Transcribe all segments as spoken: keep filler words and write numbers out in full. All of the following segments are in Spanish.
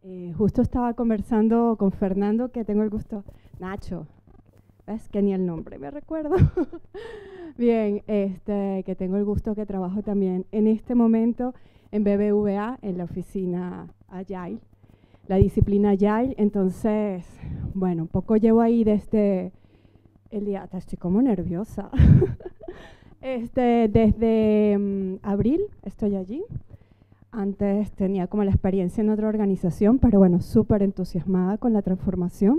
Eh, justo estaba conversando con Fernando, que tengo el gusto, Nacho, ¿ves? Que ni el nombre me recuerdo. Bien, este, que tengo el gusto que trabajo también en este momento en B B V A, en la oficina Agile, la disciplina Agile. Entonces, bueno, un poco llevo ahí desde el día, estoy como nerviosa. este, desde um, abril estoy allí. Antes tenía como la experiencia en otra organización, pero bueno, súper entusiasmada con la transformación.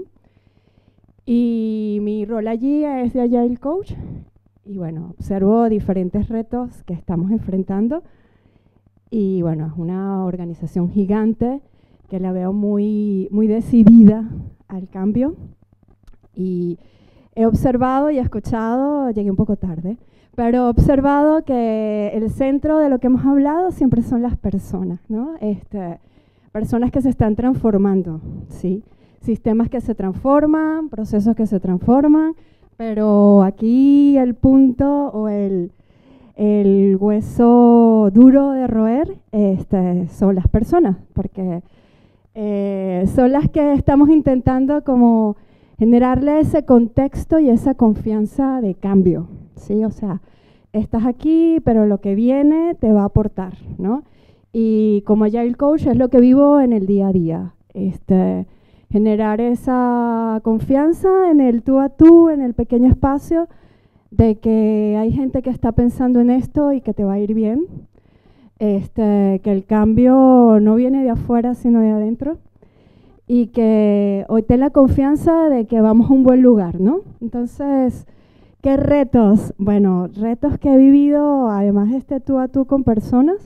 Y mi rol allí es de Agile Coach. Y bueno, observo diferentes retos que estamos enfrentando. Y bueno, es una organización gigante que la veo muy, muy decidida al cambio. Y he observado y escuchado, llegué un poco tarde, pero he observado que el centro de lo que hemos hablado siempre son las personas, ¿no? Este, personas que se están transformando, ¿sí? Sistemas que se transforman, procesos que se transforman, pero aquí el punto o el, el hueso duro de roer este, son las personas, porque eh, son las que estamos intentando como generarle ese contexto y esa confianza de cambio, ¿sí? O sea, estás aquí, pero lo que viene te va a aportar, ¿no? Y como Agile Coach es lo que vivo en el día a día, este, generar esa confianza en el tú a tú, en el pequeño espacio, de que hay gente que está pensando en esto y que te va a ir bien, este, que el cambio no viene de afuera, sino de adentro, y que hoy ten la confianza de que vamos a un buen lugar, ¿no? Entonces, ¿qué retos? Bueno, retos que he vivido, además de este tú a tú con personas.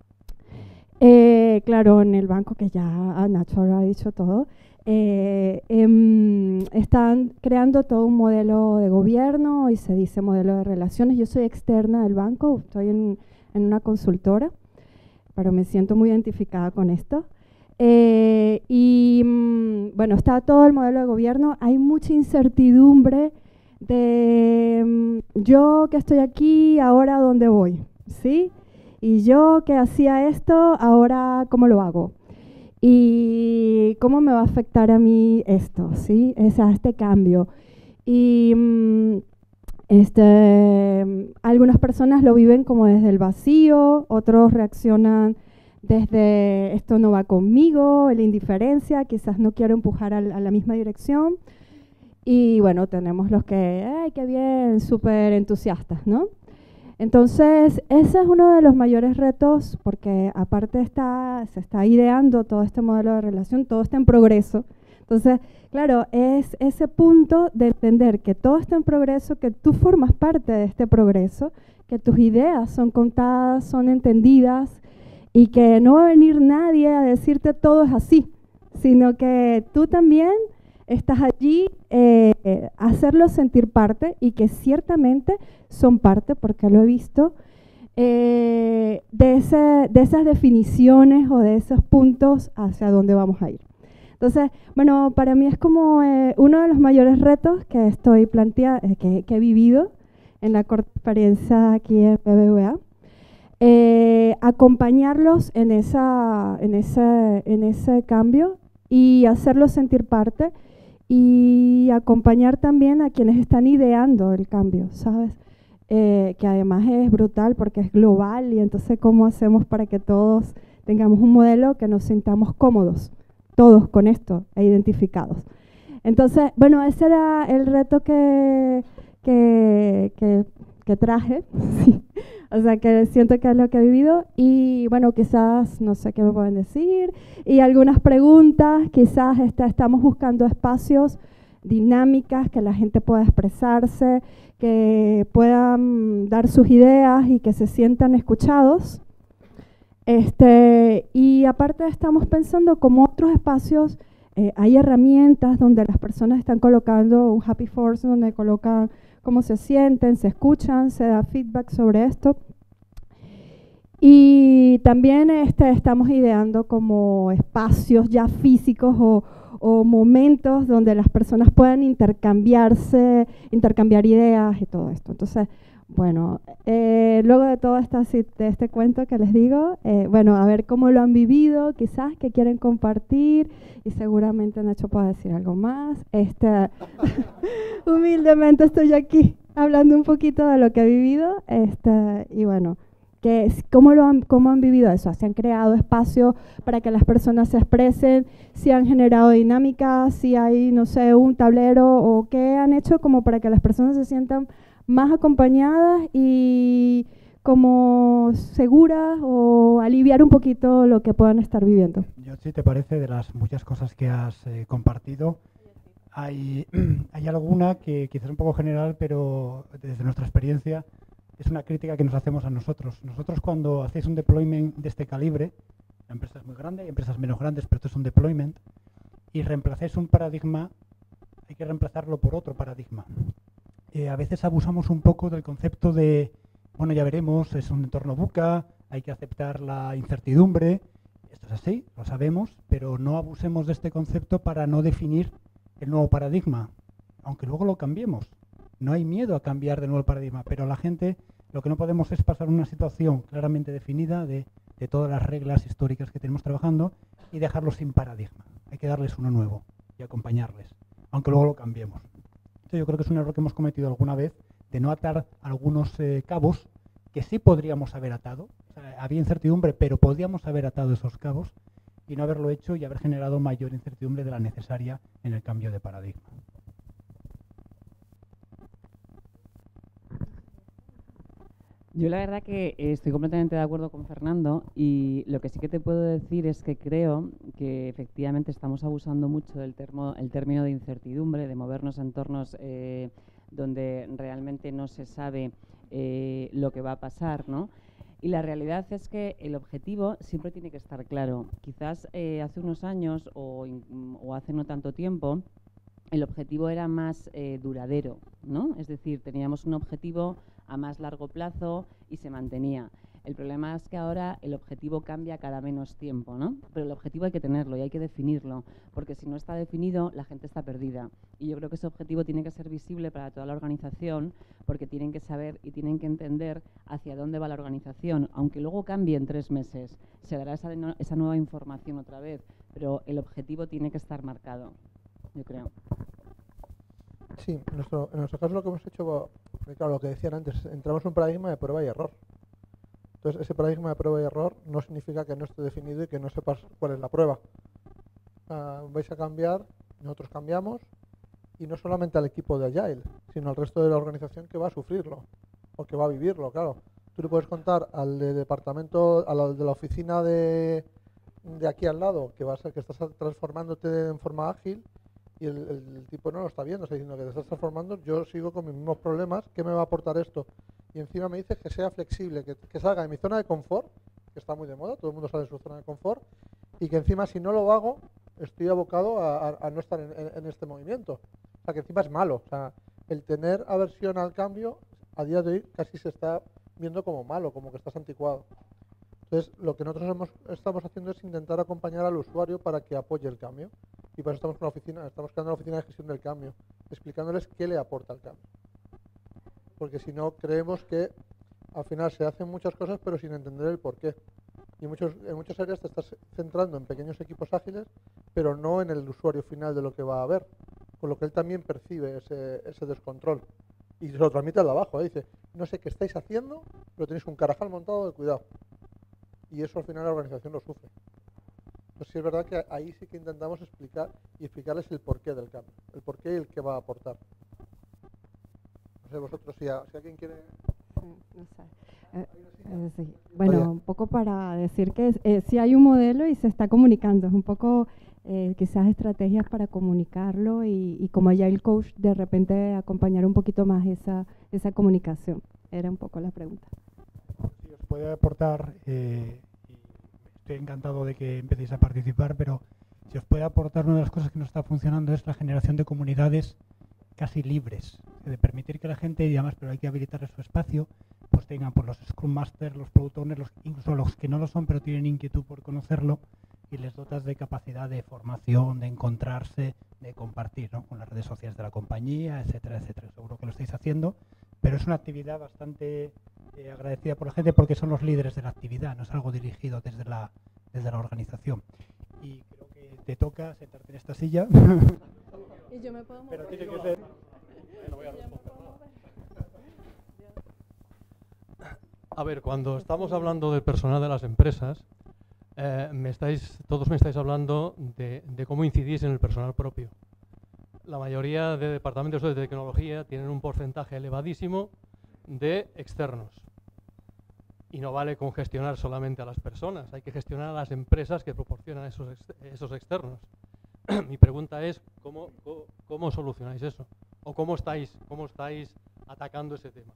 Eh, claro, en el banco, que ya Nacho ha dicho todo, eh, eh, están creando todo un modelo de gobierno y se dice modelo de relaciones. Yo soy externa del banco, estoy en, en una consultora, pero me siento muy identificada con esto. Eh, y mmm, bueno, está todo el modelo de gobierno, hay mucha incertidumbre de mmm, yo que estoy aquí, ahora dónde voy, ¿sí? Y yo que hacía esto, ahora cómo lo hago. Y cómo me va a afectar a mí esto, ¿sí? O sea, este cambio. Y mmm, este, algunas personas lo viven como desde el vacío, otros reaccionan desde esto no va conmigo, la indiferencia, quizás no quiero empujar a, a la misma dirección. Y bueno, tenemos los que, ¡ay, qué bien!, súper entusiastas, ¿no? Entonces, ese es uno de los mayores retos, porque aparte está, se está ideando todo este modelo de relación, todo está en progreso. Entonces, claro, es ese punto de entender que todo está en progreso, que tú formas parte de este progreso, que tus ideas son contadas, son entendidas, y que no va a venir nadie a decirte todo es así, sino que tú también estás allí eh, a hacerlos sentir parte, y que ciertamente son parte, porque lo he visto, eh, de, ese, de esas definiciones o de esos puntos hacia dónde vamos a ir. Entonces, bueno, para mí es como eh, uno de los mayores retos que estoy planteando, eh, que, que he vivido en la corta experiencia aquí en B B V A. Eh, acompañarlos en, esa, en, ese, en ese cambio y hacerlos sentir parte, y acompañar también a quienes están ideando el cambio, ¿sabes? Eh, que además es brutal porque es global, y entonces ¿cómo hacemos para que todos tengamos un modelo que nos sintamos cómodos, todos con esto e identificados? Entonces, bueno, ese era el reto que, que, que, que traje, sí. O sea, que siento que es lo que he vivido, y bueno, quizás, no sé qué me pueden decir, y algunas preguntas, quizás está, estamos buscando espacios, dinámicas, que la gente pueda expresarse, que puedan dar sus ideas y que se sientan escuchados. Este, y aparte estamos pensando como otros espacios, eh, hay herramientas donde las personas están colocando un happy force, donde colocan cómo se sienten, se escuchan, se da feedback sobre esto. Y también este, estamos ideando como espacios ya físicos o, o momentos donde las personas puedan intercambiarse, intercambiar ideas y todo esto. Entonces, Bueno, eh, luego de todo esta, de este cuento que les digo, eh, bueno, a ver cómo lo han vivido, quizás que quieren compartir, y seguramente Nacho pueda decir algo más. Este, humildemente estoy aquí hablando un poquito de lo que he vivido, este, y bueno, que, ¿cómo, lo han, ¿cómo han vivido eso? ¿Se han creado espacios para que las personas se expresen? ¿Si han generado dinámicas? ¿Si hay, no sé, un tablero? ¿O qué han hecho como para que las personas se sientan más acompañadas y como seguras o aliviar un poquito lo que puedan estar viviendo? Yo, si te parece, de las muchas cosas que has eh, compartido, hay, hay alguna que quizás es un poco general, pero desde nuestra experiencia es una crítica que nos hacemos a nosotros. Nosotros cuando hacéis un deployment de este calibre, la empresa es muy grande, hay empresas menos grandes, pero esto es un deployment, y reemplazáis un paradigma, hay que reemplazarlo por otro paradigma. Eh, a veces abusamos un poco del concepto de, bueno, ya veremos, es un entorno buca, hay que aceptar la incertidumbre. Esto es así, lo sabemos, pero no abusemos de este concepto para no definir el nuevo paradigma, aunque luego lo cambiemos. No hay miedo a cambiar de nuevo el paradigma, pero la gente, lo que no podemos es pasar una situación claramente definida de, de todas las reglas históricas que tenemos trabajando y dejarlos sin paradigma. Hay que darles uno nuevo y acompañarles, aunque luego lo cambiemos. Yo creo que es un error que hemos cometido alguna vez, de no atar algunos eh, cabos que sí podríamos haber atado. O sea, había incertidumbre, pero podríamos haber atado esos cabos y no haberlo hecho y haber generado mayor incertidumbre de la necesaria en el cambio de paradigma. Yo la verdad que estoy completamente de acuerdo con Fernando y lo que sí que te puedo decir es que creo que efectivamente estamos abusando mucho del termo, el término de incertidumbre, de movernos en entornos eh, donde realmente no se sabe eh, lo que va a pasar, ¿no? Y la realidad es que el objetivo siempre tiene que estar claro. Quizás eh, hace unos años o, o hace no tanto tiempo el objetivo era más eh, duradero, ¿no? Es decir, teníamos un objetivo a más largo plazo y se mantenía. El problema es que ahora el objetivo cambia cada menos tiempo, ¿no? Pero el objetivo hay que tenerlo y hay que definirlo, porque si no está definido, la gente está perdida. Y yo creo que ese objetivo tiene que ser visible para toda la organización, porque tienen que saber y tienen que entender hacia dónde va la organización. Aunque luego cambie en tres meses, se dará esa, esa nueva información otra vez, pero el objetivo tiene que estar marcado, yo creo. Sí, en nuestro, en nuestro caso lo que hemos hecho, claro, lo que decían antes, entramos en un paradigma de prueba y error. Entonces, ese paradigma de prueba y error no significa que no esté definido y que no sepas cuál es la prueba. Uh, vais a cambiar, nosotros cambiamos, y no solamente al equipo de Agile, sino al resto de la organización que va a sufrirlo, o que va a vivirlo, claro. Tú le puedes contar al de departamento, al de la oficina de, de aquí al lado, que, vas a, que estás transformándote en forma ágil, y el, el, el tipo no lo está viendo, está diciendo que te estás transformando, yo sigo con mis mismos problemas, ¿qué me va a aportar esto? Y encima me dices que sea flexible, que, que salga de mi zona de confort, que está muy de moda, todo el mundo sale de su zona de confort, y que encima si no lo hago, estoy abocado a, a, a no estar en, en, en este movimiento. O sea, que encima es malo. O sea, el tener aversión al cambio, a día de hoy casi se está viendo como malo, como que estás anticuado. Entonces, lo que nosotros hemos, estamos haciendo es intentar acompañar al usuario para que apoye el cambio. Y por eso estamos con la oficina, estamos creando la oficina de gestión del cambio, explicándoles qué le aporta el cambio. Porque si no, creemos que al final se hacen muchas cosas, pero sin entender el porqué. Y muchos, en muchas áreas te estás centrando en pequeños equipos ágiles, pero no en el usuario final de lo que va a haber. Con lo que él también percibe ese, ese descontrol. Y se lo transmite al de abajo, ¿eh? Dice, no sé qué estáis haciendo, pero tenéis un carajal montado de cuidado. Y eso al final la organización lo sufre. Entonces sí es verdad que ahí sí que intentamos explicar y explicarles el porqué del cambio. El porqué y el que va a aportar. No sé, vosotros, si, a, si alguien quiere... No sé. Eh, eh, sí. Bueno, Oye. un poco para decir que eh, sí hay un modelo y se está comunicando. Es un poco eh, quizás estrategias para comunicarlo y, y como ya el coach de repente acompañar un poquito más esa, esa comunicación. Era un poco la pregunta. Sí, os puede aportar, eh, y estoy encantado de que empecéis a participar, pero si os puede aportar, una de las cosas que nos está funcionando es la generación de comunidades casi libres, de permitir que la gente, y además, pero hay que habilitarle su espacio, pues tengan pues, los Scrum Masters, los Product Owners, los, incluso los que no lo son, pero tienen inquietud por conocerlo, y les dotas de capacidad de formación, de encontrarse, de compartir, ¿no? Con las redes sociales de la compañía, etcétera, etcétera. Seguro que lo estáis haciendo, pero es una actividad bastante eh, agradecida por la gente porque son los líderes de la actividad, no es algo dirigido desde la, desde la organización. Y creo que te toca sentarte en esta silla. Y yo me puedo mover. Pero tiene que ser... A ver, cuando estamos hablando del personal de las empresas, eh, me estáis, todos me estáis hablando de, de cómo incidís en el personal propio. La mayoría de departamentos de tecnología tienen un porcentaje elevadísimo de externos. Y no vale con gestionar solamente a las personas, hay que gestionar a las empresas que proporcionan esos, ex, esos externos. Mi pregunta es, ¿cómo, cómo, ¿cómo solucionáis eso? ¿O cómo estáis, cómo estáis atacando ese tema?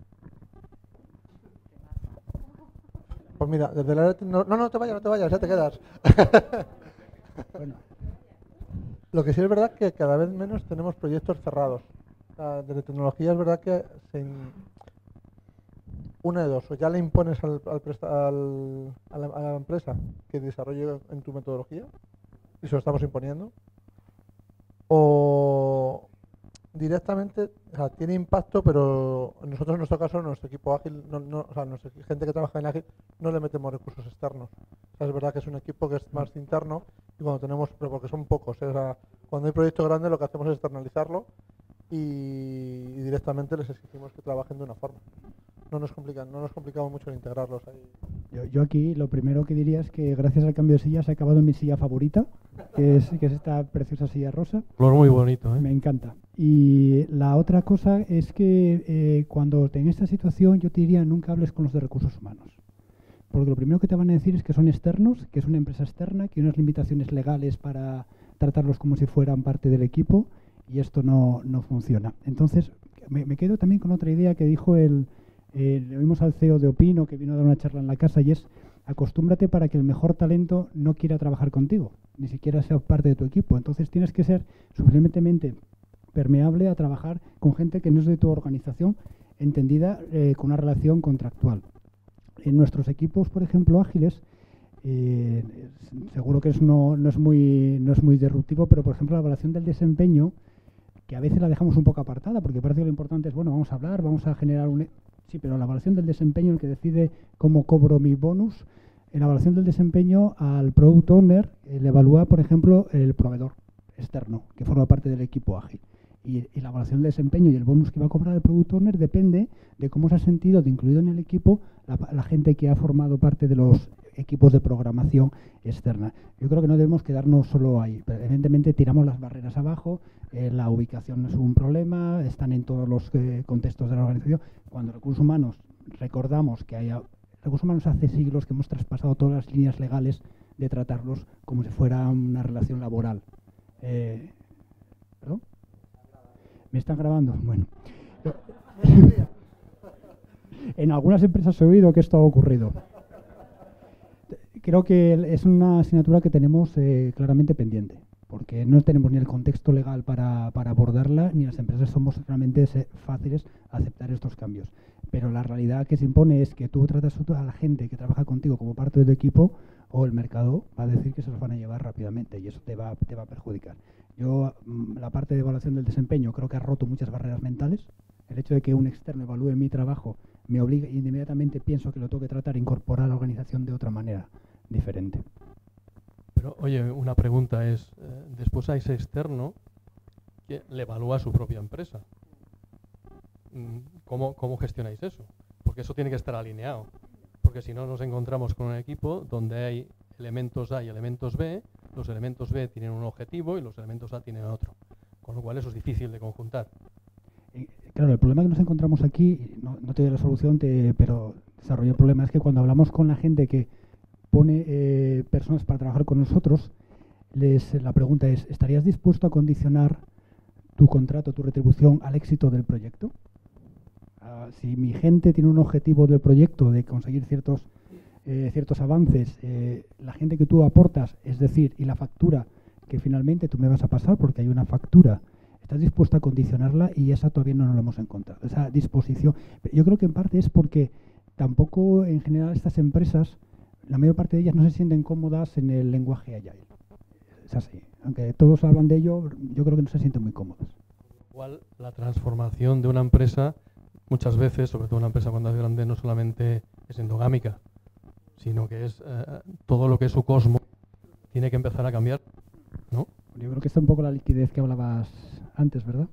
Pues mira, desde la... No, no, no te vayas, no te vayas, ya te quedas. Bueno. Lo que sí es verdad que cada vez menos tenemos proyectos cerrados. O sea, desde tecnología es verdad que se in... una de dos, o ya le impones al, al, presta, al a, la, a la empresa que desarrolle en tu metodología, y se lo estamos imponiendo, o directamente, o sea, tiene impacto, pero nosotros en nuestro caso, nuestro equipo ágil, no, no, o sea, nuestra gente que trabaja en ágil, no le metemos recursos externos. O sea, es verdad que es un equipo que es más interno, y cuando tenemos, pero porque son pocos, ¿eh? O sea, cuando hay proyectos grandes lo que hacemos es externalizarlo y, y directamente les exigimos que trabajen de una forma. No nos complican, no nos complicamos mucho en integrarlos ahí. Yo, yo aquí lo primero que diría es que gracias al cambio de silla se ha acabado mi silla favorita, que es, que es esta preciosa silla rosa. Color muy bonito, ¿eh? Me encanta. Y la otra cosa es que eh, cuando en esta situación yo te diría nunca hables con los de recursos humanos. Porque lo primero que te van a decir es que son externos, que es una empresa externa, que hay unas limitaciones legales para tratarlos como si fueran parte del equipo, y esto no, no funciona. Entonces, me, me quedo también con otra idea que dijo el... Eh, le oímos al C E O de Opino, que vino a dar una charla en la casa, y es: acostúmbrate para que el mejor talento no quiera trabajar contigo, ni siquiera sea parte de tu equipo. Entonces tienes que ser suficientemente permeable a trabajar con gente que no es de tu organización, entendida eh, con una relación contractual. En nuestros equipos, por ejemplo, ágiles, eh, seguro que es no, no, es muy, no es muy disruptivo, pero por ejemplo la evaluación del desempeño, que a veces la dejamos un poco apartada, porque parece que lo importante es, bueno, vamos a hablar, vamos a generar un... Sí, pero la evaluación del desempeño, el que decide cómo cobro mi bonus, en la evaluación del desempeño al Product Owner eh, le evalúa, por ejemplo, el proveedor externo, que forma parte del equipo ágil. Y, y la evaluación del desempeño y el bonus que va a cobrar el Product Owner depende de cómo se ha sentido de incluido en el equipo la, la gente que ha formado parte de los equipos de programación externa. Yo creo que no debemos quedarnos solo ahí. Pero evidentemente tiramos las barreras abajo, eh, la ubicación no es un problema, están en todos los eh, contextos de la organización. Cuando recursos humanos recordamos que hay recursos humanos hace siglos que hemos traspasado todas las líneas legales de tratarlos como si fuera una relación laboral. Eh, ¿Perdón? ¿Me están grabando? Bueno. En algunas empresas he oído que esto ha ocurrido. Creo que es una asignatura que tenemos eh, claramente pendiente, porque no tenemos ni el contexto legal para, para abordarla, ni las empresas somos realmente fáciles a aceptar estos cambios. Pero la realidad que se impone es que tú tratas a la gente que trabaja contigo como parte del equipo, o el mercado va a decir que se los van a llevar rápidamente, y eso te va, te va a perjudicar. Yo, la parte de evaluación del desempeño, creo que ha roto muchas barreras mentales. El hecho de que un externo evalúe mi trabajo me obliga, y inmediatamente pienso que lo tengo que tratar e incorporar a la organización de otra manera diferente. Pero, oye, una pregunta es, eh, después a ese externo que le evalúa a su propia empresa. ¿Cómo, ¿Cómo gestionáis eso? Porque eso tiene que estar alineado. Porque si no, nos encontramos con un equipo donde hay elementos A y elementos B, los elementos B tienen un objetivo y los elementos A tienen otro. Con lo cual eso es difícil de conjuntar. Eh, claro, el problema que nos encontramos aquí, no, no te doy la solución, te, pero desarrollo el problema, es que cuando hablamos con la gente que pone eh, personas para trabajar con nosotros, les, la pregunta es: ¿estarías dispuesto a condicionar tu contrato, tu retribución al éxito del proyecto? Uh, si mi gente tiene un objetivo del proyecto de conseguir ciertos, eh, ciertos avances, eh, la gente que tú aportas, es decir, y la factura que finalmente tú me vas a pasar, porque hay una factura, ¿estás dispuesto a condicionarla? Y esa todavía no nos la hemos encontrado, esa disposición. Yo creo que en parte es porque tampoco en general estas empresas, la mayor parte de ellas no se sienten cómodas en el lenguaje agile. Es así. Aunque todos hablan de ello, yo creo que no se sienten muy cómodas. Igual la transformación de una empresa muchas veces, sobre todo una empresa cuando es grande, no solamente es endogámica, sino que es eh, todo lo que es su cosmos tiene que empezar a cambiar, ¿no? Yo creo que está un poco la liquidez que hablabas antes, ¿verdad?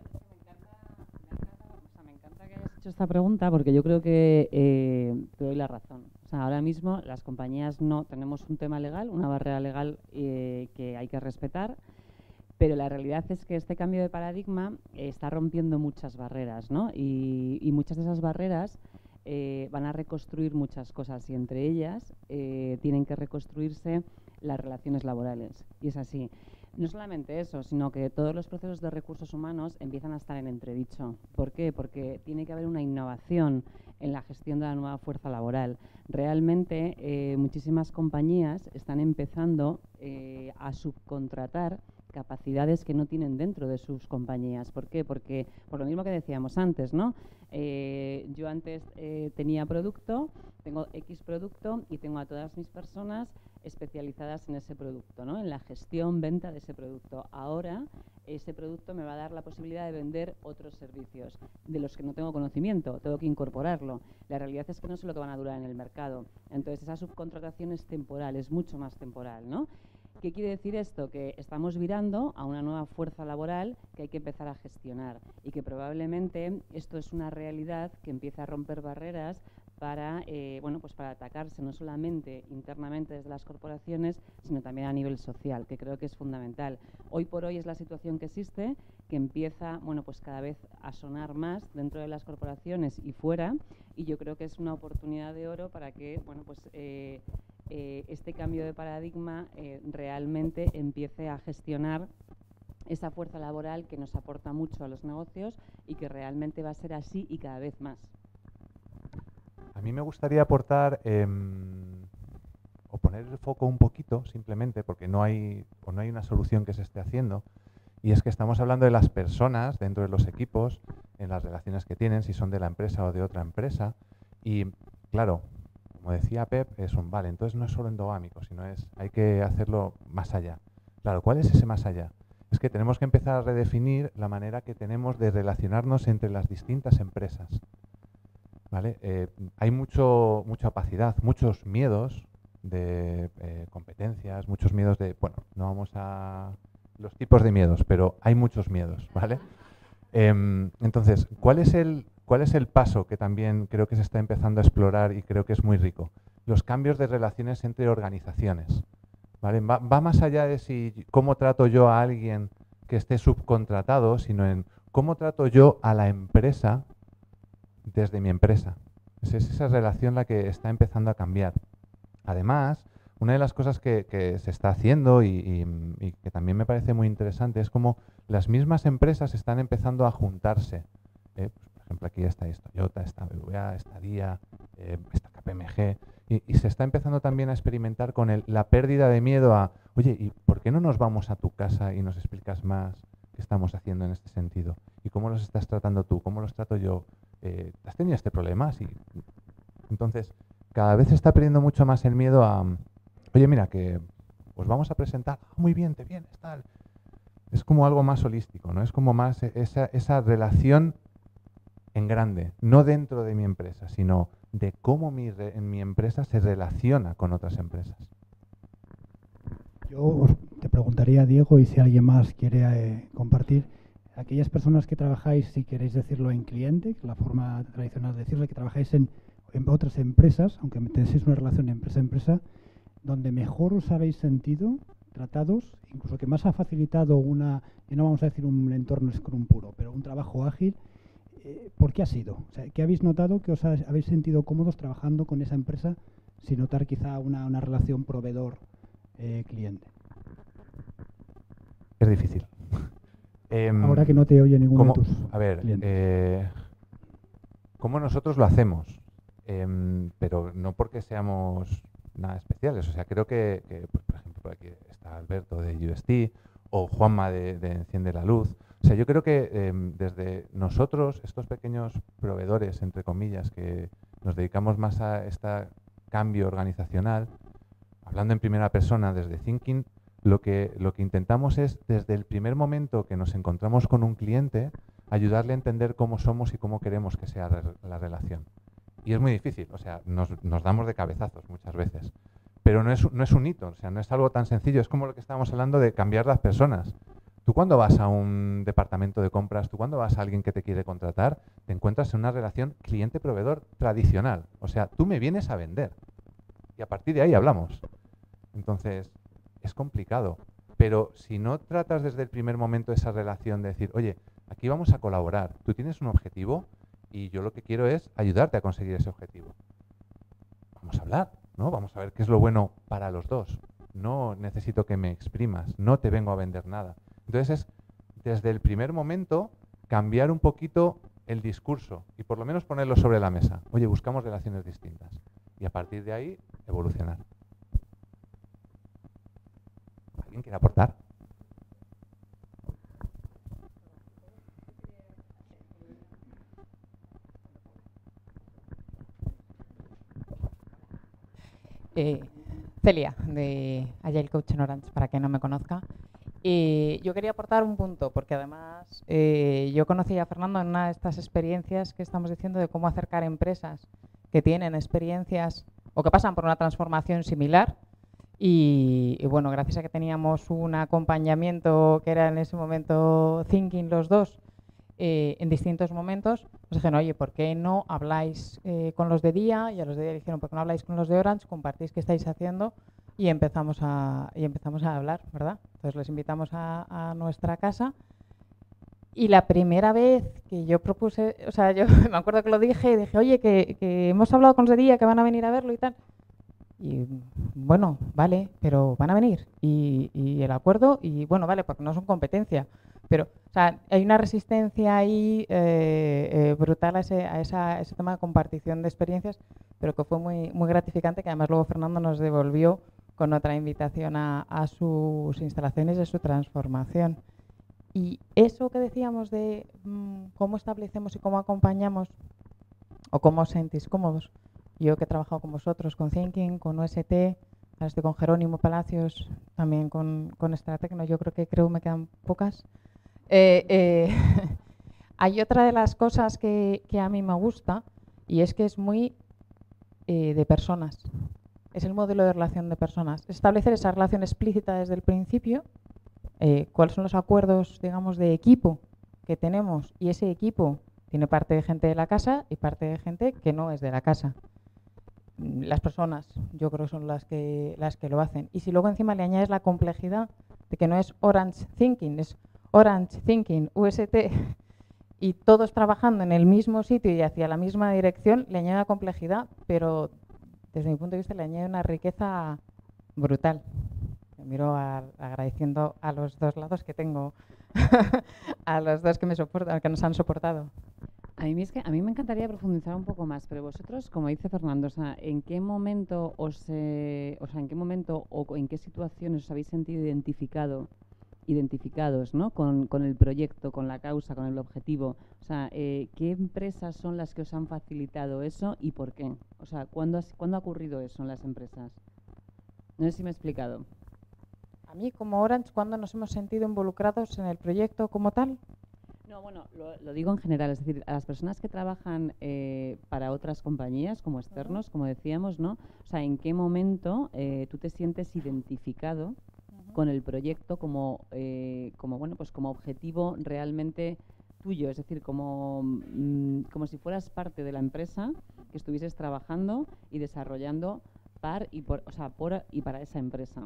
Me encanta que hayas hecho esta pregunta porque yo creo que eh, te doy la razón. O sea, ahora mismo las compañías no tenemos un tema legal, una barrera legal eh, que hay que respetar, pero la realidad es que este cambio de paradigma eh, está rompiendo muchas barreras, ¿no? Y, y muchas de esas barreras eh, van a reconstruir muchas cosas y entre ellas eh, tienen que reconstruirse las relaciones laborales. Y es así. No solamente eso, sino que todos los procesos de recursos humanos empiezan a estar en entredicho. ¿Por qué? Porque tiene que haber una innovación en la gestión de la nueva fuerza laboral. Realmente eh, muchísimas compañías están empezando eh, a subcontratar capacidades que no tienen dentro de sus compañías. ¿Por qué? Porque, por lo mismo que decíamos antes, ¿no? Eh, yo antes eh, tenía producto, tengo X producto y tengo a todas mis personas especializadas en ese producto, ¿no? En la gestión, venta de ese producto. Ahora, ese producto me va a dar la posibilidad de vender otros servicios de los que no tengo conocimiento, tengo que incorporarlo. La realidad es que no sé lo que van a durar en el mercado. Entonces, esa subcontratación es temporal, es mucho más temporal, ¿no? ¿Qué quiere decir esto? Que estamos virando a una nueva fuerza laboral que hay que empezar a gestionar y que probablemente esto es una realidad que empieza a romper barreras para, eh, bueno, pues para atacarse no solamente internamente desde las corporaciones, sino también a nivel social, que creo que es fundamental. Hoy por hoy es la situación que existe, que empieza, bueno, pues cada vez a sonar más dentro de las corporaciones y fuera, y yo creo que es una oportunidad de oro para que, bueno, pues eh, eh, este cambio de paradigma eh, realmente empiece a gestionar esa fuerza laboral que nos aporta mucho a los negocios y que realmente va a ser así y cada vez más. A mí me gustaría aportar eh, o poner el foco un poquito, simplemente, porque no hay, o no hay una solución que se esté haciendo, y es que estamos hablando de las personas dentro de los equipos, en las relaciones que tienen, si son de la empresa o de otra empresa, y claro, como decía Pep, es un vale, entonces no es solo endogámico, sino es hay que hacerlo más allá. Claro, ¿cuál es ese más allá? Es que tenemos que empezar a redefinir la manera que tenemos de relacionarnos entre las distintas empresas. ¿Vale? Eh, hay mucho, mucha opacidad, muchos miedos de eh, competencias, muchos miedos de, bueno, no vamos a los tipos de miedos, pero hay muchos miedos, ¿vale? Eh, entonces, ¿cuál es el, cuál es el paso que también creo que se está empezando a explorar y creo que es muy rico? Los cambios de relaciones entre organizaciones, ¿vale? Va, va más allá de si cómo trato yo a alguien que esté subcontratado, sino en cómo trato yo a la empresa desde mi empresa. Es esa relación la que está empezando a cambiar. Además, una de las cosas que, que se está haciendo y, y, y que también me parece muy interesante es cómo las mismas empresas están empezando a juntarse. Eh, pues, por ejemplo, aquí está esta Toyota, esta B B V A, esta D I A, eh, esta K P M G, y, y se está empezando también a experimentar con el, la pérdida de miedo a, oye, ¿y por qué no nos vamos a tu casa y nos explicas más qué estamos haciendo en este sentido? ¿Y cómo los estás tratando tú? ¿Cómo los trato yo? Eh, ¿Has tenido este problema? Sí. Entonces, cada vez se está perdiendo mucho más el miedo a, oye, mira, que os vamos a presentar, ah, muy bien, te vienes, tal. Es como algo más holístico, ¿no? Es como más esa, esa relación en grande, no dentro de mi empresa, sino de cómo mi, re, mi empresa se relaciona con otras empresas. Yo os te preguntaría, Diego, y si alguien más quiere eh, compartir, aquellas personas que trabajáis, si queréis decirlo en cliente, que es la forma tradicional de decirlo, que trabajáis en, en otras empresas, aunque tenéis una relación empresa-empresa, donde mejor os habéis sentido tratados, incluso que más ha facilitado una, y no vamos a decir un entorno Scrum puro, pero un trabajo ágil. Eh, ¿Por qué ha sido? O sea, ¿qué habéis notado que os ha, habéis sentido cómodos trabajando con esa empresa sin notar quizá una, una relación proveedor-cliente? Eh, es difícil. eh, Ahora que no te oye ninguno de tus A ver, clientes. Eh, ¿cómo nosotros lo hacemos? Eh, pero no porque seamos nada especiales. O sea, creo que, que pues, por ejemplo, por aquí está Alberto de U S T o Juanma de, de Enciende la Luz. O sea, yo creo que eh, desde nosotros, estos pequeños proveedores, entre comillas, que nos dedicamos más a este cambio organizacional, hablando en primera persona desde Thinking, lo que, lo que intentamos es, desde el primer momento que nos encontramos con un cliente, ayudarle a entender cómo somos y cómo queremos que sea la relación. Y es muy difícil, o sea, nos, nos damos de cabezazos muchas veces. Pero no es, no es un hito, o sea, no es algo tan sencillo. Es como lo que estábamos hablando de cambiar las personas. Tú cuando vas a un departamento de compras, tú cuando vas a alguien que te quiere contratar, te encuentras en una relación cliente-proveedor tradicional. O sea, tú me vienes a vender. Y a partir de ahí hablamos. Entonces, es complicado. Pero si no tratas desde el primer momento esa relación de decir, oye, aquí vamos a colaborar, tú tienes un objetivo y yo lo que quiero es ayudarte a conseguir ese objetivo. Vamos a hablar, ¿no? Vamos a ver qué es lo bueno para los dos. No necesito que me exprimas, no te vengo a vender nada. Entonces es, desde el primer momento, cambiar un poquito el discurso y por lo menos ponerlo sobre la mesa. Oye, buscamos relaciones distintas. Y a partir de ahí, evolucionar. ¿Alguien quiere aportar? Eh, Celia, de Agile Coach en Orange, para quien no me conozca. Y yo quería aportar un punto, porque además eh, yo conocí a Fernando en una de estas experiencias que estamos diciendo de cómo acercar empresas que tienen experiencias o que pasan por una transformación similar. Y, y bueno, gracias a que teníamos un acompañamiento que era en ese momento thinking los dos, eh, en distintos momentos, nos dijeron, oye, ¿por qué no habláis eh, con los de Día? Y a los de Día dijeron, ¿por qué no habláis con los de Orange? Compartís qué estáis haciendo y empezamos a, y empezamos a hablar, ¿verdad? Entonces les invitamos a, a nuestra casa. Y la primera vez que yo propuse, o sea, yo me acuerdo que lo dije y dije, oye, que, que hemos hablado con los de Día, que van a venir a verlo y tal. Y bueno, vale, pero van a venir. Y, y el acuerdo, y bueno, vale, porque no son competencia. Pero, o sea, hay una resistencia ahí eh, eh, brutal a, ese, a, esa, a ese tema de compartición de experiencias, pero que fue muy, muy gratificante, que además luego Fernando nos devolvió con otra invitación a, a sus instalaciones y a su transformación. Y eso que decíamos de mmm, cómo establecemos y cómo acompañamos, o cómo os sentís cómodos, yo que he trabajado con vosotros, con Thinking, con U S T, ahora estoy con Jerónimo Palacios, también con, con Stratecno, yo creo que creo me quedan pocas. Eh, eh, hay otra de las cosas que, que a mí me gusta y es que es muy eh, de personas. Es el modelo de relación de personas. Establecer esa relación explícita desde el principio, eh, cuáles son los acuerdos, digamos, de equipo que tenemos y ese equipo tiene parte de gente de la casa y parte de gente que no es de la casa. Las personas, yo creo, son las que, las que lo hacen. Y si luego encima le añades la complejidad de que no es Orange Thinking, es Orange Thinking, U S T, y todos trabajando en el mismo sitio y hacia la misma dirección, le añade complejidad, pero desde mi punto de vista le añade una riqueza brutal. Me miro a, agradeciendo a los dos lados que tengo, a los dos que, me soportan, que nos han soportado. A mí, es que, a mí me encantaría profundizar un poco más, pero vosotros, como dice Fernando, o sea, ¿en qué momento os, eh, o sea, en qué momento o en qué situaciones os habéis sentido identificado identificados, ¿no? con, con el proyecto, con la causa, con el objetivo? O sea, eh, ¿qué empresas son las que os han facilitado eso y por qué? O sea, ¿cuándo, has, ¿cuándo ha ocurrido eso en las empresas? No sé si me he explicado. A mí, como Orange, ¿cuándo nos hemos sentido involucrados en el proyecto como tal? No, bueno, lo, lo digo en general, es decir, a las personas que trabajan eh, para otras compañías, como externos, uh-huh. como decíamos, ¿no? O sea, ¿en qué momento eh, tú te sientes identificado con el proyecto como, eh, como, bueno, pues como objetivo realmente tuyo? Es decir, como, mm, como si fueras parte de la empresa que estuvieses trabajando y desarrollando par y por, o sea, por y para esa empresa.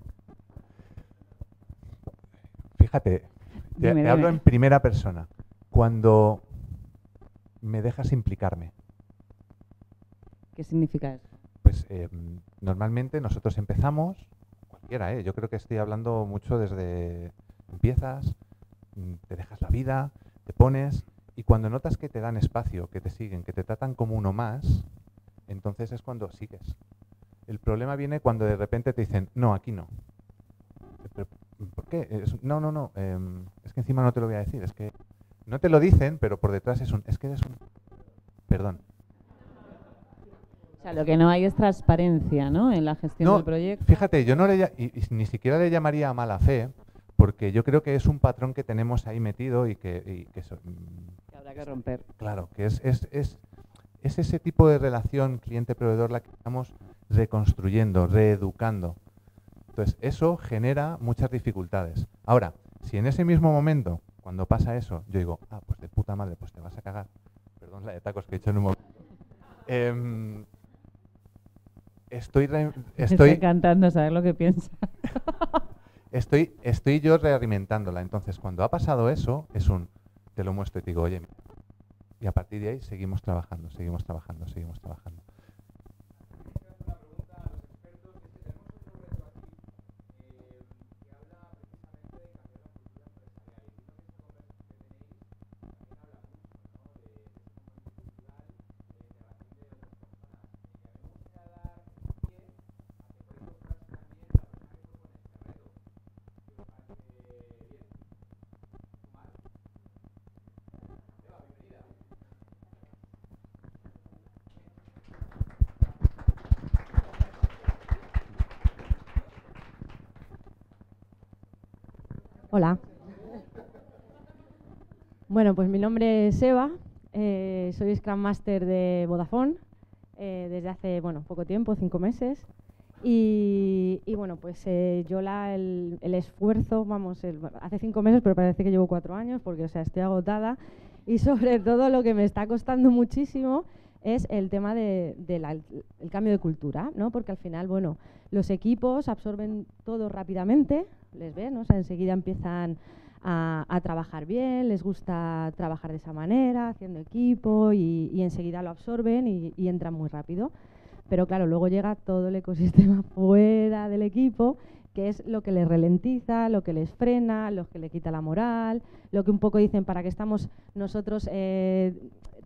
Fíjate, te, dime, te dime. hablo en primera persona. Cuando me dejas implicarme. ¿Qué significa eso? Pues eh, normalmente nosotros empezamos, cualquiera, ¿eh? Yo creo que estoy hablando mucho desde empiezas, te dejas la vida, te pones, y cuando notas que te dan espacio, que te siguen, que te tratan como uno más, entonces es cuando sigues. El problema viene cuando de repente te dicen, no, aquí no. Pero, ¿por qué? Es, no, no, no, eh, es que encima no te lo voy a decir, es que no te lo dicen, pero por detrás es un, es que eres un, perdón. O sea, lo que no hay es transparencia, ¿no?, en la gestión no, del proyecto. Fíjate, yo no le, y, y ni siquiera le llamaría a mala fe, porque yo creo que es un patrón que tenemos ahí metido y que... Y que, so, que habrá que romper. Claro, que es, es, es, es ese tipo de relación cliente-proveedor la que estamos reconstruyendo, reeducando. Entonces, eso genera muchas dificultades. Ahora, si en ese mismo momento, cuando pasa eso, yo digo, ah, pues de puta madre, pues te vas a cagar. Perdón la de tacos que he hecho en un momento. Eh, estoy... Re, estoy Está encantando saber lo que piensa. estoy, estoy yo realimentándola. Entonces, cuando ha pasado eso, es un... Te lo muestro y te digo, oye, y a partir de ahí seguimos trabajando, seguimos trabajando, seguimos trabajando. Hola. Bueno, pues mi nombre es Eva, eh, soy Scrum Master de Vodafone eh, desde hace bueno, poco tiempo, cinco meses. Y, y bueno, pues eh, yo la, el, el esfuerzo, vamos, el, hace cinco meses, pero parece que llevo cuatro años porque, o sea, estoy agotada. Y sobre todo lo que me está costando muchísimo es el tema del de la, el cambio de cultura, ¿no? Porque al final, bueno, los equipos absorben todo rápidamente, les ven, ¿no? O sea, enseguida empiezan a, a trabajar bien, les gusta trabajar de esa manera, haciendo equipo y, y enseguida lo absorben y, y entran muy rápido. Pero claro, luego llega todo el ecosistema fuera del equipo, que es lo que les ralentiza, lo que les frena, lo que le quita la moral, lo que un poco dicen para qué estamos nosotros eh,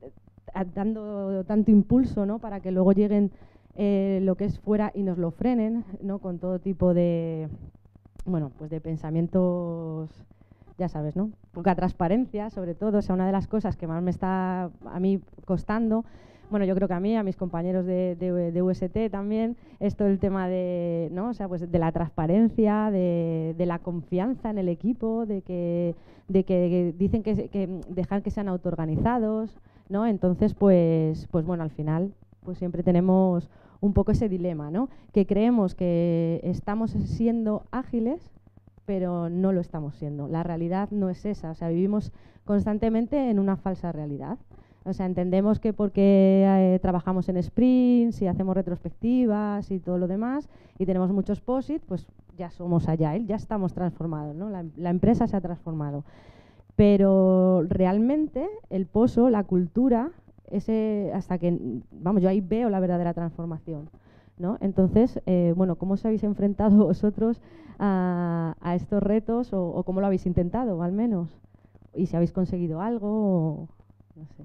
dando tanto impulso, ¿no? Para que luego lleguen eh, lo que es fuera y nos lo frenen, ¿no? Con todo tipo de, bueno, pues de pensamientos, ya sabes, ¿no? Poca transparencia, sobre todo. O sea, una de las cosas que más me está a mí costando, bueno, yo creo que a mí, a mis compañeros de, de, de U S T también, es todo el tema de, ¿no? O sea, pues de la transparencia, de, de la confianza en el equipo, de que, de que dicen que, que dejan que sean autoorganizados, ¿no? Entonces, pues, pues bueno, al final, pues siempre tenemos un poco ese dilema, ¿no? Que creemos que estamos siendo ágiles, pero no lo estamos siendo. La realidad no es esa, o sea, vivimos constantemente en una falsa realidad. O sea, entendemos que porque eh, trabajamos en sprints y hacemos retrospectivas y todo lo demás y tenemos muchos posit, pues ya somos agile, ya estamos transformados, ¿no? La, la empresa se ha transformado. Pero realmente el pozo, la cultura, ese hasta que, vamos, yo ahí veo la verdadera transformación, ¿no? Entonces, eh, bueno, ¿cómo os habéis enfrentado vosotros a, a estos retos o, o cómo lo habéis intentado, al menos? Y si habéis conseguido algo, o, no sé.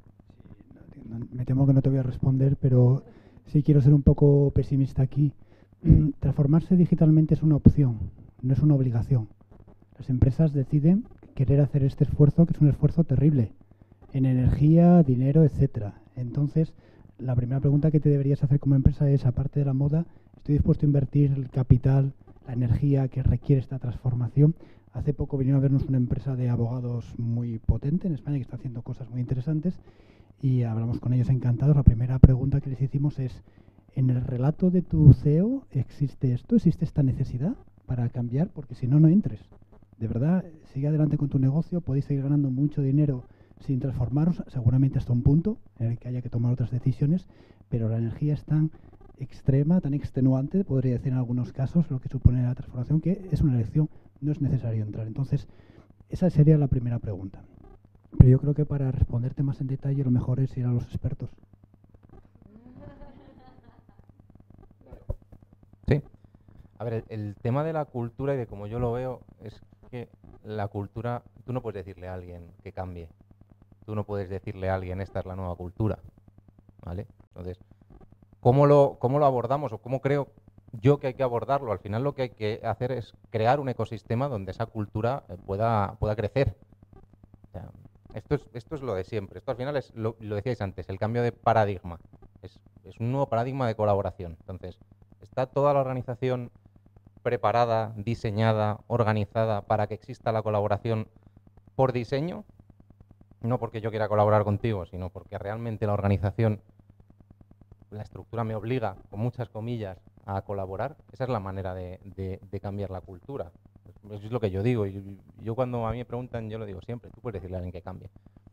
Me temo que no te voy a responder, pero sí quiero ser un poco pesimista aquí. Transformarse digitalmente es una opción, no es una obligación. Las empresas deciden querer hacer este esfuerzo, que es un esfuerzo terrible, en energía, dinero, etcétera. Entonces, la primera pregunta que te deberías hacer como empresa es, aparte de la moda, ¿estoy dispuesto a invertir el capital, la energía que requiere esta transformación? Hace poco vinieron a vernos una empresa de abogados muy potente en España que está haciendo cosas muy interesantes y hablamos con ellos encantados. La primera pregunta que les hicimos es, ¿en el relato de tu C E O existe esto? ¿Existe esta necesidad para cambiar? Porque si no, no entres. De verdad, sigue adelante con tu negocio, podéis seguir ganando mucho dinero sin transformaros, seguramente hasta un punto en el que haya que tomar otras decisiones, pero la energía es tan extrema, tan extenuante, podría decir en algunos casos, lo que supone la transformación, que es una elección, no es necesario entrar. Entonces, esa sería la primera pregunta. Pero yo creo que para responderte más en detalle, lo mejor es ir a los expertos. Sí. A ver, el, el tema de la cultura y de cómo yo lo veo es que la cultura, tú no puedes decirle a alguien que cambie. Tú no puedes decirle a alguien, esta es la nueva cultura, ¿vale? Entonces, ¿cómo lo, cómo lo abordamos o cómo creo yo que hay que abordarlo? Al final lo que hay que hacer es crear un ecosistema donde esa cultura eh, pueda, pueda crecer. O sea, esto, es, esto es lo de siempre. Esto al final es, lo, lo decíais antes, el cambio de paradigma. Es, es un nuevo paradigma de colaboración. Entonces, está toda la organización preparada, diseñada, organizada para que exista la colaboración por diseño, no porque yo quiera colaborar contigo, sino porque realmente la organización, la estructura me obliga, con muchas comillas, a colaborar. Esa es la manera de, de, de cambiar la cultura. Eso es lo que yo digo. Y yo cuando a mí me preguntan, yo lo digo siempre, tú puedes decirle a alguien que cambie.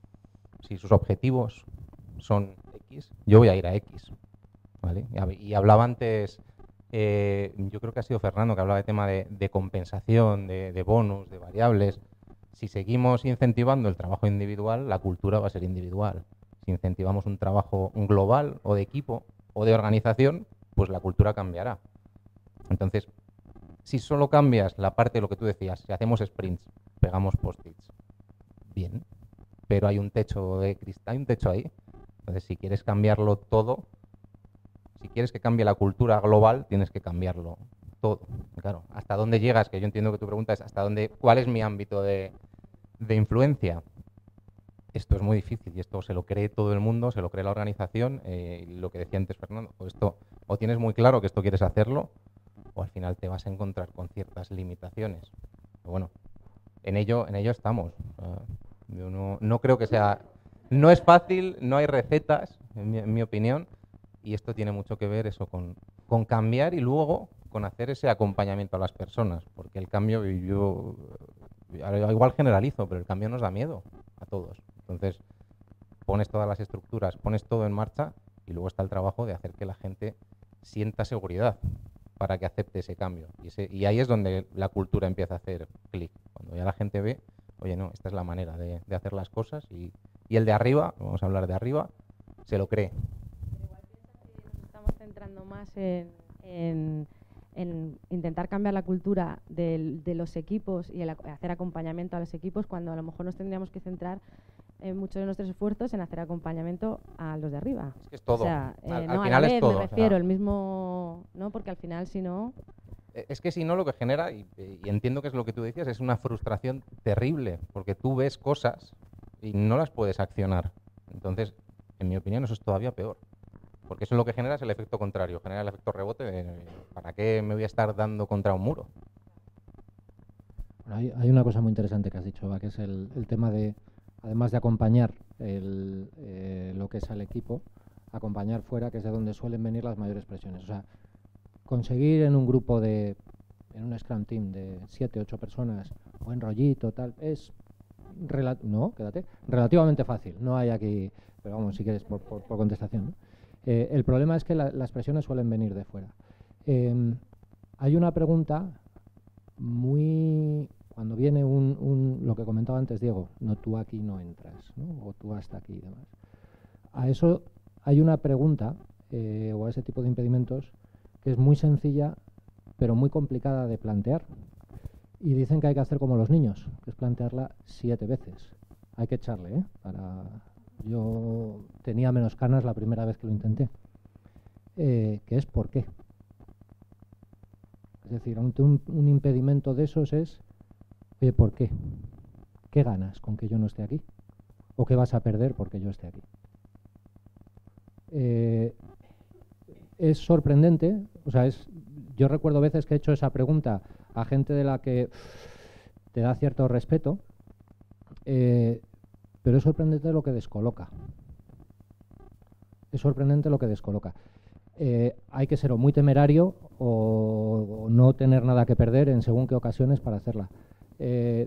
Si sus objetivos son X, yo voy a ir a X. ¿Vale? Y hablaba antes, eh, yo creo que ha sido Fernando que hablaba de tema de, de compensación, de, de bonus, de variables. Si seguimos incentivando el trabajo individual, la cultura va a ser individual. Si incentivamos un trabajo global o de equipo o de organización, pues la cultura cambiará. Entonces, si solo cambias la parte de lo que tú decías, si hacemos sprints, pegamos post-its, bien, pero hay un techo de cristal, hay un techo ahí. Entonces, si quieres cambiarlo todo, si quieres que cambie la cultura global, tienes que cambiarlo todo. Claro, ¿hasta dónde llegas? Que yo entiendo que tu pregunta es ¿hasta dónde? ¿Cuál es mi ámbito de, de influencia? Esto es muy difícil y esto se lo cree todo el mundo, se lo cree la organización. Eh, y lo que decía antes Fernando, o, esto, o tienes muy claro que esto quieres hacerlo, o al final te vas a encontrar con ciertas limitaciones. Pero bueno, en ello, en ello estamos. Uh, yo no, no creo que sea... No es fácil, no hay recetas, en mi, en mi opinión, y esto tiene mucho que ver eso con, con cambiar y luego con hacer ese acompañamiento a las personas, porque el cambio, yo igual generalizo, pero el cambio nos da miedo a todos. Entonces, pones todas las estructuras, pones todo en marcha y luego está el trabajo de hacer que la gente sienta seguridad para que acepte ese cambio. Y, ese, y ahí es donde la cultura empieza a hacer clic. Cuando ya la gente ve, oye, no, esta es la manera de, de hacer las cosas y, y el de arriba, vamos a hablar de arriba, se lo cree. Pero igual piensa que nos estamos centrando más en, en, en intentar cambiar la cultura del, de los equipos y el hacer acompañamiento a los equipos, cuando a lo mejor nos tendríamos que centrar en muchos de nuestros esfuerzos en hacer acompañamiento a los de arriba. Es que es todo. O sea, eh, al, no, al a final la vez, es todo. me refiero, O sea, el mismo, ¿no? Porque al final, si no... Es que si no, lo que genera, y, y entiendo que es lo que tú decías, es una frustración terrible, porque tú ves cosas y no las puedes accionar. Entonces, en mi opinión, eso es todavía peor. Porque eso es lo que genera es el efecto contrario, genera el efecto rebote de ¿para qué me voy a estar dando contra un muro? Bueno, hay, hay una cosa muy interesante que has dicho, Eva, que es el, el tema de, además de acompañar el, eh, lo que es al equipo, acompañar fuera, que es de donde suelen venir las mayores presiones. O sea, conseguir en un grupo de, en un Scrum Team de siete, ocho personas, o en rollito, tal, es, rela no, quédate, relativamente fácil. No hay aquí, pero vamos, si quieres, por, por, por contestación, ¿no? Eh, el problema es que la, las presiones suelen venir de fuera. Eh, hay una pregunta muy... Cuando viene un, un... Lo que comentaba antes Diego, no, tú aquí no entras, ¿no? O tú hasta aquí y demás. A eso hay una pregunta, eh, o a ese tipo de impedimentos, que es muy sencilla, pero muy complicada de plantear. Y dicen que hay que hacer como los niños, que es plantearla siete veces. Hay que echarle, ¿eh? Para... Yo tenía menos canas la primera vez que lo intenté. Eh, que es ¿por qué? Es decir, un, un, un impedimento de esos es eh, ¿por qué? ¿Qué ganas con que yo no esté aquí? ¿O qué vas a perder porque yo esté aquí? Eh, es sorprendente, o sea, es, yo recuerdo veces que he hecho esa pregunta a gente de la que te da cierto respeto, eh, pero es sorprendente lo que descoloca. Es sorprendente lo que descoloca. Eh, hay que ser o muy temerario o, o no tener nada que perder en según qué ocasiones para hacerla. Eh,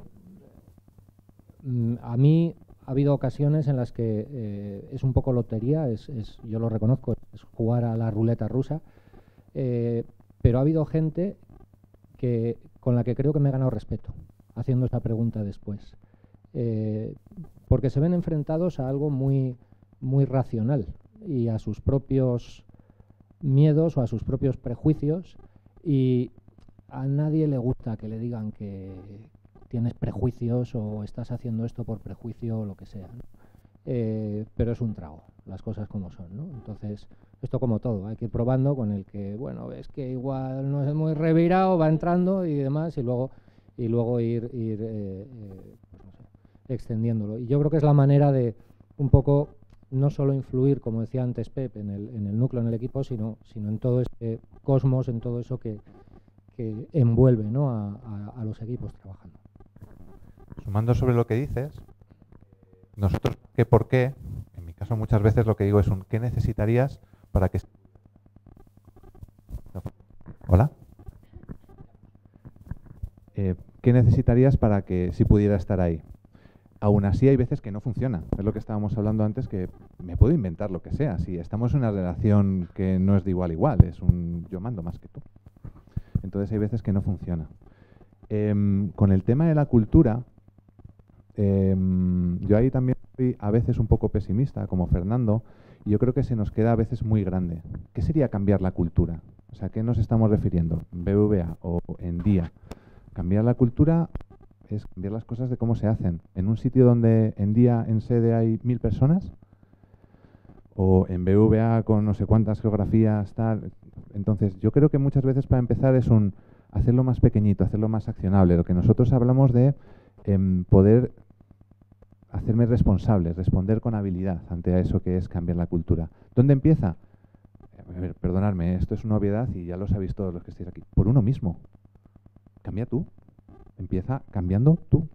a mí ha habido ocasiones en las que eh, es un poco lotería, es, es, yo lo reconozco, es jugar a la ruleta rusa, eh, pero ha habido gente que, con la que creo que me he ganado respeto haciendo esa pregunta después. Eh, porque se ven enfrentados a algo muy, muy racional y a sus propios miedos o a sus propios prejuicios, y a nadie le gusta que le digan que tienes prejuicios o estás haciendo esto por prejuicio o lo que sea, ¿no? Eh, pero es un trago, las cosas como son, ¿no? Entonces, esto como todo, hay que ir probando con el que, bueno, es que igual no es muy revirado, va entrando y demás, y luego, y luego ir, ir eh, eh, pues no sé, extendiéndolo. Y yo creo que es la manera de un poco no solo influir, como decía antes Pep, en el, en el núcleo, en el equipo, sino, sino en todo este cosmos, en todo eso que, que envuelve, ¿no?, a, a, a los equipos trabajando. Sumando sobre lo que dices, nosotros, ¿qué por qué? En mi caso muchas veces lo que digo es un ¿qué necesitarías para que... ¿Hola? Eh, ¿Qué necesitarías para que si pudiera estar ahí? Aún así hay veces que no funciona. Es lo que estábamos hablando antes, que me puedo inventar lo que sea. Si estamos en una relación que no es de igual a igual, es un yo mando más que tú. Entonces hay veces que no funciona. Eh, con el tema de la cultura, eh, yo ahí también soy a veces un poco pesimista, como Fernando, y yo creo que se nos queda a veces muy grande. ¿Qué sería cambiar la cultura? O sea, ¿a qué nos estamos refiriendo? ¿B V A o en día? Cambiar la cultura es cambiar las cosas de cómo se hacen. En un sitio donde en día en sede hay mil personas, o en B V A con no sé cuántas geografías, tal. Entonces, yo creo que muchas veces para empezar es un hacerlo más pequeñito, hacerlo más accionable. Lo que nosotros hablamos de eh, poder hacerme responsable, responder con habilidad ante eso que es cambiar la cultura. ¿Dónde empieza? A ver, perdonadme, esto es una obviedad y ya lo sabéis todos los que estáis aquí. Por uno mismo. Cambia tú. Empieza cambiando tú.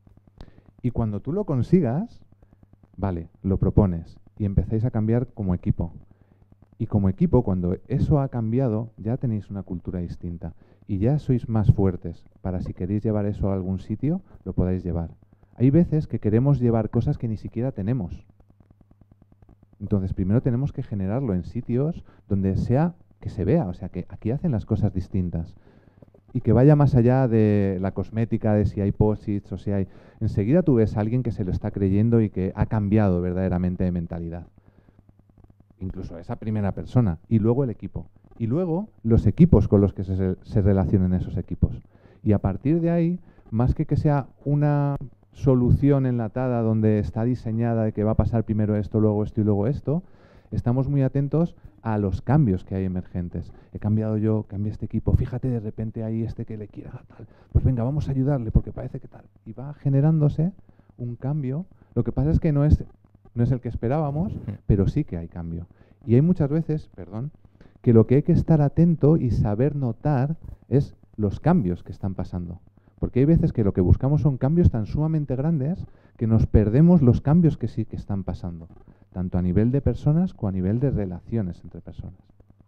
Y cuando tú lo consigas, vale, lo propones y empezáis a cambiar como equipo. Y como equipo, cuando eso ha cambiado, ya tenéis una cultura distinta. Y ya sois más fuertes para si queréis llevar eso a algún sitio, lo podáis llevar. Hay veces que queremos llevar cosas que ni siquiera tenemos. Entonces, primero tenemos que generarlo en sitios donde sea que se vea, o sea, que aquí hacen las cosas distintas. Y que vaya más allá de la cosmética, de si hay post-its o si hay... Enseguida tú ves a alguien que se lo está creyendo y que ha cambiado verdaderamente de mentalidad. Incluso esa primera persona. Y luego el equipo. Y luego los equipos con los que se, se relacionen esos equipos. Y a partir de ahí, más que que sea una solución enlatada donde está diseñada de que va a pasar primero esto, luego esto y luego esto, estamos muy atentos a los cambios que hay emergentes. He cambiado yo, cambié este equipo, fíjate de repente ahí este que le quiera tal, pues venga, vamos a ayudarle porque parece que tal. Y va generándose un cambio. Lo que pasa es que no es, no es el que esperábamos, pero sí que hay cambio. Y hay muchas veces, perdón, que lo que hay que estar atento y saber notar es los cambios que están pasando. Porque hay veces que lo que buscamos son cambios tan sumamente grandes que nos perdemos los cambios que sí que están pasando, tanto a nivel de personas como a nivel de relaciones entre personas.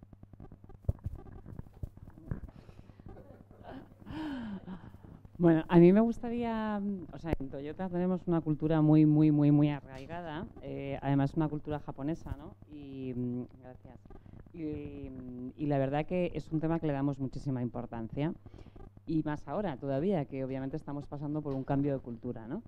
Bueno, a mí me gustaría, o sea, en Toyota tenemos una cultura muy, muy, muy, muy arraigada, eh, además una cultura japonesa, ¿no? Y, gracias. Y, y la verdad que es un tema que le damos muchísima importancia. Y más ahora todavía, que obviamente estamos pasando por un cambio de cultura, ¿no?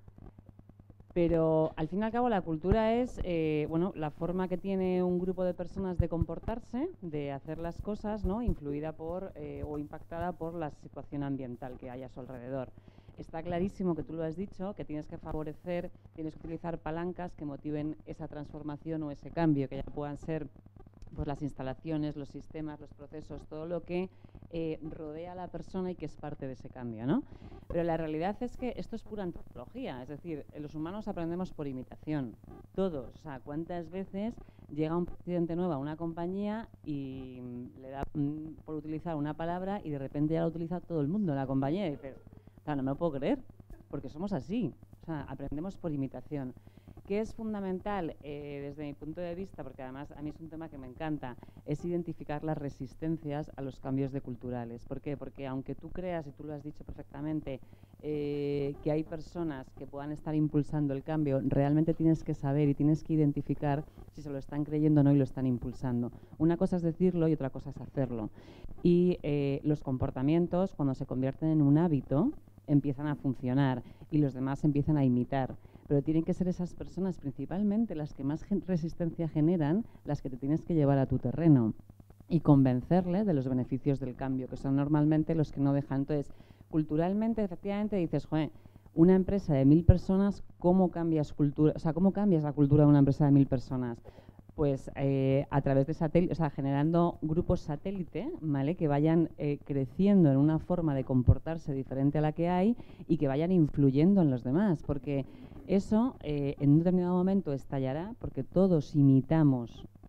Pero al fin y al cabo la cultura es eh, bueno, la forma que tiene un grupo de personas de comportarse, de hacer las cosas, ¿no?, influida por eh, o impactada por la situación ambiental que hay a su alrededor. Está clarísimo que tú lo has dicho, que tienes que favorecer, tienes que utilizar palancas que motiven esa transformación o ese cambio, que ya puedan ser pues las instalaciones, los sistemas, los procesos, todo lo que eh, rodea a la persona y que es parte de ese cambio, ¿no? Pero la realidad es que esto es pura antropología, es decir, los humanos aprendemos por imitación, todos. O sea, ¿cuántas veces llega un presidente nuevo a una compañía y le da mm, por utilizar una palabra y de repente ya la utiliza todo el mundo en la compañía? Y dices, o sea, no me lo puedo creer, porque somos así, o sea, aprendemos por imitación. ¿Qué es fundamental eh, desde mi punto de vista? Porque además a mí es un tema que me encanta, es identificar las resistencias a los cambios de culturales. ¿Por qué? Porque aunque tú creas, y tú lo has dicho perfectamente, eh, que hay personas que puedan estar impulsando el cambio, realmente tienes que saber y tienes que identificar si se lo están creyendo o no y lo están impulsando. Una cosa es decirlo y otra cosa es hacerlo. Y eh, los comportamientos, cuando se convierten en un hábito, empiezan a funcionar y los demás empiezan a imitar. Pero tienen que ser esas personas principalmente las que más gen- resistencia generan, las que te tienes que llevar a tu terreno y convencerle de los beneficios del cambio, que son normalmente los que no dejan. Entonces, culturalmente, efectivamente, dices, joder, una empresa de mil personas, ¿cómo cambias cultura? O sea, ¿cómo cambias la cultura de una empresa de mil personas? Pues eh, a través de satélite, o sea, generando grupos satélite, ¿vale?, que vayan eh, creciendo en una forma de comportarse diferente a la que hay y que vayan influyendo en los demás, porque eso eh, en un determinado momento estallará, porque todos imitamos,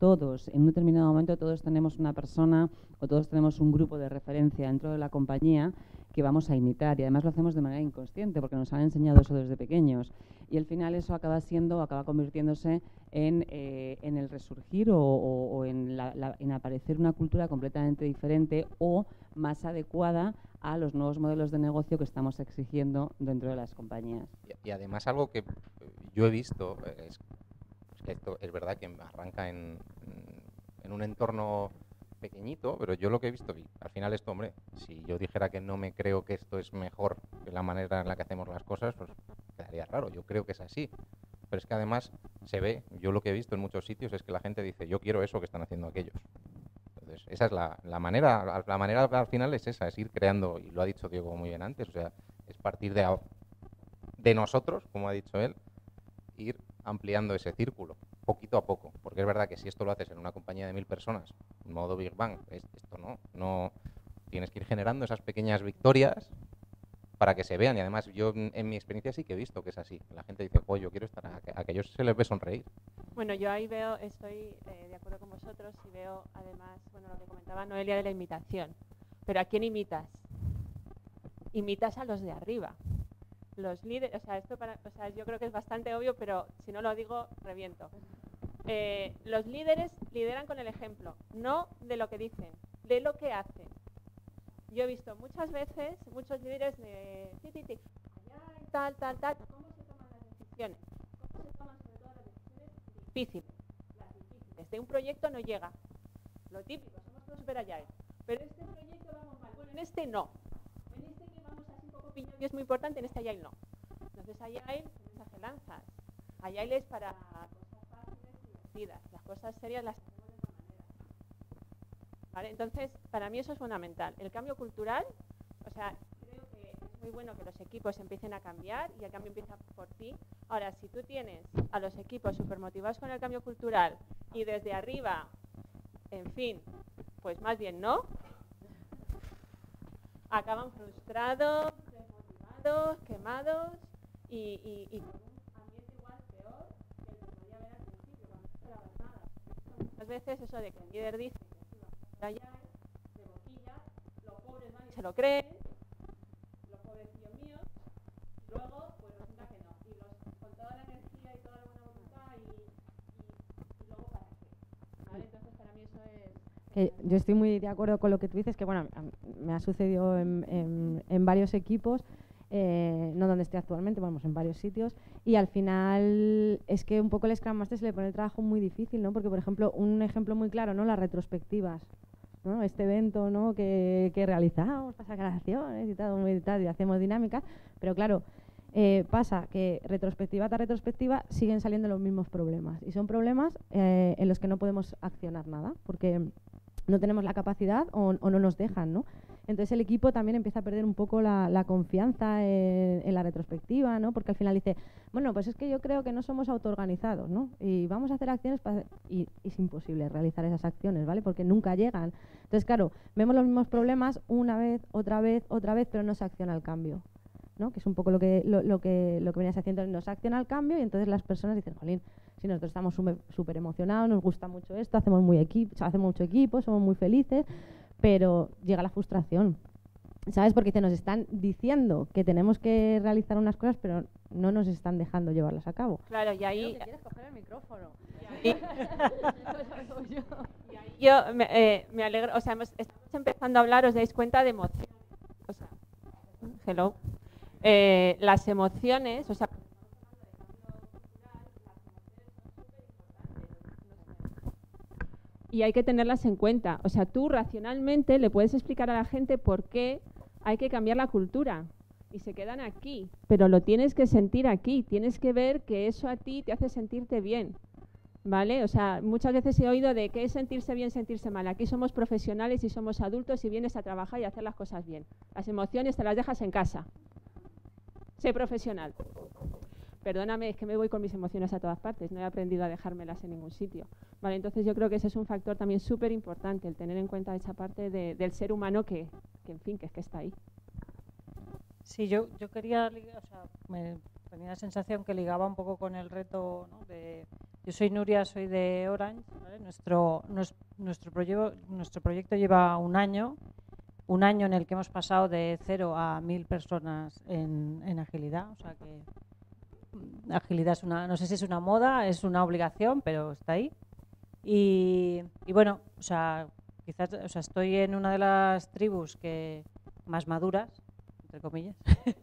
todos, en un determinado momento todos tenemos una persona o todos tenemos un grupo de referencia dentro de la compañía que vamos a imitar, y además lo hacemos de manera inconsciente porque nos han enseñado eso desde pequeños, y al final eso acaba siendo, acaba convirtiéndose en, eh, en el resurgir o, o, o en, la, la, en aparecer una cultura completamente diferente o más adecuada a los nuevos modelos de negocio que estamos exigiendo dentro de las compañías. Y, y además algo que yo he visto, es, es que esto es verdad que arranca en, en un entorno pequeñito, pero yo lo que he visto, y al final esto, hombre, si yo dijera que no me creo que esto es mejor que la manera en la que hacemos las cosas, pues quedaría raro. Yo creo que es así. Pero es que además se ve, yo lo que he visto en muchos sitios es que la gente dice, yo quiero eso que están haciendo aquellos. Entonces, esa es la, la manera, la manera al final es esa, es ir creando, y lo ha dicho Diego muy bien antes, o sea, es partir de, de nosotros, como ha dicho él, ir ampliando ese círculo, poquito a poco, porque es verdad que si esto lo haces en una compañía de mil personas, en modo Big Bang, es, esto no, no, tienes que ir generando esas pequeñas victorias para que se vean, y además yo en mi experiencia sí que he visto que es así, la gente dice, oh, yo quiero estar, a, a aquellos se les ve sonreír. Bueno, yo ahí veo, estoy eh, de acuerdo con vosotros y veo además, bueno, lo que comentaba Noelia de la imitación, pero ¿a quién imitas? Imitas a los de arriba. Los líderes, o sea, esto para, o sea, yo creo que es bastante obvio, pero si no lo digo, reviento. Eh, los líderes lideran con el ejemplo, no de lo que dicen, de lo que hacen. Yo he visto muchas veces, muchos líderes de ti, ti, ti, tal, tal, tal, cómo se toman las decisiones, cómo se toman sobre todo las decisiones difíciles, las difíciles. De un proyecto no llega, lo típico, somos todos super agile, pero este proyecto vamos mal, bueno, en este no. En este que vamos así un poco piñón, que es muy importante, en este Agile no. Entonces Agile es mensaje lanzas. Agile es para cosas fáciles y divertidas. Las cosas serias las hacemos de otra manera. ¿Vale? Entonces, para mí eso es fundamental. El cambio cultural, o sea, creo que es muy bueno que los equipos empiecen a cambiar y el cambio empieza por ti. Ahora, si tú tienes a los equipos súper motivados con el cambio cultural y desde arriba, en fin, pues más bien no, acaban frustrados, desmotivados, quemados y, y, y con un ambiente igual peor que el que podía haber al principio, cuando no esperabas nada. Muchas veces eso de que el líder dice que sí, vamos a allá, de boquilla, los pobres van y se lo creen, los pobrecillos míos, y luego pues resulta que no. Y los, con toda la energía y toda la buena voluntad y, y, y luego para qué. ¿Vale? Entonces para mí eso es... Que yo estoy muy de acuerdo con lo que tú dices, que bueno, me ha sucedido en, en, en varios equipos, eh, no donde estoy actualmente, vamos, en varios sitios, y al final es que un poco el Scrum Master se le pone el trabajo muy difícil, ¿no? Porque, por ejemplo, un ejemplo muy claro, ¿no? Las retrospectivas, ¿no? Este evento, ¿no? que, que realizamos para sacar acciones y tal, y tal, y hacemos dinámicas, pero claro, eh, pasa que retrospectiva tras retrospectiva siguen saliendo los mismos problemas, y son problemas eh, en los que no podemos accionar nada, porque no tenemos la capacidad o, o no nos dejan, ¿no? Entonces el equipo también empieza a perder un poco la, la confianza en, en la retrospectiva, ¿no? Porque al final dice, bueno, pues es que yo creo que no somos autoorganizados, ¿no? Y vamos a hacer acciones para, y, y es imposible realizar esas acciones, ¿vale? Porque nunca llegan. Entonces, claro, vemos los mismos problemas una vez, otra vez, otra vez, pero no se acciona el cambio, ¿no? Que es un poco lo que lo, lo que lo que venías haciendo, no se acciona el cambio y entonces las personas dicen, jolín, si nosotros estamos súper emocionados, nos gusta mucho esto, hacemos muy equipo, o sea, hacemos mucho equipo, somos muy felices, pero llega la frustración, ¿sabes? Porque te nos están diciendo que tenemos que realizar unas cosas, pero no nos están dejando llevarlas a cabo. Claro, y ahí... ¿Quieres coger el micrófono? Y ahí, y ahí yo me, eh, me alegro, o sea, hemos, estamos empezando a hablar, os dais cuenta de emociones, o sea, hello, eh, las emociones, o sea, y hay que tenerlas en cuenta. O sea, tú racionalmente le puedes explicar a la gente por qué hay que cambiar la cultura y se quedan aquí, pero lo tienes que sentir aquí, tienes que ver que eso a ti te hace sentirte bien, ¿vale? O sea, muchas veces he oído de qué es sentirse bien, sentirse mal. Aquí somos profesionales y somos adultos y vienes a trabajar y a hacer las cosas bien. Las emociones te las dejas en casa. Sé profesional. Perdóname, es que me voy con mis emociones a todas partes, no he aprendido a dejármelas en ningún sitio. Vale, entonces yo creo que ese es un factor también súper importante, el tener en cuenta esa parte de, del ser humano que, que, en fin, que es que está ahí. Sí, yo, yo quería, o sea, me tenía la sensación que ligaba un poco con el reto, ¿no? de Yo soy Nuria, soy de Orange. ¿Vale? Nuestro, nos, nuestro, proyecto, nuestro proyecto lleva un año, un año en el que hemos pasado de cero a mil personas en, en agilidad. O sea que agilidad es una, no sé si es una moda, es una obligación, pero está ahí. Y, y bueno, o sea, quizás, o sea, estoy en una de las tribus que más maduras, entre comillas,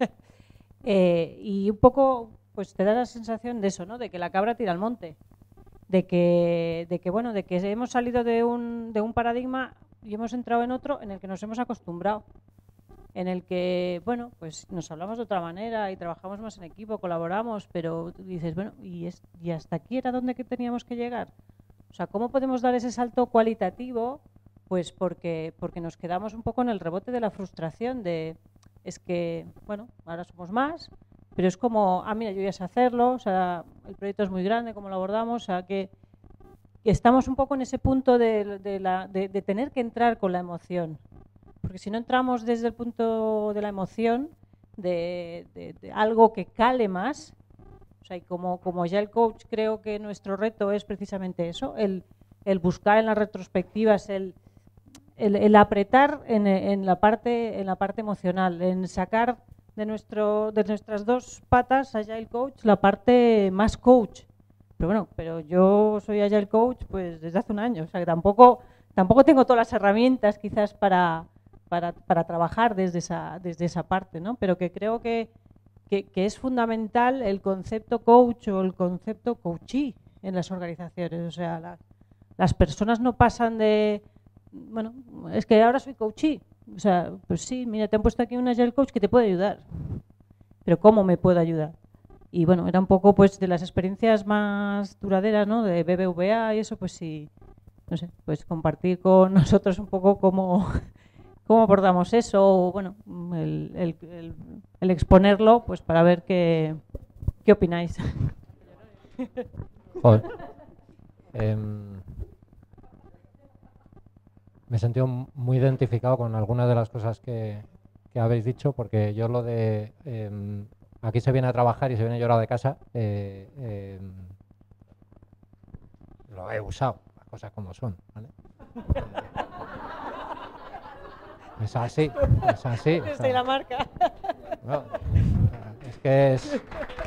eh, y un poco, pues te da la sensación de eso, ¿no? De que la cabra tira al monte, de que, de que bueno, de que hemos salido de un, de un paradigma y hemos entrado en otro en el que nos hemos acostumbrado, en el que, bueno, pues nos hablamos de otra manera y trabajamos más en equipo, colaboramos, pero dices, bueno, ¿y, es, y hasta aquí era donde que teníamos que llegar? O sea, ¿cómo podemos dar ese salto cualitativo? Pues porque, porque nos quedamos un poco en el rebote de la frustración de, es que, bueno, ahora somos más, pero es como, ah, mira, yo ya sé hacerlo, o sea, el proyecto es muy grande, ¿cómo lo abordamos? O sea, que, que estamos un poco en ese punto de, de, la, de, de tener que entrar con la emoción. Porque si no entramos desde el punto de la emoción, de, de, de algo que cale más, o sea, y como, como ya el coach creo que nuestro reto es precisamente eso, el, el buscar en las retrospectivas, el, el, el apretar en, en, la parte, en la parte emocional, en sacar de, nuestro, de nuestras dos patas, Agile Coach, la parte más coach. Pero bueno, pero yo soy Agile Coach pues desde hace un año, o sea que tampoco, tampoco tengo todas las herramientas quizás para, para, para trabajar desde esa, desde esa parte, ¿no? Pero que creo que Que, que es fundamental el concepto coach o el concepto coachee en las organizaciones. O sea, la, las personas no pasan de, bueno, es que ahora soy coachee. O sea, pues sí, mira, te han puesto aquí un Agile Coach que te puede ayudar. Pero ¿cómo me puede ayudar? Y bueno, era un poco pues de las experiencias más duraderas, ¿no? De B B V A y eso, pues sí, no sé, pues compartir con nosotros un poco cómo... cómo abordamos eso, o bueno, el, el, el, el exponerlo, pues para ver qué, qué opináis. Joder. Eh, me he sentido muy identificado con algunas de las cosas que, que habéis dicho, porque yo lo de eh, aquí se viene a trabajar y se viene llorado de casa, eh, eh, lo he usado, las cosas como son, ¿vale? Es así, es así. Desde o sea, la marca. No, es que es...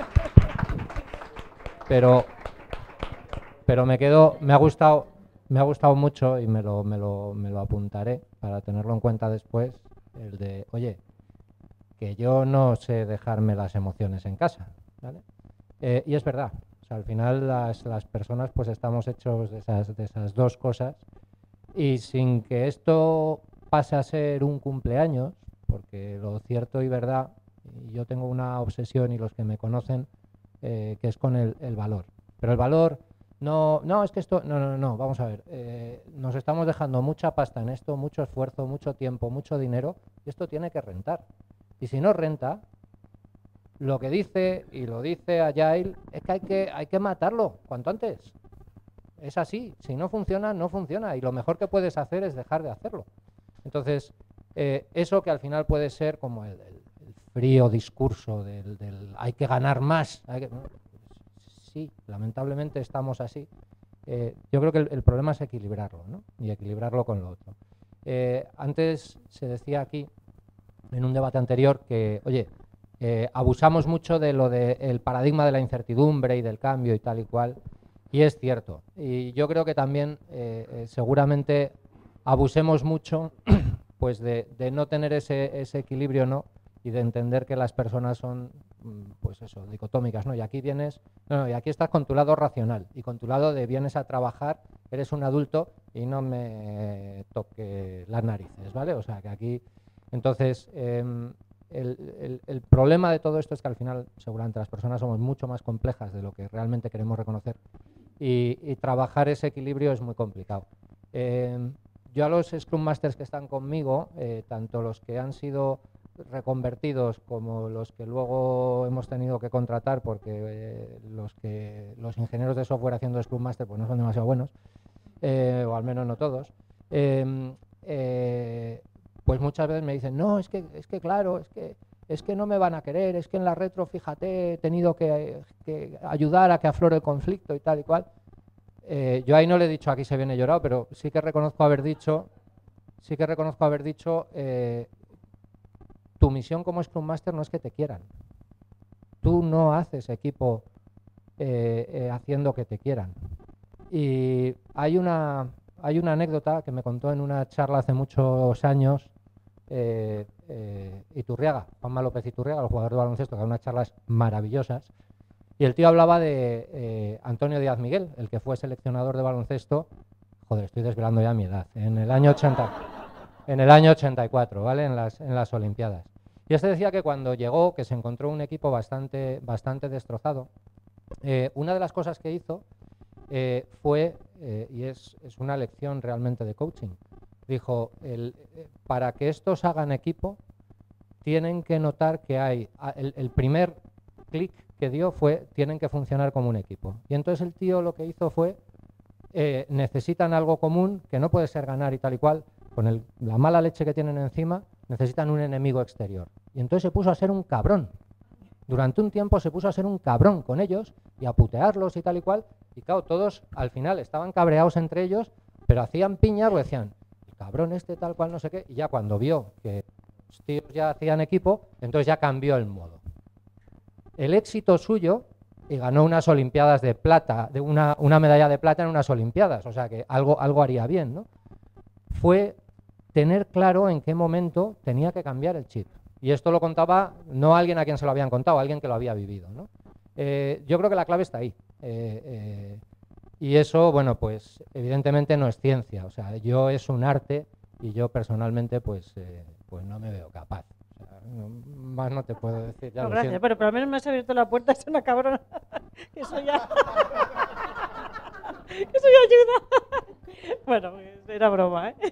Pero, pero me quedo, me ha gustado, me ha gustado mucho y me lo, me lo, me lo apuntaré para tenerlo en cuenta después, el de, oye, que yo no sé dejarme las emociones en casa, ¿vale? Eh, y es verdad, o sea, al final las, las personas pues estamos hechos de esas, de esas dos cosas y sin que esto pasa a ser un cumpleaños, porque lo cierto y verdad, y yo tengo una obsesión y los que me conocen, eh, que es con el, el valor. Pero el valor, no, no, es que esto, no, no, no, vamos a ver, eh, nos estamos dejando mucha pasta en esto, mucho esfuerzo, mucho tiempo, mucho dinero, y esto tiene que rentar. Y si no renta, lo que dice, y lo dice Agile, es que hay que, hay que matarlo cuanto antes. Es así, si no funciona, no funciona, y lo mejor que puedes hacer es dejar de hacerlo. Entonces, eh, eso que al final puede ser como el, el, el frío discurso del, del hay que ganar más. Hay que, no, sí, lamentablemente estamos así. Eh, yo creo que el, el problema es equilibrarlo, ¿no? Y equilibrarlo con lo otro. Eh, antes se decía aquí, en un debate anterior, que, oye, eh, abusamos mucho de lo del paradigma de la incertidumbre y del cambio y tal y cual. Y es cierto. Y yo creo que también, eh, eh, seguramente, abusemos mucho pues de, de no tener ese, ese equilibrio, ¿no? Y de entender que las personas son, pues eso, dicotómicas, ¿no? Y aquí vienes, no, no, y aquí estás con tu lado racional y con tu lado de vienes a trabajar, eres un adulto y no me toque las narices, ¿vale? O sea, que aquí, entonces, eh, el, el, el problema de todo esto es que al final, seguramente las personas somos mucho más complejas de lo que realmente queremos reconocer y, y trabajar ese equilibrio es muy complicado. Eh, Yo a los Scrum Masters que están conmigo, eh, tanto los que han sido reconvertidos como los que luego hemos tenido que contratar porque eh, los que los ingenieros de software haciendo Scrum Master pues no son demasiado buenos, eh, o al menos no todos, eh, eh, pues muchas veces me dicen, no, es que, es que claro, es que, es que no me van a querer, es que en la retro, fíjate, he tenido que, que ayudar a que aflore el conflicto y tal y cual. eh, yo ahí no le he dicho aquí se viene llorado, pero sí que reconozco haber dicho, sí que reconozco haber dicho, eh, tu misión como Scrum Master no es que te quieran. Tú no haces equipo eh, eh, haciendo que te quieran. Y hay una, hay una anécdota que me contó en una charla hace muchos años eh, eh, Iturriaga, Juanma López Iturriaga, el jugador de baloncesto, que da unas charlas maravillosas. Y el tío hablaba de eh, Antonio Díaz Miguel, el que fue seleccionador de baloncesto, joder, estoy desvelando ya mi edad, en el año ochenta, en el año ochenta y cuatro, ¿vale? En las, en las Olimpiadas. Y este decía que cuando llegó, que se encontró un equipo bastante, bastante destrozado, eh, una de las cosas que hizo eh, fue, eh, y es, es una lección realmente de coaching, dijo, el, eh, para que estos hagan equipo, tienen que notar que hay, el, el primer clic que dio fue, tienen que funcionar como un equipo. Y entonces el tío lo que hizo fue, eh, necesitan algo común, que no puede ser ganar y tal y cual, con el, la mala leche que tienen encima, necesitan un enemigo exterior. Y entonces se puso a ser un cabrón. Durante un tiempo se puso a ser un cabrón con ellos y a putearlos y tal y cual. Y claro, todos al final estaban cabreados entre ellos, pero hacían piñas o decían, el cabrón este tal cual no sé qué. Y ya cuando vio que los tíos ya hacían equipo, entonces ya cambió el modo. El éxito suyo, y ganó unas Olimpiadas de plata, de una, una medalla de plata en unas Olimpiadas, o sea que algo, algo haría bien, ¿no? Fue tener claro en qué momento tenía que cambiar el chip. Y esto lo contaba no alguien a quien se lo habían contado, alguien que lo había vivido, ¿no? Eh, yo creo que la clave está ahí. Eh, eh, y eso, bueno, pues evidentemente no es ciencia. O sea, yo es un arte y yo personalmente pues, eh, pues no me veo capaz. O sea, no, más no te puedo decir. Ya No, lo gracias, siento. pero por lo menos me has abierto la puerta, es una cabrona. Eso ya... Eso ya ayuda. Bueno, era broma, ¿eh?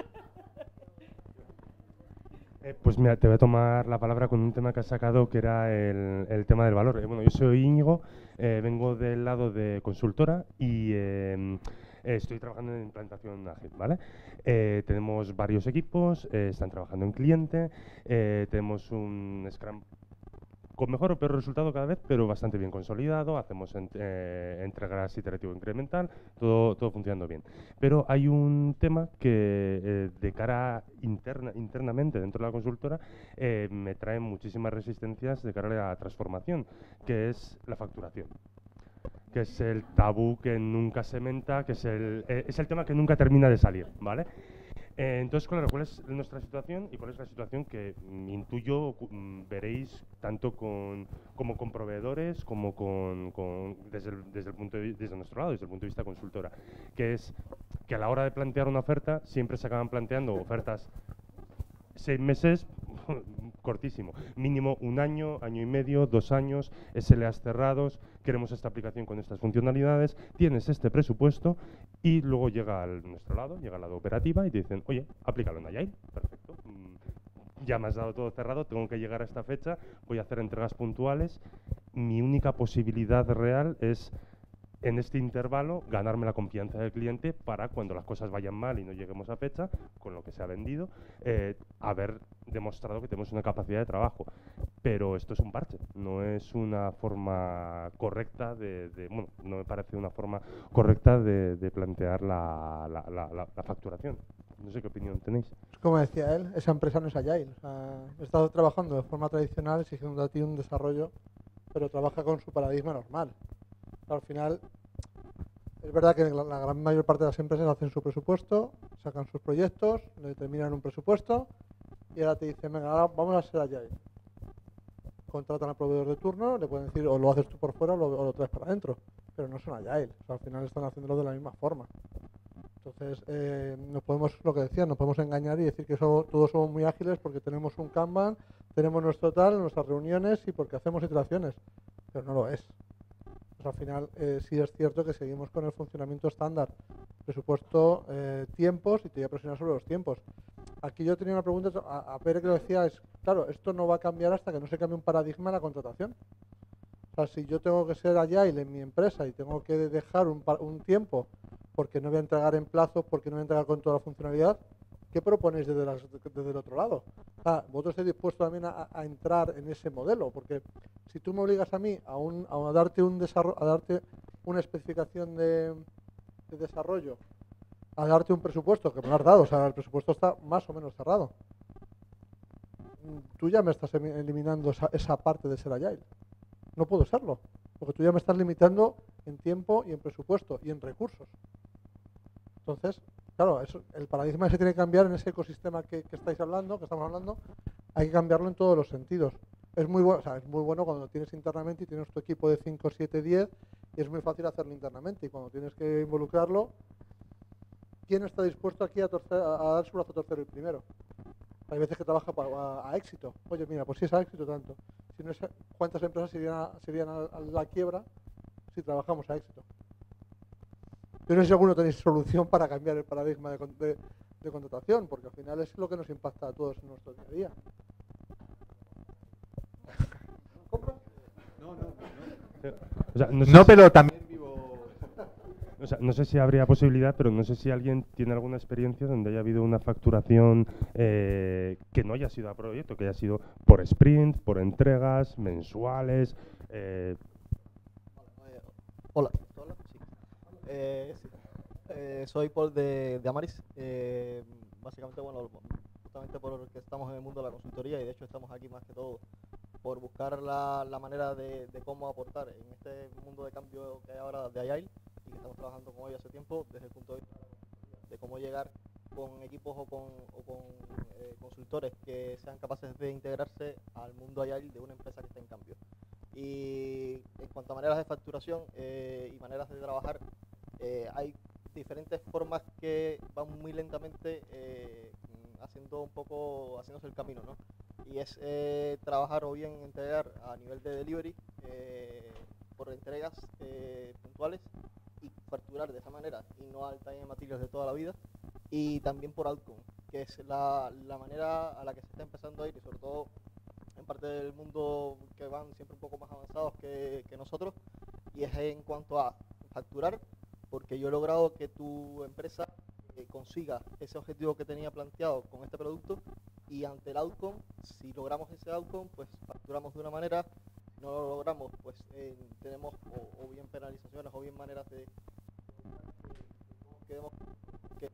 Eh, pues mira, te voy a tomar la palabra con un tema que has sacado, que era el, el tema del valor. Eh, bueno, yo soy Íñigo, eh, vengo del lado de consultora y eh, estoy trabajando en implantación ágil, ¿vale? Eh, tenemos varios equipos, eh, están trabajando en cliente, eh, tenemos un Scrum con mejor o peor resultado cada vez, pero bastante bien consolidado, hacemos ent eh, entregas iterativo incremental, todo, todo funcionando bien. Pero hay un tema que eh, de cara interna, internamente dentro de la consultora eh, me trae muchísimas resistencias de cara a la transformación, que es la facturación, que es el tabú que nunca se menta, que es el, eh, es el tema que nunca termina de salir, ¿vale? Eh, entonces, claro, ¿cuál es nuestra situación y cuál es la situación que mm, intuyo mm, veréis tanto con, como con proveedores como con, con desde, el, desde, el punto de, desde nuestro lado, desde el punto de vista consultora? Que es que a la hora de plantear una oferta siempre se acaban planteando ofertas seis meses, cortísimo, mínimo un año, año y medio, dos años, S L As cerrados, queremos esta aplicación con estas funcionalidades, tienes este presupuesto y luego llega al nuestro lado, llega al lado operativa y te dicen, oye, aplícalo en Agile, perfecto, mm, ya me has dado todo cerrado, tengo que llegar a esta fecha, voy a hacer entregas puntuales, mi única posibilidad real es en este intervalo ganarme la confianza del cliente para cuando las cosas vayan mal y no lleguemos a fecha, con lo que se ha vendido, eh, haber demostrado que tenemos una capacidad de trabajo. Pero esto es un parche, no es una forma correcta de, de bueno, no me parece una forma correcta de, de plantear la, la, la, la, la facturación. No sé qué opinión tenéis. Como decía él, esa empresa no es Agile. O sea, he estado trabajando de forma tradicional, exigiendo a ti un desarrollo, pero trabaja con su paradigma normal. Al final, es verdad que la, la gran mayor parte de las empresas hacen su presupuesto, sacan sus proyectos, le determinan un presupuesto y ahora te dicen, venga, ahora vamos a ser Agile. Contratan al proveedor de turno, le pueden decir, o lo haces tú por fuera o lo, o lo traes para adentro, pero no son Agile. O sea, al final están haciéndolo de la misma forma. Entonces, eh, nos podemos, lo que decía, nos podemos engañar y decir que so, todos somos muy ágiles porque tenemos un Kanban, tenemos nuestro tal, nuestras reuniones y porque hacemos iteraciones, pero no lo es. Pues al final eh, sí es cierto que seguimos con el funcionamiento estándar, presupuesto, eh, tiempos, y te voy a presionar sobre los tiempos. Aquí yo tenía una pregunta a, a Pere que lo decía, es, claro, esto no va a cambiar hasta que no se cambie un paradigma en la contratación. O sea, si yo tengo que ser Agile en mi empresa y tengo que dejar un, un tiempo porque no voy a entregar en plazo, porque no voy a entregar con toda la funcionalidad, ¿qué proponéis desde, las, desde el otro lado? Ah, vosotros estáis dispuestos también a, a entrar en ese modelo, porque si tú me obligas a mí a, un, a darte un desarrollo, a darte una especificación de, de desarrollo a darte un presupuesto que me lo has dado, o sea, el presupuesto está más o menos cerrado, tú ya me estás eliminando esa, esa parte de ser agile. No puedo serlo, porque tú ya me estás limitando en tiempo y en presupuesto y en recursos. Entonces, claro, eso, el paradigma se tiene que cambiar en ese ecosistema que, que estáis hablando, que estamos hablando, hay que cambiarlo en todos los sentidos. Es muy bueno, o sea, es muy bueno cuando lo tienes internamente y tienes tu equipo de cinco, siete, diez y es muy fácil hacerlo internamente. Y cuando tienes que involucrarlo, ¿quién está dispuesto aquí a, torcer, a, a dar su brazo a torcer el primero? Hay veces que trabaja para, a, a éxito. Oye, mira, pues si es a éxito tanto. Si no es a, ¿cuántas empresas se irían, a, se irían a, a la quiebra si trabajamos a éxito? Yo no sé si alguno tenéis solución para cambiar el paradigma de, de, de contratación, porque al final es lo que nos impacta a todos en nuestro día a día. No, no, no. O sea, no, sé no si, pero también vivo... O sea, no sé si habría posibilidad, pero no sé si alguien tiene alguna experiencia donde haya habido una facturación eh, que no haya sido a proyecto, que haya sido por sprint, por entregas, mensuales... Eh. Hola. Hola. Sí. Eh, sí. Eh, soy Paul de, de Amaris. Eh, básicamente, bueno, justamente porque estamos en el mundo de la consultoría y de hecho estamos aquí más que todo por buscar la, la manera de, de cómo aportar en este mundo de cambio que hay ahora de Agile y que estamos trabajando con ellos hace tiempo desde el punto de vista de cómo llegar con equipos o con, o con eh, consultores que sean capaces de integrarse al mundo Agile de una empresa que está en cambio. Y en cuanto a maneras de facturación eh, y maneras de trabajar, eh, hay diferentes formas que van muy lentamente eh, haciendo un poco, haciéndose el camino, ¿no? Y es eh, trabajar o bien entregar a nivel de delivery eh, por entregas eh, puntuales y facturar de esa manera y no al time and materials de toda la vida, y también por outcome, que es la, la manera a la que se está empezando a ir, y sobre todo en parte del mundo que van siempre un poco más avanzados que, que nosotros, y es en cuanto a facturar, porque yo he logrado que tu empresa eh, consiga ese objetivo que tenía planteado con este producto, y ante el outcome, si logramos ese outcome, pues facturamos de una manera, si no lo logramos, pues eh, tenemos o, o bien penalizaciones o bien maneras de que demos que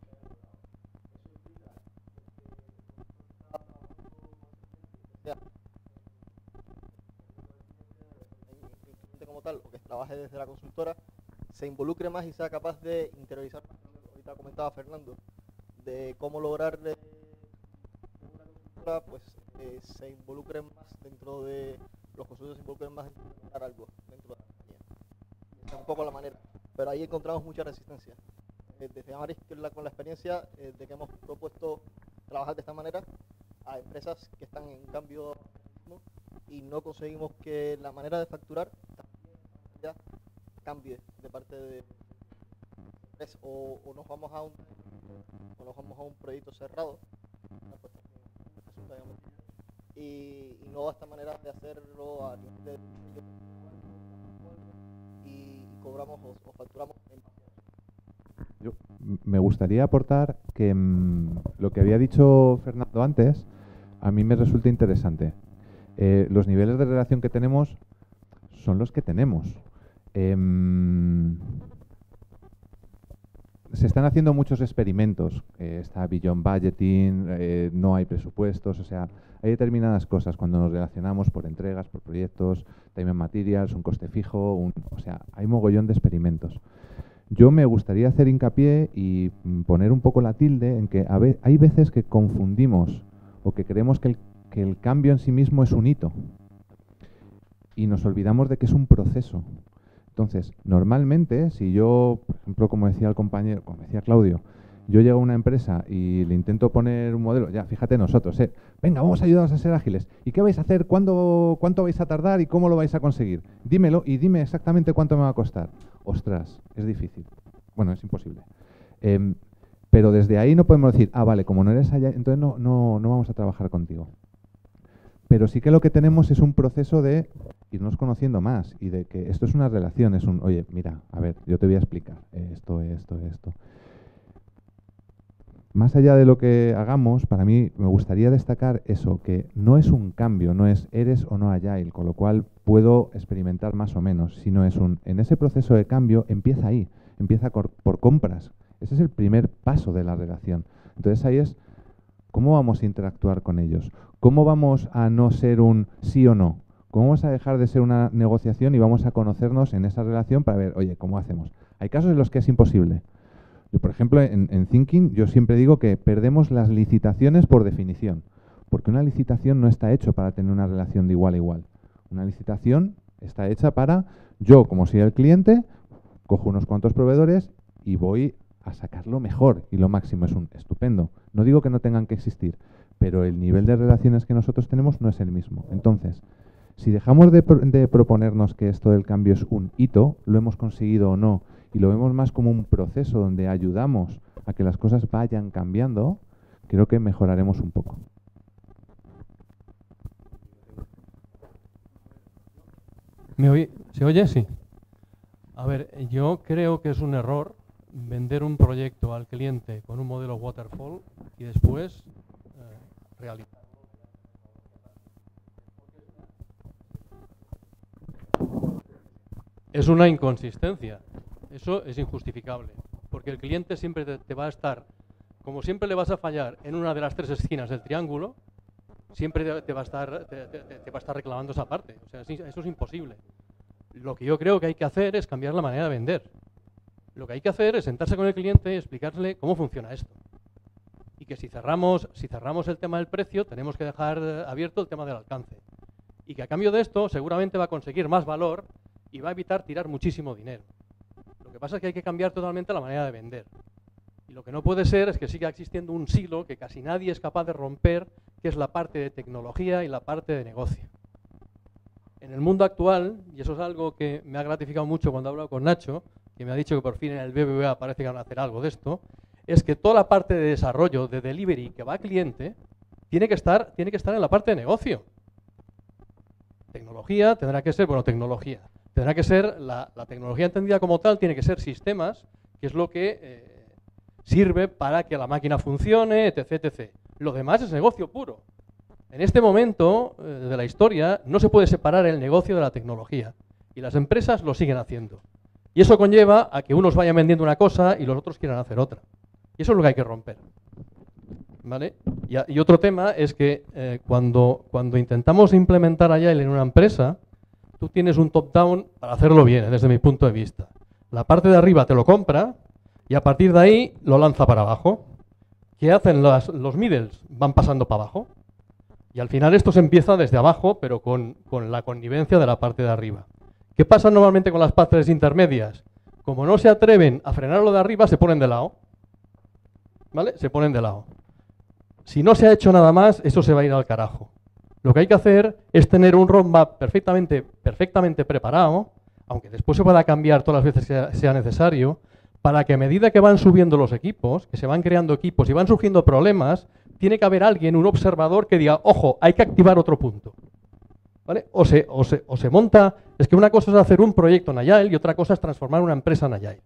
como tal, o que trabaje desde la consultora, se involucre más y sea capaz de interiorizar. Ahorita comentaba Fernando de cómo lograr de una consultora, pues eh, se involucren más dentro de los consultores, se involucren más dentro de lograr algo dentro de la compañía. Esa es un poco la manera, pero ahí encontramos mucha resistencia. Eh, desde Amaris, con la, con la experiencia eh, de que hemos propuesto trabajar de esta manera a empresas que están en cambio, ¿no? Y no conseguimos que la manera de facturar ya cambie de parte de o, o nos vamos a un o nos vamos a un proyecto cerrado, y, y no a esta manera de hacerlo a nivel de y, y cobramos o, o facturamos en Yo me gustaría aportar que mmm, lo que había dicho Fernando antes a mí me resulta interesante. Eh, los niveles de relación que tenemos son los que tenemos. Eh, se están haciendo muchos experimentos. Eh, está Beyond Budgeting, eh, no hay presupuestos, o sea, hay determinadas cosas cuando nos relacionamos por entregas, por proyectos, time and materials, un coste fijo, un, o sea, hay mogollón de experimentos. Yo me gustaría hacer hincapié y poner un poco la tilde en que a ve, hay veces que confundimos o que creemos que el, que el cambio en sí mismo es un hito y nos olvidamos de que es un proceso. Entonces, normalmente, si yo, por ejemplo, como decía el compañero, como decía Claudio, yo llego a una empresa y le intento poner un modelo, ya, fíjate nosotros, eh, venga, vamos a ayudaros a ser ágiles. ¿Y qué vais a hacer? ¿Cuándo, cuánto vais a tardar y cómo lo vais a conseguir? Dímelo y dime exactamente cuánto me va a costar. Ostras, es difícil. Bueno, es imposible. Eh, pero desde ahí no podemos decir, ah, vale, como no eres allá, entonces no, no, no vamos a trabajar contigo. Pero sí que lo que tenemos es un proceso de irnos conociendo más y de que esto es una relación, es un, oye, mira, a ver, yo te voy a explicar esto, esto, esto. Más allá de lo que hagamos, para mí me gustaría destacar eso, que no es un cambio, no es eres o no agile, con lo cual puedo experimentar más o menos, sino es un, en ese proceso de cambio empieza ahí, empieza por, por compras. Ese es el primer paso de la relación. Entonces ahí es cómo vamos a interactuar con ellos, cómo vamos a no ser un sí o no, cómo vamos a dejar de ser una negociación y vamos a conocernos en esa relación para ver, oye, ¿cómo hacemos? Hay casos en los que es imposible. Yo, por ejemplo, en, en Thinking yo siempre digo que perdemos las licitaciones por definición, porque una licitación no está hecha para tener una relación de igual a igual. Una licitación está hecha para, yo como soy el cliente, cojo unos cuantos proveedores y voy a sacarlo mejor y lo máximo es un estupendo. No digo que no tengan que existir, pero el nivel de relaciones que nosotros tenemos no es el mismo. Entonces, si dejamos de, pro de proponernos que esto del cambio es un hito, lo hemos conseguido o no, y lo vemos más como un proceso donde ayudamos a que las cosas vayan cambiando, creo que mejoraremos un poco. ¿Me oye? ¿Se oye? Sí. A ver, yo creo que es un error vender un proyecto al cliente con un modelo waterfall y después eh, realizar. Es una inconsistencia. Eso es injustificable. Porque el cliente siempre te, te va a estar, como siempre le vas a fallar en una de las tres esquinas del triángulo, siempre te, te, va, a estar, te, te, te va a estar reclamando esa parte. O sea, eso es imposible. Lo que yo creo que hay que hacer es cambiar la manera de vender. Lo que hay que hacer es sentarse con el cliente y explicarle cómo funciona esto. Y que si cerramos, si cerramos el tema del precio, tenemos que dejar abierto el tema del alcance. Y que a cambio de esto seguramente va a conseguir más valor y va a evitar tirar muchísimo dinero. Lo que pasa es que hay que cambiar totalmente la manera de vender. Y lo que no puede ser es que siga existiendo un silo que casi nadie es capaz de romper, que es la parte de tecnología y la parte de negocio. En el mundo actual, y eso es algo que me ha gratificado mucho cuando he hablado con Nacho, que me ha dicho que por fin en el B B V A parece que van a hacer algo de esto, es que toda la parte de desarrollo, de delivery que va al cliente, tiene que estar, tiene que estar en la parte de negocio. Tecnología tendrá que ser, bueno, tecnología, tendrá que ser, la, la tecnología entendida como tal, tiene que ser sistemas, que es lo que eh, sirve para que la máquina funcione, etc, etcétera. Lo demás es negocio puro. En este momento eh, de la historia no se puede separar el negocio de la tecnología y las empresas lo siguen haciendo. Y eso conlleva a que unos vayan vendiendo una cosa y los otros quieran hacer otra. Y eso es lo que hay que romper. ¿Vale? Y, a, y otro tema es que eh, cuando, cuando intentamos implementar Agile en una empresa, tú tienes un top-down para hacerlo bien, desde mi punto de vista. La parte de arriba te lo compra y a partir de ahí lo lanza para abajo. ¿Qué hacen las, los middles? Van pasando para abajo. Y al final esto se empieza desde abajo, pero con, con la connivencia de la parte de arriba. ¿Qué pasa normalmente con las partes intermedias? Como no se atreven a frenarlo de arriba, se ponen de lado. ¿Vale? Se ponen de lado. Si no se ha hecho nada más, eso se va a ir al carajo. Lo que hay que hacer es tener un roadmap perfectamente, perfectamente preparado, aunque después se pueda cambiar todas las veces que sea, sea necesario, para que a medida que van subiendo los equipos, que se van creando equipos y van surgiendo problemas, tiene que haber alguien, un observador, que diga, ojo, hay que activar otro punto. ¿Vale? O, se, o, se, o se monta, es que una cosa es hacer un proyecto en Agile y otra cosa es transformar una empresa en Agile.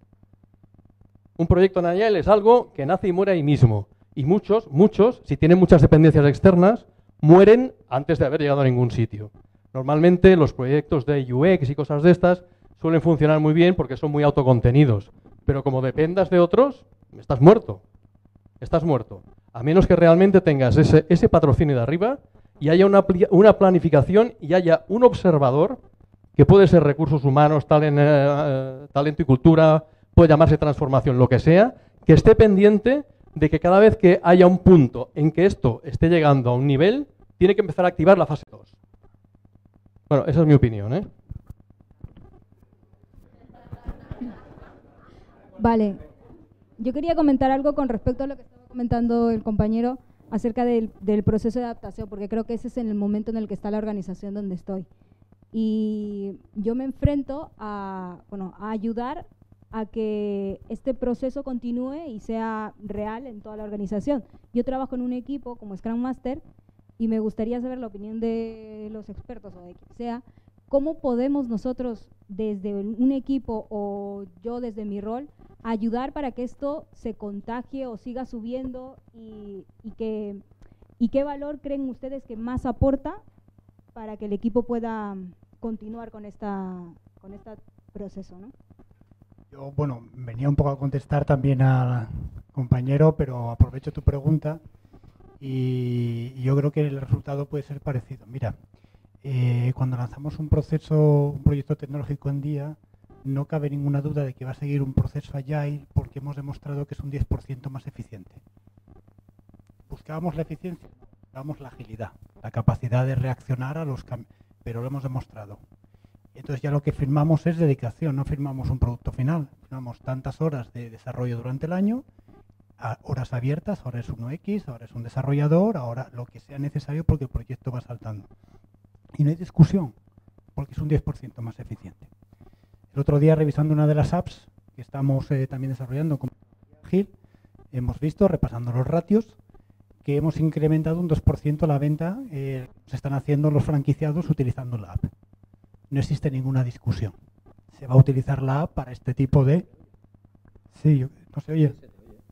Un proyecto en Agile es algo que nace y muere ahí mismo. Y muchos, muchos, si tienen muchas dependencias externas, mueren antes de haber llegado a ningún sitio. Normalmente los proyectos de U X y cosas de estas suelen funcionar muy bien porque son muy autocontenidos. Pero como dependas de otros, estás muerto. Estás muerto. A menos que realmente tengas ese, ese patrocinio de arriba y haya una, una planificación y haya un observador, que puede ser recursos humanos, talen, eh, talento y cultura, puede llamarse transformación, lo que sea, que esté pendiente de que cada vez que haya un punto en que esto esté llegando a un nivel, tiene que empezar a activar la fase dos. Bueno, esa es mi opinión, ¿eh? Vale. Yo quería comentar algo con respecto a lo que estaba comentando el compañero acerca del, del proceso de adaptación, porque creo que ese es en el momento en el que está la organización donde estoy. Y yo me enfrento a, bueno, a ayudar a que este proceso continúe y sea real en toda la organización. Yo trabajo en un equipo como Scrum Master y me gustaría saber la opinión de los expertos o de quien sea, cómo podemos nosotros desde un equipo o yo desde mi rol ayudar para que esto se contagie o siga subiendo y, y, que, y qué valor creen ustedes que más aporta para que el equipo pueda continuar con esta con este proceso, ¿no? Yo, bueno, venía un poco a contestar también al compañero, pero aprovecho tu pregunta y, y yo creo que el resultado puede ser parecido. Mira, eh, cuando lanzamos un proceso, un proyecto tecnológico en día, no cabe ninguna duda de que va a seguir un proceso Agile porque hemos demostrado que es un diez por ciento más eficiente. Buscábamos la eficiencia, buscábamos la agilidad, la capacidad de reaccionar a los cambios, pero lo hemos demostrado. Entonces ya lo que firmamos es dedicación, no firmamos un producto final, firmamos tantas horas de desarrollo durante el año, a horas abiertas, ahora es uno equis, ahora es un desarrollador, ahora lo que sea necesario porque el proyecto va saltando. Y no hay discusión, porque es un diez por ciento más eficiente. El otro día, revisando una de las apps que estamos eh, también desarrollando con Agile, hemos visto, repasando los ratios, que hemos incrementado un dos por ciento la venta eh, se están haciendo los franquiciados utilizando la app. No existe ninguna discusión. Se va a utilizar la app para este tipo de... Sí, yo, no se oye.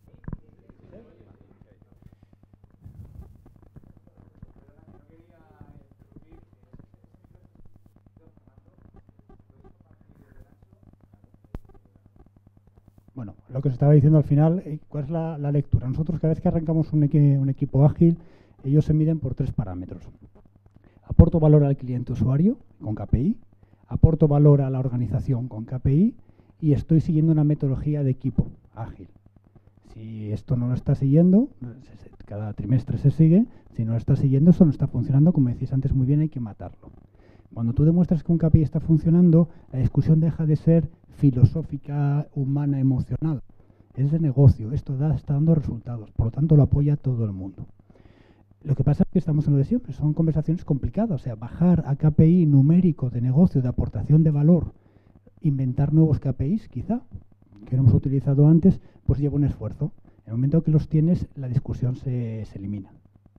Bueno, lo que os estaba diciendo al final, eh, ¿cuál es la, la lectura? Nosotros cada vez que arrancamos un, equi un equipo ágil, ellos se miden por tres parámetros. Aporto valor al cliente usuario con K P I, aporto valor a la organización con K P I y estoy siguiendo una metodología de equipo ágil. Si esto no lo está siguiendo, cada trimestre se sigue, si no lo está siguiendo, eso no está funcionando, como decís antes muy bien, hay que matarlo. Cuando tú demuestras que un K P I está funcionando, la discusión deja de ser filosófica, humana, emocional. Es de negocio, esto da, está dando resultados, por lo tanto lo apoya todo el mundo. Lo que pasa es que estamos en lo de siempre, son conversaciones complicadas, o sea, bajar a K P I numérico de negocio, de aportación de valor, inventar nuevos K P Is, quizá, que no hemos utilizado antes, pues lleva un esfuerzo. En el momento que los tienes, la discusión se, se elimina.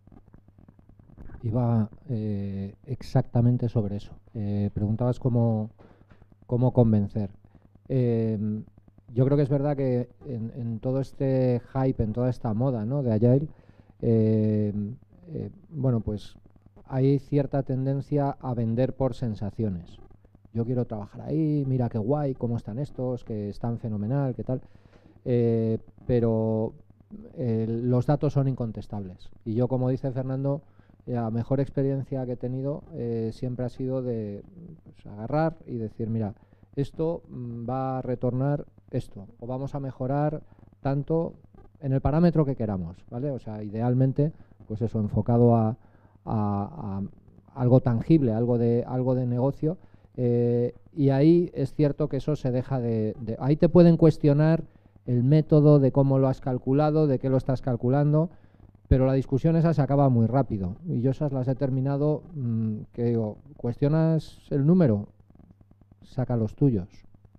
Iba eh, exactamente sobre eso. Eh, preguntabas cómo, cómo convencer. Eh, yo creo que es verdad que en, en todo este hype, en toda esta moda, ¿no?, de Agile, eh, eh, bueno, pues hay cierta tendencia a vender por sensaciones. Yo quiero trabajar ahí, mira qué guay, cómo están estos, que están fenomenal, qué tal. Eh, pero eh, los datos son incontestables. Y yo, como dice Fernando, la mejor experiencia que he tenido eh, siempre ha sido de pues, agarrar y decir, mira, esto mm, va a retornar esto, o vamos a mejorar tanto en el parámetro que queramos, ¿vale? O sea, idealmente, pues eso, enfocado a, a, a algo tangible, algo de, algo de negocio, eh, y ahí es cierto que eso se deja de, de... Ahí te pueden cuestionar el método de cómo lo has calculado, de qué lo estás calculando, pero la discusión esa se acaba muy rápido. Y yo esas las he terminado, mmm, que digo, ¿cuestionas el número? Saca los tuyos.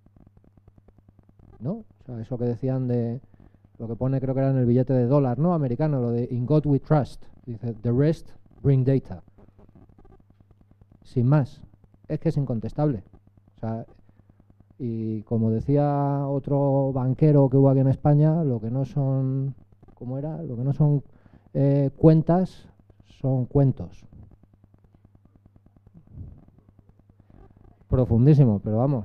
¿No? O sea, eso que decían de... Lo que pone, creo que era en el billete de dólar, ¿no?, americano, lo de In God We Trust. Dice, the rest bring data. Sin más. Es que es incontestable. O sea, y como decía otro banquero que hubo aquí en España, lo que no son... ¿Cómo era? Lo que no son eh, cuentas, son cuentos. Profundísimo, pero vamos.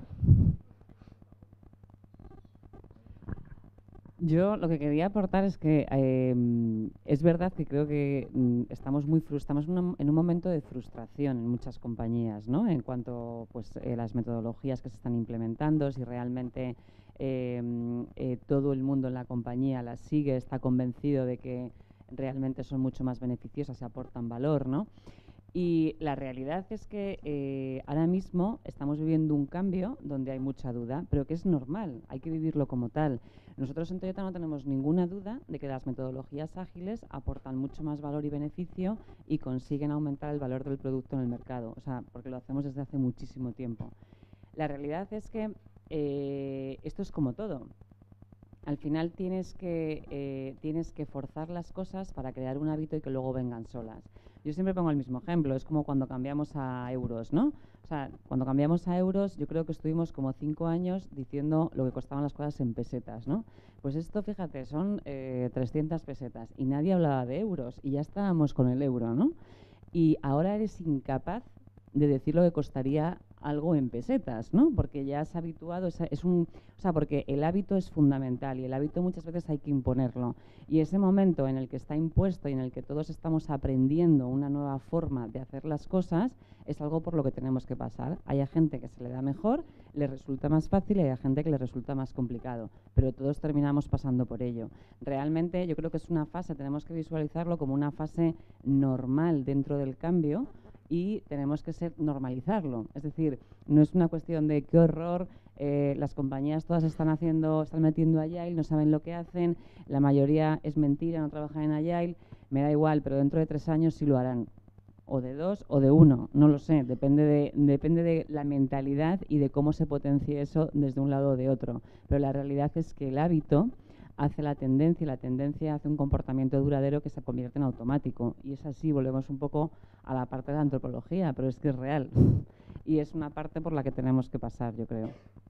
Yo lo que quería aportar es que eh, es verdad que creo que mm, estamos muy estamos en un, en un momento de frustración en muchas compañías, ¿no? En cuanto pues eh, las metodologías que se están implementando, si realmente eh, eh, todo el mundo en la compañía las sigue, está convencido de que realmente son mucho más beneficiosas y aportan valor, ¿no? Y la realidad es que eh, ahora mismo estamos viviendo un cambio donde hay mucha duda, pero que es normal, hay que vivirlo como tal. Nosotros en Toyota no tenemos ninguna duda de que las metodologías ágiles aportan mucho más valor y beneficio y consiguen aumentar el valor del producto en el mercado, o sea, porque lo hacemos desde hace muchísimo tiempo. La realidad es que eh, esto es como todo. Al final tienes que, eh, tienes que forzar las cosas para crear un hábito y que luego vengan solas. Yo siempre pongo el mismo ejemplo, es como cuando cambiamos a euros, ¿no? O sea, cuando cambiamos a euros, yo creo que estuvimos como cinco años diciendo lo que costaban las cosas en pesetas, ¿no? Pues esto, fíjate, son eh, trescientas pesetas y nadie hablaba de euros y ya estábamos con el euro, ¿no? Y ahora eres incapaz de decir lo que costaría algo en pesetas, ¿no? Porque ya has habituado, es, es un, o sea, porque el hábito es fundamental y el hábito muchas veces hay que imponerlo. Y ese momento en el que está impuesto y en el que todos estamos aprendiendo una nueva forma de hacer las cosas, es algo por lo que tenemos que pasar. Hay gente que se le da mejor, le resulta más fácil y hay gente que le resulta más complicado, pero todos terminamos pasando por ello. Realmente yo creo que es una fase, tenemos que visualizarlo como una fase normal dentro del cambio, y tenemos que ser, normalizarlo. Es decir, no es una cuestión de qué horror, eh, las compañías todas están haciendo, están metiendo Agile, no saben lo que hacen, la mayoría es mentira, no trabajan en Agile, me da igual, pero dentro de tres años sí lo harán. O de dos o de uno, no lo sé, depende de, depende de la mentalidad y de cómo se potencie eso desde un lado o de otro. Pero la realidad es que el hábito hace la tendencia y la tendencia hace un comportamiento duradero que se convierte en automático. Y es así, volvemos un poco a la parte de la antropología, pero es que es real. Y es una parte por la que tenemos que pasar, yo creo.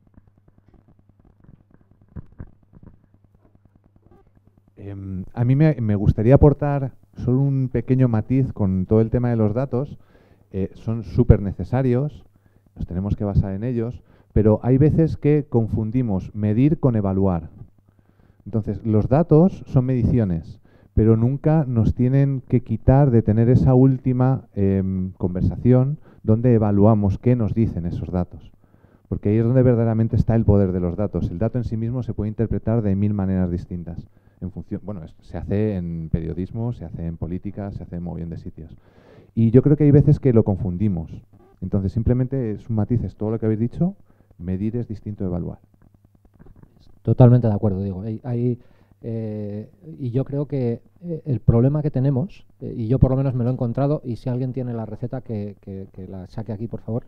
Eh, a mí me, me gustaría aportar solo un pequeño matiz con todo el tema de los datos. Eh, son súper necesarios, nos tenemos que basar en ellos, pero hay veces que confundimos medir con evaluar. Entonces, los datos son mediciones, pero nunca nos tienen que quitar de tener esa última eh, conversación donde evaluamos qué nos dicen esos datos. Porque ahí es donde verdaderamente está el poder de los datos. El dato en sí mismo se puede interpretar de mil maneras distintas. En función, bueno, es, se hace en periodismo, se hace en política, se hace en muy bien de sitios. Y yo creo que hay veces que lo confundimos. Entonces, simplemente es un matiz, es todo lo que habéis dicho, medir es distinto de evaluar. Totalmente de acuerdo, digo. Hay, hay, eh, y yo creo que eh, el problema que tenemos, eh, y yo por lo menos me lo he encontrado, y si alguien tiene la receta, que, que, que la saque aquí, por favor.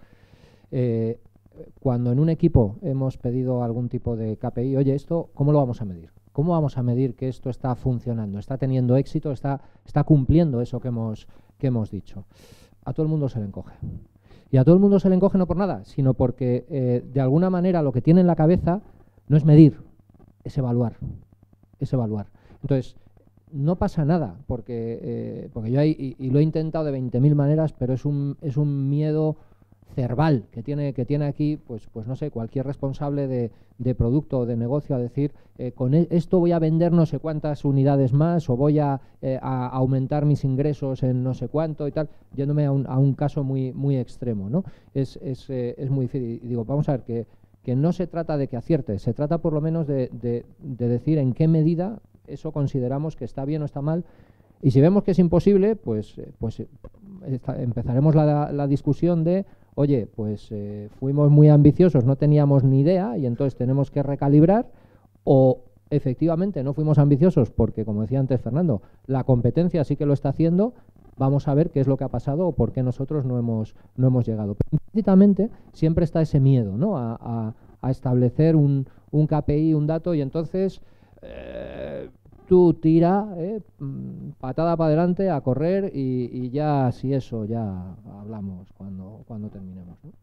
Eh, cuando en un equipo hemos pedido algún tipo de K P I, oye, ¿esto cómo lo vamos a medir? ¿Cómo vamos a medir que esto está funcionando, está teniendo éxito, está, está cumpliendo eso que hemos, que hemos dicho? A todo el mundo se le encoge. Y a todo el mundo se le encoge no por nada, sino porque eh, de alguna manera lo que tiene en la cabeza no es medir, es evaluar, es evaluar. Entonces, no pasa nada, porque, eh, porque yo hay, y, y lo he intentado de veinte mil maneras, pero es un, es un miedo cerval que tiene, que tiene aquí, pues, pues no sé, cualquier responsable de, de producto o de negocio a decir, eh, con e esto voy a vender no sé cuántas unidades más o voy a, eh, a aumentar mis ingresos en no sé cuánto y tal, yéndome a un, a un caso muy, muy extremo, ¿no? Es, es, eh, es muy difícil. Y digo, vamos a ver, que que no se trata de que acierte, se trata por lo menos de, de, de decir en qué medida eso consideramos que está bien o está mal, y si vemos que es imposible, pues, pues esta, empezaremos la, la discusión de, oye, pues eh, fuimos muy ambiciosos, no teníamos ni idea y entonces tenemos que recalibrar, o efectivamente no fuimos ambiciosos porque, como decía antes Fernando, la competencia sí que lo está haciendo, vamos a ver qué es lo que ha pasado o por qué nosotros no hemos, no hemos llegado. Pero implícitamente siempre está ese miedo, ¿no? a, a, a establecer un, un K P I, un dato, y entonces eh, tú tira, eh, patada para adelante, a correr, y, y ya, si eso, ya hablamos cuando, cuando terminemos, ¿no?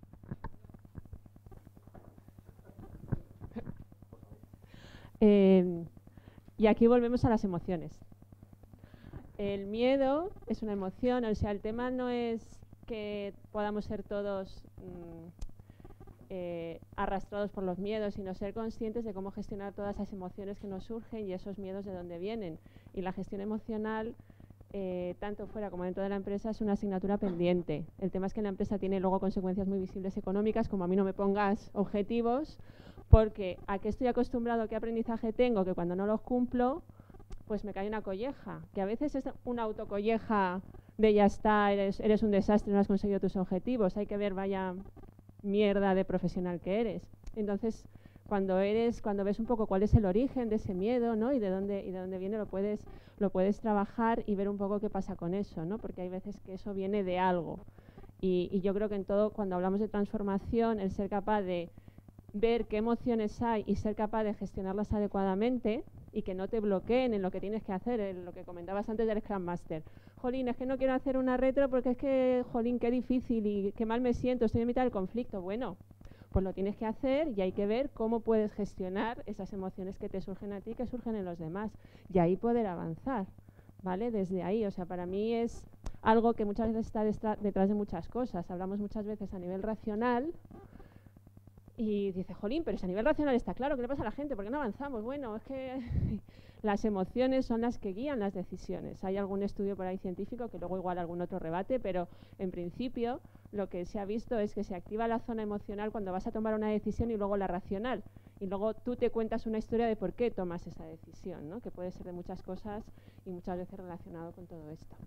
Eh, y aquí volvemos a las emociones. El miedo es una emoción, o sea, el tema no es que podamos ser todos mmm, eh, arrastrados por los miedos, sino ser conscientes de cómo gestionar todas esas emociones que nos surgen y esos miedos de dónde vienen. Y la gestión emocional, eh, tanto fuera como dentro de la empresa, es una asignatura pendiente. El tema es que la empresa tiene luego consecuencias muy visibles económicas, como a mí no me pongas objetivos, porque a qué estoy acostumbrado, qué aprendizaje tengo, que cuando no los cumplo, pues me cae una colleja, que a veces es una autocolleja de ya está, eres, eres un desastre, no has conseguido tus objetivos, hay que ver vaya mierda de profesional que eres. Entonces, cuando eres, cuando ves un poco cuál es el origen de ese miedo, ¿no? y de dónde y de dónde viene, lo puedes lo puedes trabajar y ver un poco qué pasa con eso, ¿no? Porque hay veces que eso viene de algo. Y, y yo creo que en todo, cuando hablamos de transformación, el ser capaz de ver qué emociones hay y ser capaz de gestionarlas adecuadamente y que no te bloqueen en lo que tienes que hacer, en lo que comentabas antes del Scrum Master. Jolín, es que no quiero hacer una retro porque es que, jolín, qué difícil y qué mal me siento, estoy en mitad del conflicto. Bueno, pues lo tienes que hacer y hay que ver cómo puedes gestionar esas emociones que te surgen a ti y que surgen en los demás. Y ahí poder avanzar, ¿vale? Desde ahí, o sea, para mí es... algo que muchas veces está destra- detrás de muchas cosas. Hablamos muchas veces a nivel racional y dice, jolín, pero si a nivel racional está claro, ¿qué le pasa a la gente? ¿Por qué no avanzamos? Bueno, es que las emociones son las que guían las decisiones. Hay algún estudio por ahí científico que luego igual algún otro rebate, pero en principio lo que se ha visto es que se activa la zona emocional cuando vas a tomar una decisión y luego la racional. Y luego tú te cuentas una historia de por qué tomas esa decisión, ¿no? Que puede ser de muchas cosas y muchas veces relacionado con todo esto.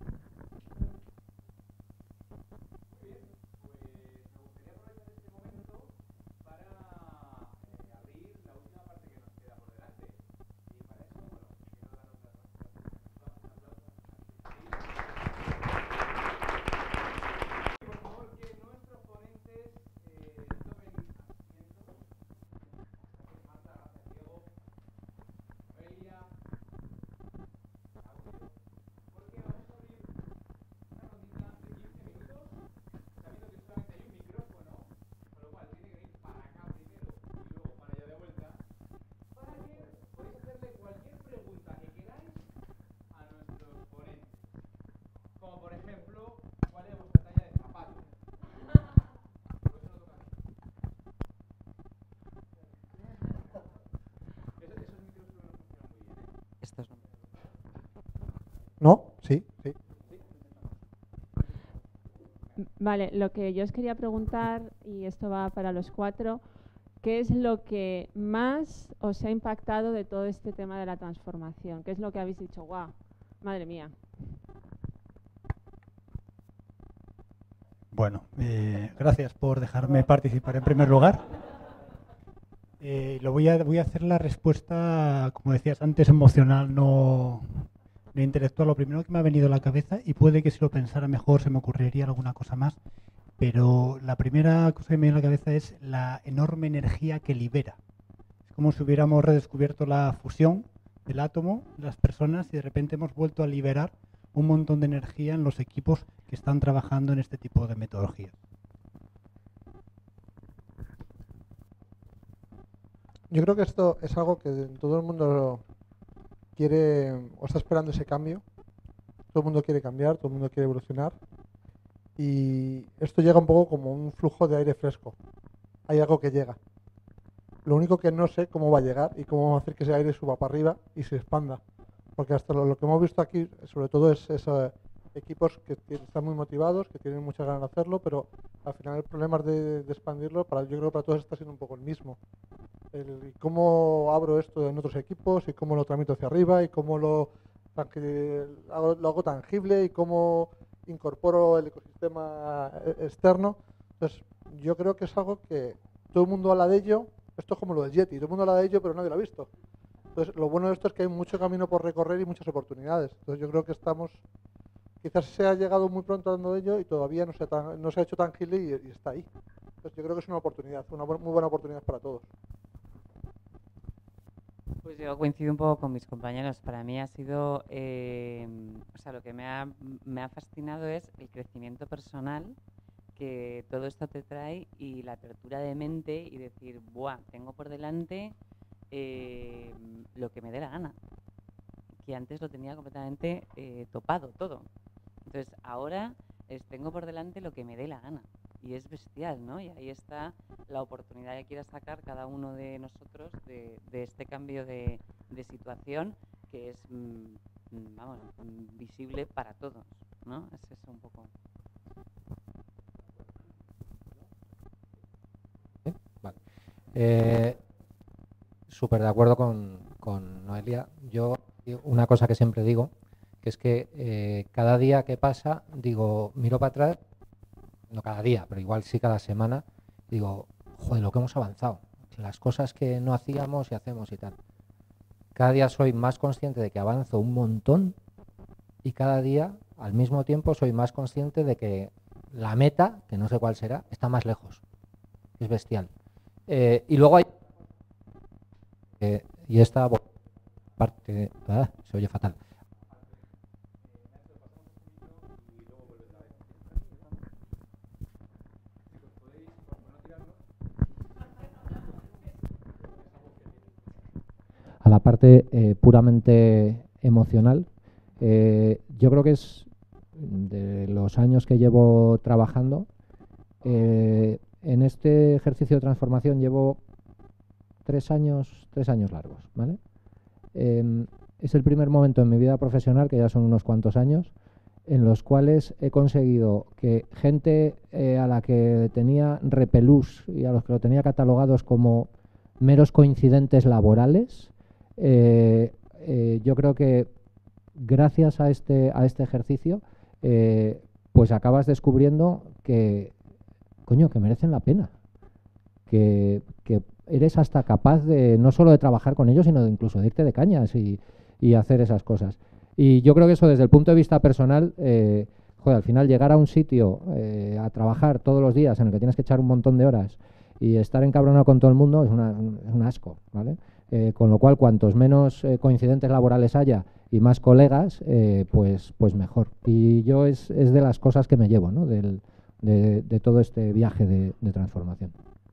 ¿No? Sí, sí. Vale, lo que yo os quería preguntar, y esto va para los cuatro, ¿qué es lo que más os ha impactado de todo este tema de la transformación? ¿Qué es lo que habéis dicho? ¡Guau! Madre mía. Bueno, eh, gracias por dejarme participar en primer lugar. Eh, lo voy a, voy a hacer la respuesta, como decías antes, emocional, no, no intelectual. Lo primero que me ha venido a la cabeza, y puede que si lo pensara mejor se me ocurriría alguna cosa más, pero la primera cosa que me viene a la cabeza es la enorme energía que libera. Es como si hubiéramos redescubierto la fusión del átomo, las personas, y de repente hemos vuelto a liberar un montón de energía en los equipos que están trabajando en este tipo de metodologías. Yo creo que esto es algo que todo el mundo quiere o está esperando ese cambio. Todo el mundo quiere cambiar, todo el mundo quiere evolucionar. Y esto llega un poco como un flujo de aire fresco. Hay algo que llega. Lo único que no sé cómo va a llegar y cómo vamos a hacer que ese aire suba para arriba y se expanda. Porque hasta lo, lo que hemos visto aquí, sobre todo, es, es uh, equipos que tienen, están muy motivados, que tienen muchas ganas de hacerlo, pero al final el problema de, de expandirlo, para, yo creo que para todos está siendo un poco el mismo. El, cómo abro esto en otros equipos y cómo lo tramito hacia arriba y cómo lo, hago, lo hago tangible y cómo incorporo el ecosistema externo. Entonces, yo creo que es algo que todo el mundo habla de ello. Esto es como lo del Yeti, todo el mundo habla de ello, pero nadie lo ha visto. Entonces, lo bueno de esto es que hay mucho camino por recorrer y muchas oportunidades. Entonces, yo creo que estamos, quizás se ha llegado muy pronto hablando de ello y todavía no se ha, tan, no se ha hecho tangible y, y está ahí. Entonces, yo creo que es una oportunidad, una bu muy buena oportunidad para todos. Pues yo coincido un poco con mis compañeros. Para mí ha sido, eh, o sea, lo que me ha, me ha fascinado es el crecimiento personal que todo esto te trae y la apertura de mente y decir, buah, tengo por delante eh, lo que me dé la gana, que antes lo tenía completamente eh, topado todo. Entonces ahora es, tengo por delante lo que me dé la gana y es bestial, ¿no? Y ahí está la oportunidad que quiera sacar cada uno de nosotros de, de este cambio de, de situación que es, mm, vamos, visible para todos, ¿no? Es eso un poco. Vale. Eh, Súper de acuerdo con, con Noelia. Yo, una cosa que siempre digo, que es que eh, cada día que pasa, digo, miro para atrás, no cada día, pero igual sí cada semana, digo, joder, lo que hemos avanzado, las cosas que no hacíamos y hacemos y tal. Cada día soy más consciente de que avanzo un montón y cada día, al mismo tiempo, soy más consciente de que la meta, que no sé cuál será, está más lejos. Es bestial. Eh, y luego hay... Eh, y esta parte... Ah, se oye fatal. A la parte eh, puramente emocional, eh, yo creo que es, de los años que llevo trabajando, eh, en este ejercicio de transformación llevo tres años, tres años largos, ¿vale? Eh, es el primer momento en mi vida profesional, que ya son unos cuantos años, en los cuales he conseguido que gente eh, a la que tenía repelús y a los que lo tenía catalogados como meros coincidentes laborales, eh, eh, yo creo que gracias a este, a este ejercicio, eh, pues acabas descubriendo que, coño, que merecen la pena, que, que eres hasta capaz de no solo de trabajar con ellos, sino de incluso de irte de cañas y, y hacer esas cosas. Y yo creo que eso desde el punto de vista personal, eh, joder, al final llegar a un sitio eh, a trabajar todos los días en el que tienes que echar un montón de horas y estar encabronado con todo el mundo es, una, es un asco, ¿vale? Eh, con lo cual, cuantos menos eh, coincidentes laborales haya y más colegas, eh, pues, pues mejor. Y yo es, es de las cosas que me llevo, ¿no? Del, de, de todo este viaje de, de transformación.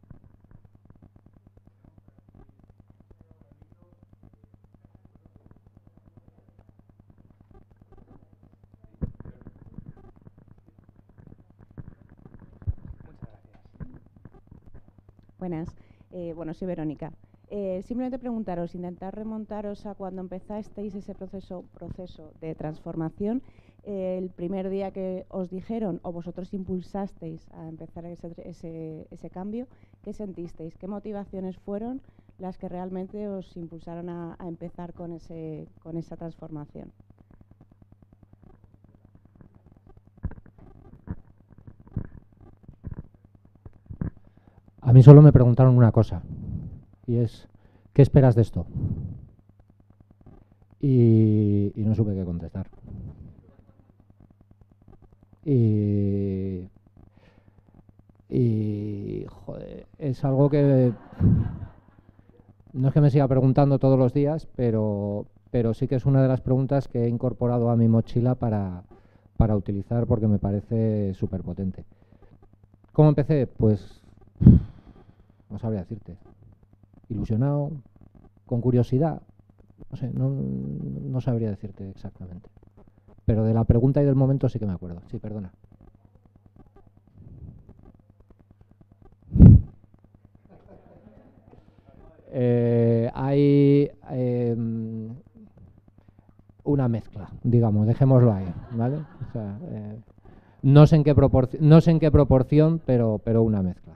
Buenas, eh, bueno, soy Verónica. Eh, simplemente preguntaros, intentar remontaros a cuando empezasteis ese proceso, proceso de transformación, eh, el primer día que os dijeron o vosotros impulsasteis a empezar ese, ese, ese cambio, ¿qué sentisteis? ¿Qué motivaciones fueron las que realmente os impulsaron a, a empezar con, ese, con esa transformación? A mí solo me preguntaron una cosa, y es, ¿qué esperas de esto? Y, y no supe qué contestar. Y, y joder, es algo que no es que me siga preguntando todos los días, pero, pero sí que es una de las preguntas que he incorporado a mi mochila para, para utilizar porque me parece súper potente. ¿Cómo empecé? Pues no sabría decirte. Ilusionado, con curiosidad, no sé, no, no sabría decirte exactamente. Pero de la pregunta y del momento sí que me acuerdo. Sí, perdona. Eh, hay eh, una mezcla, digamos, dejémoslo ahí, ¿vale? O sea, eh, no sé en qué proporción, no sé en qué proporción, pero, pero una mezcla.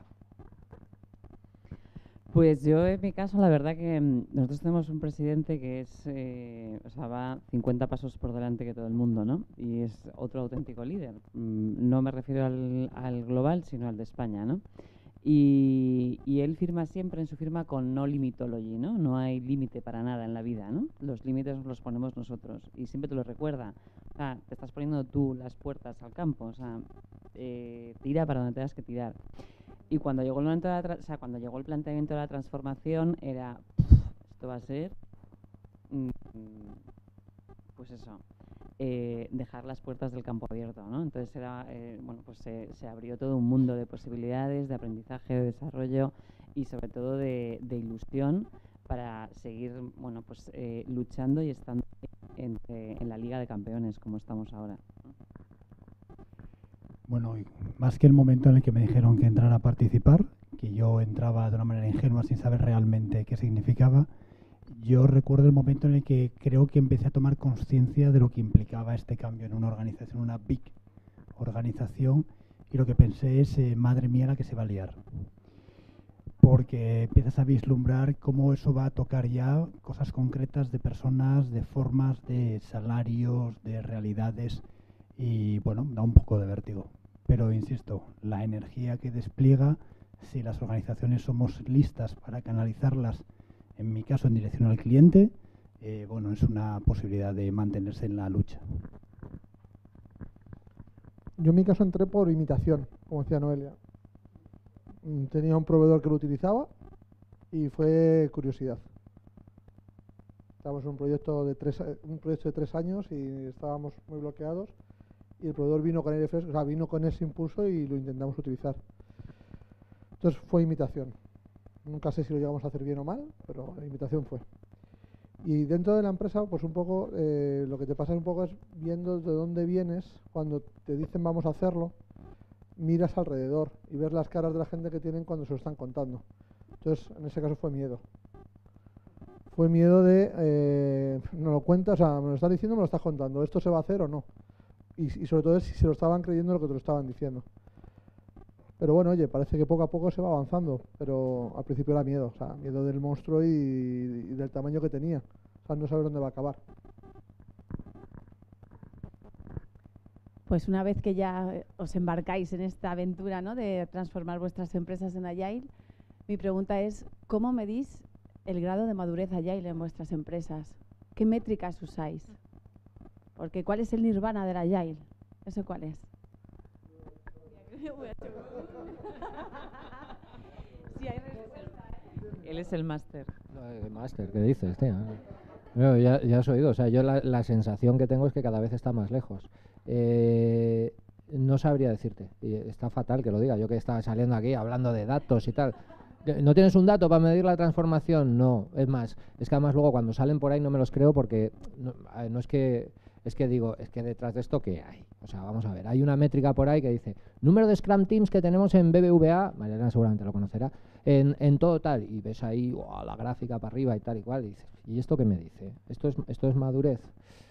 Pues yo, en mi caso, la verdad que mm, nosotros tenemos un presidente que es, eh, o sea, va cincuenta pasos por delante que todo el mundo, ¿no? Y es otro auténtico líder. Mm, no me refiero al, al global, sino al de España, ¿no? Y, y él firma siempre en su firma con no limitology, ¿no? No hay límite para nada en la vida, ¿no? Los límites nos los ponemos nosotros y siempre te lo recuerda. O sea, te estás poniendo tú las puertas al campo, o sea, eh, tira para donde tengas que tirar. Y cuando llegó el momento de la o sea, cuando llegó el planteamiento de la transformación era, esto va a ser, mm, pues eso, eh, dejar las puertas del campo abierto, ¿no? Entonces era, eh, bueno, pues se, se abrió todo un mundo de posibilidades, de aprendizaje, de desarrollo y sobre todo de, de ilusión para seguir, bueno, pues eh, luchando y estando en, en la Liga de Campeones como estamos ahora. Bueno, y más que el momento en el que me dijeron que entrara a participar, que yo entraba de una manera ingenua sin saber realmente qué significaba, yo recuerdo el momento en el que creo que empecé a tomar conciencia de lo que implicaba este cambio en una organización, una big organización, y lo que pensé es, eh, madre mía, la que se va a liar. Porque empiezas a vislumbrar cómo eso va a tocar ya cosas concretas de personas, de formas, de salarios, de realidades, y bueno, da un poco de vértigo. Pero insisto, la energía que despliega, si las organizaciones somos listas para canalizarlas, en mi caso en dirección al cliente, eh, bueno, es una posibilidad de mantenerse en la lucha. Yo en mi caso entré por imitación, como decía Noelia. Tenía un proveedor que lo utilizaba y fue curiosidad. Estábamos en un proyecto de tres, un proyecto de tres años y estábamos muy bloqueados. Y el proveedor vino con aire fresco, o sea, vino con ese impulso y lo intentamos utilizar. Entonces fue imitación. Nunca sé si lo llegamos a hacer bien o mal, pero la imitación fue. Y dentro de la empresa, pues un poco, eh, lo que te pasa un poco es viendo de dónde vienes, cuando te dicen vamos a hacerlo, miras alrededor y ves las caras de la gente que tienen cuando se lo están contando. Entonces, en ese caso fue miedo. Fue miedo de, eh, no lo cuentas, o sea, me lo estás diciendo, me lo estás contando, ¿esto se va a hacer o no? Y, y sobre todo es si se lo estaban creyendo lo que te lo estaban diciendo. Pero bueno, oye, parece que poco a poco se va avanzando, pero al principio era miedo, o sea, miedo del monstruo y, y del tamaño que tenía, o sea, no saber dónde va a acabar. Pues una vez que ya os embarcáis en esta aventura, ¿no?, de transformar vuestras empresas en Agile, mi pregunta es, ¿cómo medís el grado de madurez Agile en vuestras empresas? ¿Qué métricas usáis? Porque ¿cuál es el nirvana del Agile? ¿Eso cuál es? Él es el máster. El máster, ¿qué dices, tía? Bueno, ya, ya has oído, o sea, yo la, la sensación que tengo es que cada vez está más lejos. Eh, no sabría decirte, y está fatal que lo diga, yo que estaba saliendo aquí hablando de datos y tal. ¿No tienes un dato para medir la transformación? No, es más, es que además luego cuando salen por ahí no me los creo porque no, no es que, es que digo, es que detrás de esto ¿qué hay? O sea, vamos a ver, hay una métrica por ahí que dice, número de Scrum Teams que tenemos en B B V A, Mariana seguramente lo conocerá, en, en todo tal, y ves ahí wow, la gráfica para arriba y tal y cual, y dices, ¿y esto qué me dice? ¿Esto es, esto es madurez?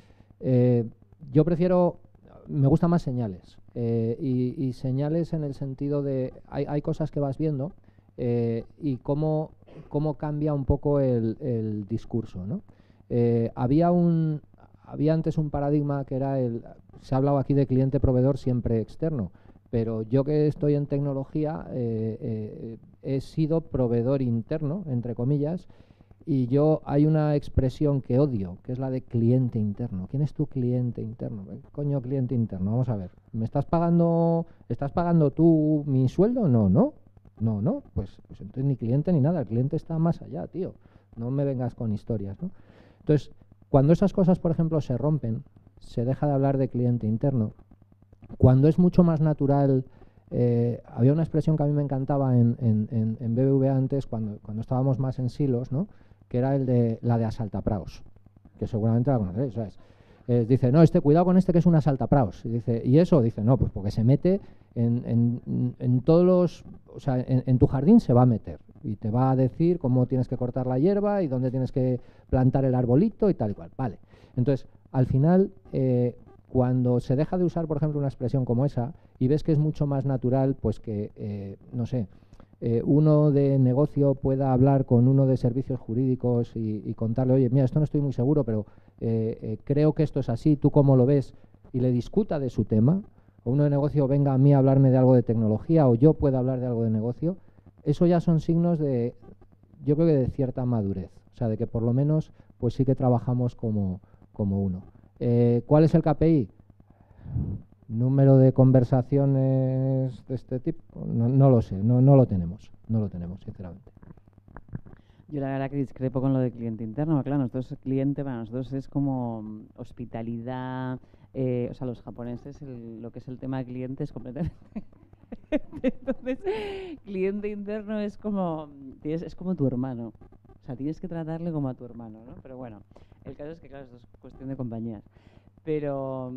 Eh, yo prefiero, me gustan más señales, eh, y, y señales en el sentido de, hay, hay cosas que vas viendo, Eh, y cómo, cómo cambia un poco el, el discurso, ¿no? Eh, había un había antes un paradigma que era el, se ha hablado aquí de cliente proveedor siempre externo, pero yo que estoy en tecnología eh, eh, he sido proveedor interno, entre comillas, y yo hay una expresión que odio, que es la de cliente interno. ¿Quién es tu cliente interno? ¿Qué coño cliente interno? Vamos a ver, ¿me estás pagando, estás pagando tú mi sueldo? No, no. No, no, pues, pues entonces ni cliente ni nada, el cliente está más allá, tío, no me vengas con historias, ¿no? Entonces, cuando esas cosas, por ejemplo, se rompen, se deja de hablar de cliente interno, cuando es mucho más natural, eh, había una expresión que a mí me encantaba en, en, en, en B B V A antes, cuando, cuando estábamos más en silos, ¿no?, que era el de la de asaltapraos, que seguramente la conoceréis, ¿sabes? Eh, dice, no, este, cuidado con este que es un asaltapraos. Y dice, ¿y eso? Dice, no, pues porque se mete en, en, en todos los, o sea, en, en tu jardín se va a meter y te va a decir cómo tienes que cortar la hierba y dónde tienes que plantar el arbolito y tal y cual. Vale. Entonces, al final, eh, cuando se deja de usar, por ejemplo, una expresión como esa y ves que es mucho más natural, pues que, eh, no sé, Eh, uno de negocio pueda hablar con uno de servicios jurídicos y, y contarle, oye, mira, esto no estoy muy seguro, pero eh, eh, creo que esto es así, ¿tú cómo lo ves? Y le discuta de su tema, o uno de negocio venga a mí a hablarme de algo de tecnología, o yo pueda hablar de algo de negocio, eso ya son signos de, yo creo que de cierta madurez, o sea, de que por lo menos, pues sí que trabajamos como, como uno. Eh, ¿Cuál es el K P I? Número de conversaciones de este tipo, no, no lo sé, no, no lo tenemos, no lo tenemos, sinceramente. Yo la verdad que discrepo con lo de cliente interno, claro, nosotros cliente para nosotros es como hospitalidad, eh, o sea, los japoneses, el, lo que es el tema de cliente es completamente... Entonces, cliente interno es como, tienes, es como tu hermano, o sea, tienes que tratarle como a tu hermano, ¿no? Pero bueno, el caso es que, claro, esto es cuestión de compañías, pero...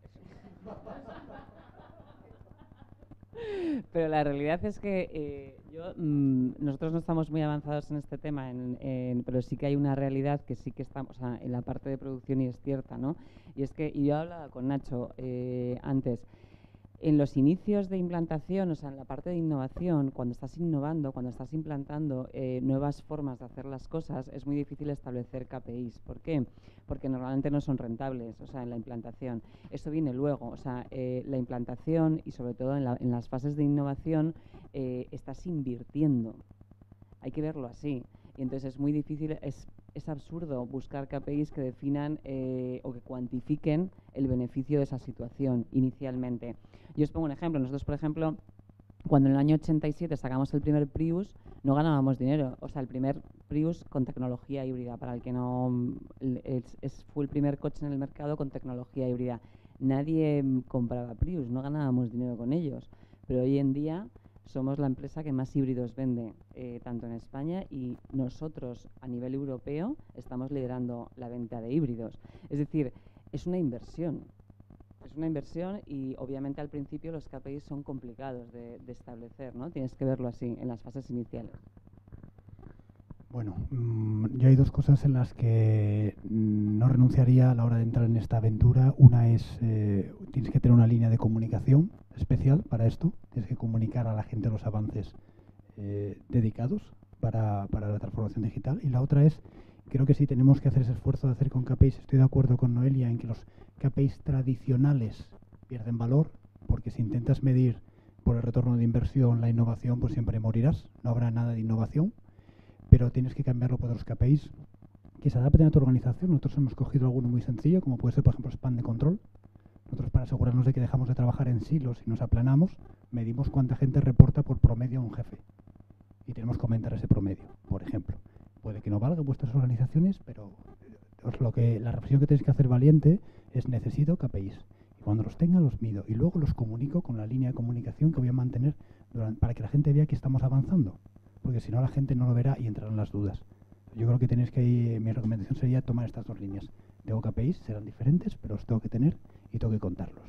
Pero la realidad es que eh, yo, mmm, nosotros no estamos muy avanzados en este tema, en, en, pero sí que hay una realidad que sí que estamos, o sea, en la parte de producción y es cierta, ¿no? Y es que, y yo hablaba con Nacho eh, antes, en los inicios de implantación, o sea, en la parte de innovación, cuando estás innovando, cuando estás implantando eh, nuevas formas de hacer las cosas, es muy difícil establecer K P Is. ¿Por qué? Porque normalmente no son rentables, o sea, en la implantación. Esto viene luego, o sea, eh, la implantación y sobre todo en, la, en las fases de innovación eh, estás invirtiendo. Hay que verlo así. Y entonces es muy difícil, es, es absurdo buscar K P Is que definan eh, o que cuantifiquen el beneficio de esa situación inicialmente. Yo os pongo un ejemplo.Nosotros, por ejemplo, cuando en el año ochenta y siete sacamos el primer Prius, no ganábamos dinero. O sea, el primer Prius con tecnología híbrida, para el que no... Es, es, fue el primer coche en el mercado con tecnología híbrida. Nadie compraba Prius, no ganábamos dinero con ellos. Pero hoy en día somos la empresa que más híbridos vende, eh, tanto en España, y nosotros a nivel europeo estamos liderando la venta de híbridos. Es decir, es una inversión. Es una inversión y obviamente al principio los K P Is son complicados de, de establecer, ¿no? Tienes que verlo así en las fases iniciales. Bueno, mmm, yo hay dos cosas en las que no renunciaría a la hora de entrar en esta aventura. Una es, eh, tienes que tener una línea de comunicación especial para esto. Tienes que comunicar a la gente los avances eh, dedicados para, para la transformación digital. Y la otra es, creo que sí tenemos que hacer ese esfuerzo de hacer con K P Is. Estoy de acuerdo con Noelia en que los K P Is tradicionales pierden valor, porque si intentas medir por el retorno de inversión la innovación, pues siempre morirás. No habrá nada de innovación. Pero tienes que cambiarlo por otros K P Is que se adapten a tu organización. Nosotros hemos cogido alguno muy sencillo, como puede ser, por ejemplo, Span de control. Nosotros, para asegurarnos de que dejamos de trabajar en silos y nos aplanamos, medimos cuánta gente reporta por promedio a un jefe. Y tenemos que aumentar ese promedio, por ejemplo. Puede que no valga en vuestras organizaciones, pero os lo que, la reflexión que tenéis que hacer valiente es: necesito K P Is. Y cuando los tenga, los mido. Y luego los comunico con la línea de comunicación que voy a mantener durante, para que la gente vea que estamos avanzando. Porque si no, la gente no lo verá y entrarán las dudas. Yo creo que tenéis que ir, mi recomendación sería tomar estas dos líneas. Tengo K P Is, serán diferentes, pero los tengo que tener y tengo que contarlos.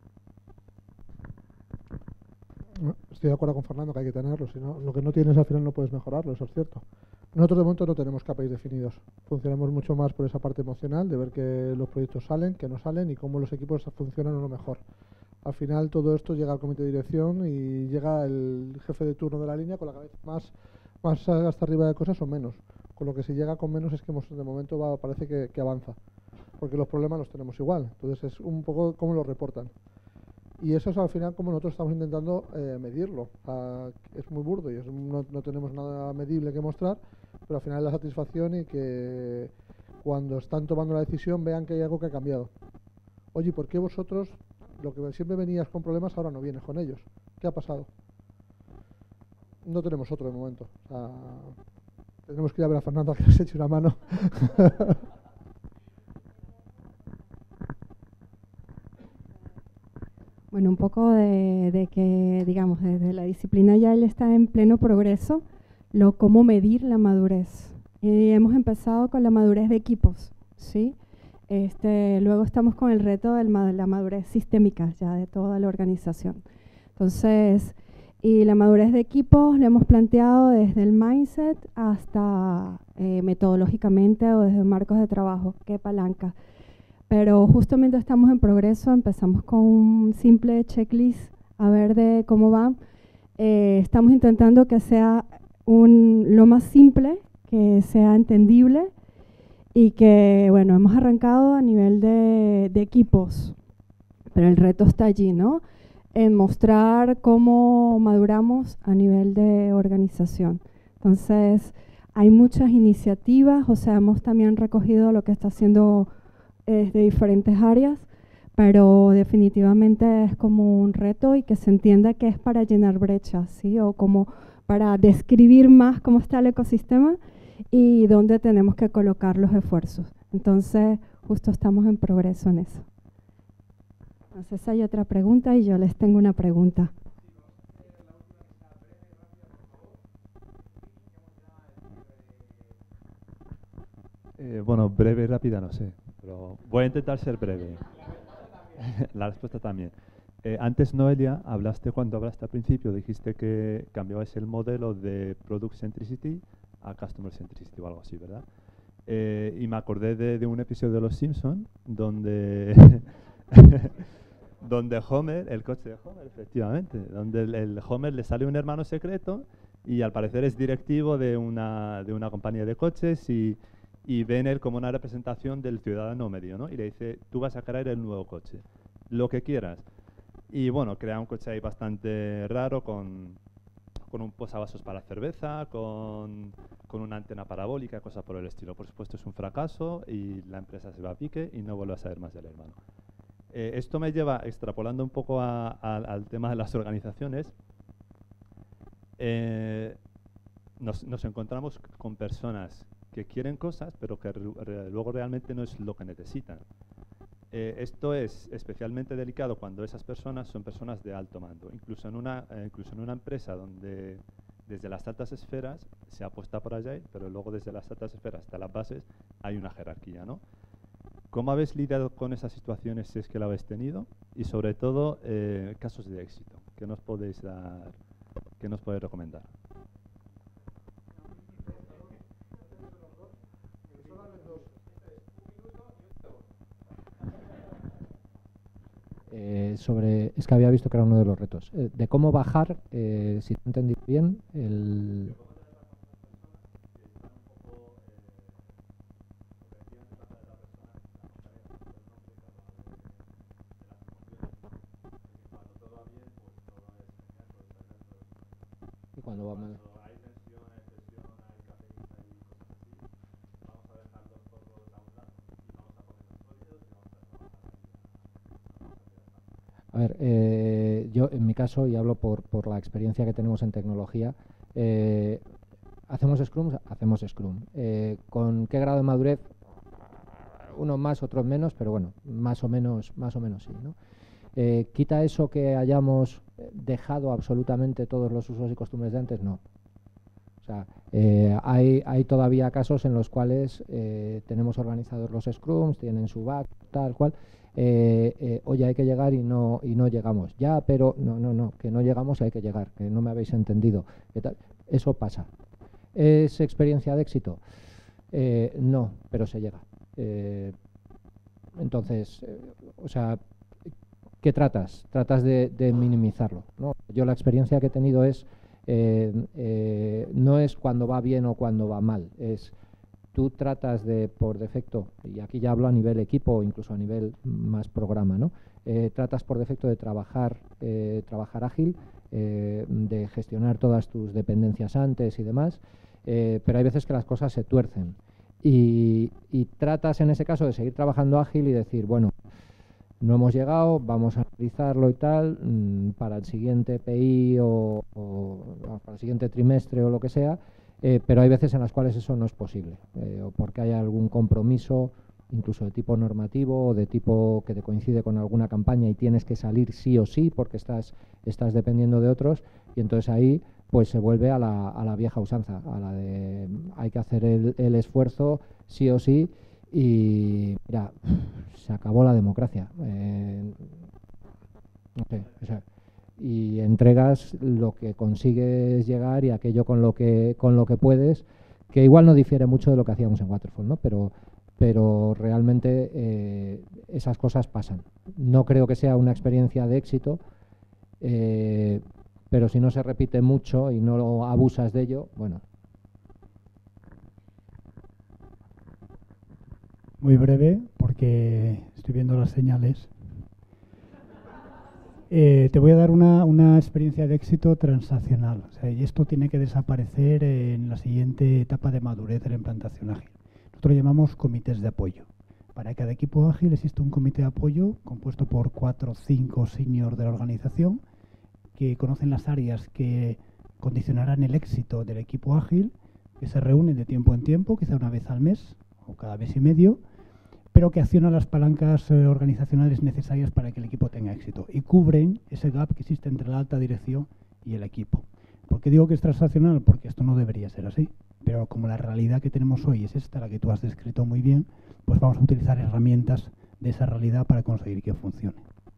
Estoy de acuerdo con Fernando que hay que tenerlos. Si no, lo que no tienes al final no puedes mejorarlo, eso es cierto. Nosotros de momento no tenemos K P Is definidos. Funcionamos mucho más por esa parte emocional, de ver que los proyectos salen, que no salen y cómo los equipos funcionan o no mejor. Al final todo esto llega al comité de dirección y llega el jefe de turno de la línea con la cabeza más, más hasta arriba de cosas o menos. Con lo que si llega con menos es que hemos, de momento va, parece que, que avanza. Porque los problemas los tenemos igual. Entonces es un poco cómo lo reportan. Y eso es al final como nosotros estamos intentando eh, medirlo. Uh, es muy burdo y es, no, no tenemos nada medible que mostrar, pero al final es la satisfacción y que cuando están tomando la decisión vean que hay algo que ha cambiado. Oye, ¿por qué vosotros, lo que siempre venías con problemas, ahora no vienes con ellos? ¿Qué ha pasado? No tenemos otro de momento. O sea, tenemos que ir a ver a Fernando a que nos eche una mano. Bueno, un poco de, de que, digamos, desde la disciplina ya él está en pleno progreso, lo cómo medir la madurez. Y hemos empezado con la madurez de equipos, ¿sí? Este, luego estamos con el reto de la madurez sistémica ya de toda la organización. Entonces, y la madurez de equipos la hemos planteado desde el mindset hasta eh, metodológicamente o desde marcos de trabajo, qué palanca. Pero justamente estamos en progreso, empezamos con un simple checklist a ver de cómo va. Eh, estamos intentando que sea un, lo más simple, que sea entendible y que, bueno, hemos arrancado a nivel de, de equipos, pero el reto está allí, ¿no? En mostrar cómo maduramos a nivel de organización. Entonces, hay muchas iniciativas, o sea, hemos también recogido lo que está haciendo de diferentes áreas, pero definitivamente es como un reto y que se entienda que es para llenar brechas, ¿sí? O como para describir más cómo está el ecosistema y dónde tenemos que colocar los esfuerzos. Entonces, justo estamos en progreso en eso. Entonces, hay otra pregunta y yo les tengo una pregunta. Eh, bueno, breve y rápida no sé, pero voy a intentar ser breve. La respuesta también. Eh, antes, Noelia, hablaste cuando hablaste al principio, dijiste que cambiabais el modelo de Product Centricity a Customer Centricity o algo así, ¿verdad? Eh, y me acordé de, de un episodio de Los Simpson donde donde Homer, el coche de Homer, efectivamente, donde el, el Homer le sale un hermano secreto y al parecer es directivo de una, de una compañía de coches y y ven él como una representación del ciudadano medio, ¿no? Y le dice, tú vas a crear el nuevo coche, lo que quieras. Y bueno, crea un coche ahí bastante raro con, con un posavasos para cerveza, con, con una antena parabólica, cosas por el estilo. Por supuesto es un fracaso y la empresa se va a pique y no vuelve a saber más del hermano. Eh, esto me lleva, extrapolando un poco a, a, al tema de las organizaciones, eh, nos, nos encontramos con personas que quieren cosas, pero que re luego realmente no es lo que necesitan. Eh, esto es especialmente delicado cuando esas personas son personas de alto mando. Incluso en una, eh, incluso en una empresa donde desde las altas esferas se apuesta por Agile, pero luego desde las altas esferas hasta las bases hay una jerarquía, ¿no? ¿Cómo habéis lidiado con esas situaciones si es que la habéis tenido? Y sobre todo, eh, casos de éxito. ¿Qué nos podéis dar? ¿Qué nos podéis recomendar? Eh, sobre, es que había visto que era uno de los retos, eh, de cómo bajar, eh, si te entendí bien, el... Y cuando va mal. A ver, eh, yo en mi caso, y hablo por, por la experiencia que tenemos en tecnología, eh, ¿hacemos Scrum? Hacemos Scrum. Eh, ¿Con qué grado de madurez? Unos más, otros menos, pero bueno, más o menos, más o menos sí, ¿no? Eh, ¿Quita eso que hayamos dejado absolutamente todos los usos y costumbres de antes? No. O sea, eh, hay, hay todavía casos en los cuales eh, tenemos organizados los Scrums, tienen su back, tal cual. Eh, eh, oye, hay que llegar y no y no llegamos. Ya, pero no, no, no, que no llegamos, hay que llegar, que no me habéis entendido. ¿Qué tal? Eso pasa. ¿Es experiencia de éxito? Eh, no, pero se llega. Eh, entonces, eh, o sea, ¿qué tratas? Tratas de, de minimizarlo, ¿no? Yo la experiencia que he tenido es, eh, eh, no es cuando va bien o cuando va mal, es tú tratas de, por defecto, y aquí ya hablo a nivel equipo o incluso a nivel más programa, ¿no? Eh, tratas por defecto de trabajar, eh, trabajar ágil, eh, de gestionar todas tus dependencias antes y demás, eh, pero hay veces que las cosas se tuercen y, y tratas en ese caso de seguir trabajando ágil y decir, bueno, no hemos llegado, vamos a analizarlo y tal, mmm, para el siguiente P I o, o para el siguiente trimestre o lo que sea, eh, pero hay veces en las cuales eso no es posible, eh, o porque hay algún compromiso, incluso de tipo normativo o de tipo que te coincide con alguna campaña y tienes que salir sí o sí porque estás, estás dependiendo de otros, y entonces ahí pues se vuelve a la, a la vieja usanza, a la de hay que hacer el, el esfuerzo sí o sí. Y mira, se acabó la democracia. Eh, no sé, o sea, y entregas lo que consigues llegar y aquello con lo que con lo que puedes, que igual no difiere mucho de lo que hacíamos en Waterfall, ¿no? Pero pero realmente eh, esas cosas pasan. No creo que sea una experiencia de éxito, eh, pero si no se repite mucho y no abusas de ello, bueno. Muy breve, porque estoy viendo las señales. Eh, te voy a dar una, una experiencia de éxito transaccional. O sea, y esto tiene que desaparecer en la siguiente etapa de madurez de la implantación ágil. Nosotros llamamos comités de apoyo. Para cada equipo ágil existe un comité de apoyo compuesto por cuatro o cinco seniors de la organización que conocen las áreas que condicionarán el éxito del equipo ágil, que se reúnen de tiempo en tiempo, quizá una vez al mes o cada mes y medio, pero que accionan las palancas eh, organizacionales necesarias para que el equipo tenga éxito y cubren ese gap que existe entre la alta dirección y el equipo. ¿Por qué digo que es transaccional? Porque esto no debería ser así, pero como la realidad que tenemos hoy es esta, la que tú has descrito muy bien, pues vamos a utilizar herramientas de esa realidad para conseguir que funcione.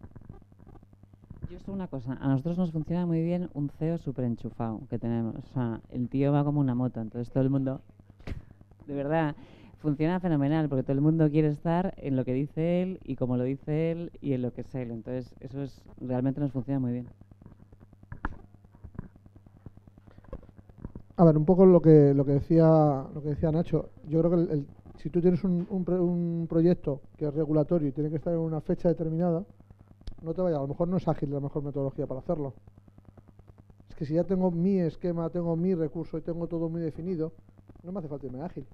Yo esto una cosa, a nosotros nos funciona muy bien un C E O súper enchufado que tenemos, o sea, el tío va como una moto, entonces todo el mundo, de verdad, funciona fenomenal porque todo el mundo quiere estar en lo que dice él y como lo dice él y en lo que es él. Entonces, eso es realmente nos funciona muy bien. A ver, un poco lo que lo que decía lo que decía Nacho. Yo creo que el, el, si tú tienes un, un, pre, un proyecto que es regulatorio y tiene que estar en una fecha determinada, no te vayas. A lo mejor no es ágil la mejor metodología para hacerlo. Es que si ya tengo mi esquema, tengo mi recurso y tengo todo muy definido, no me hace falta irme ágil.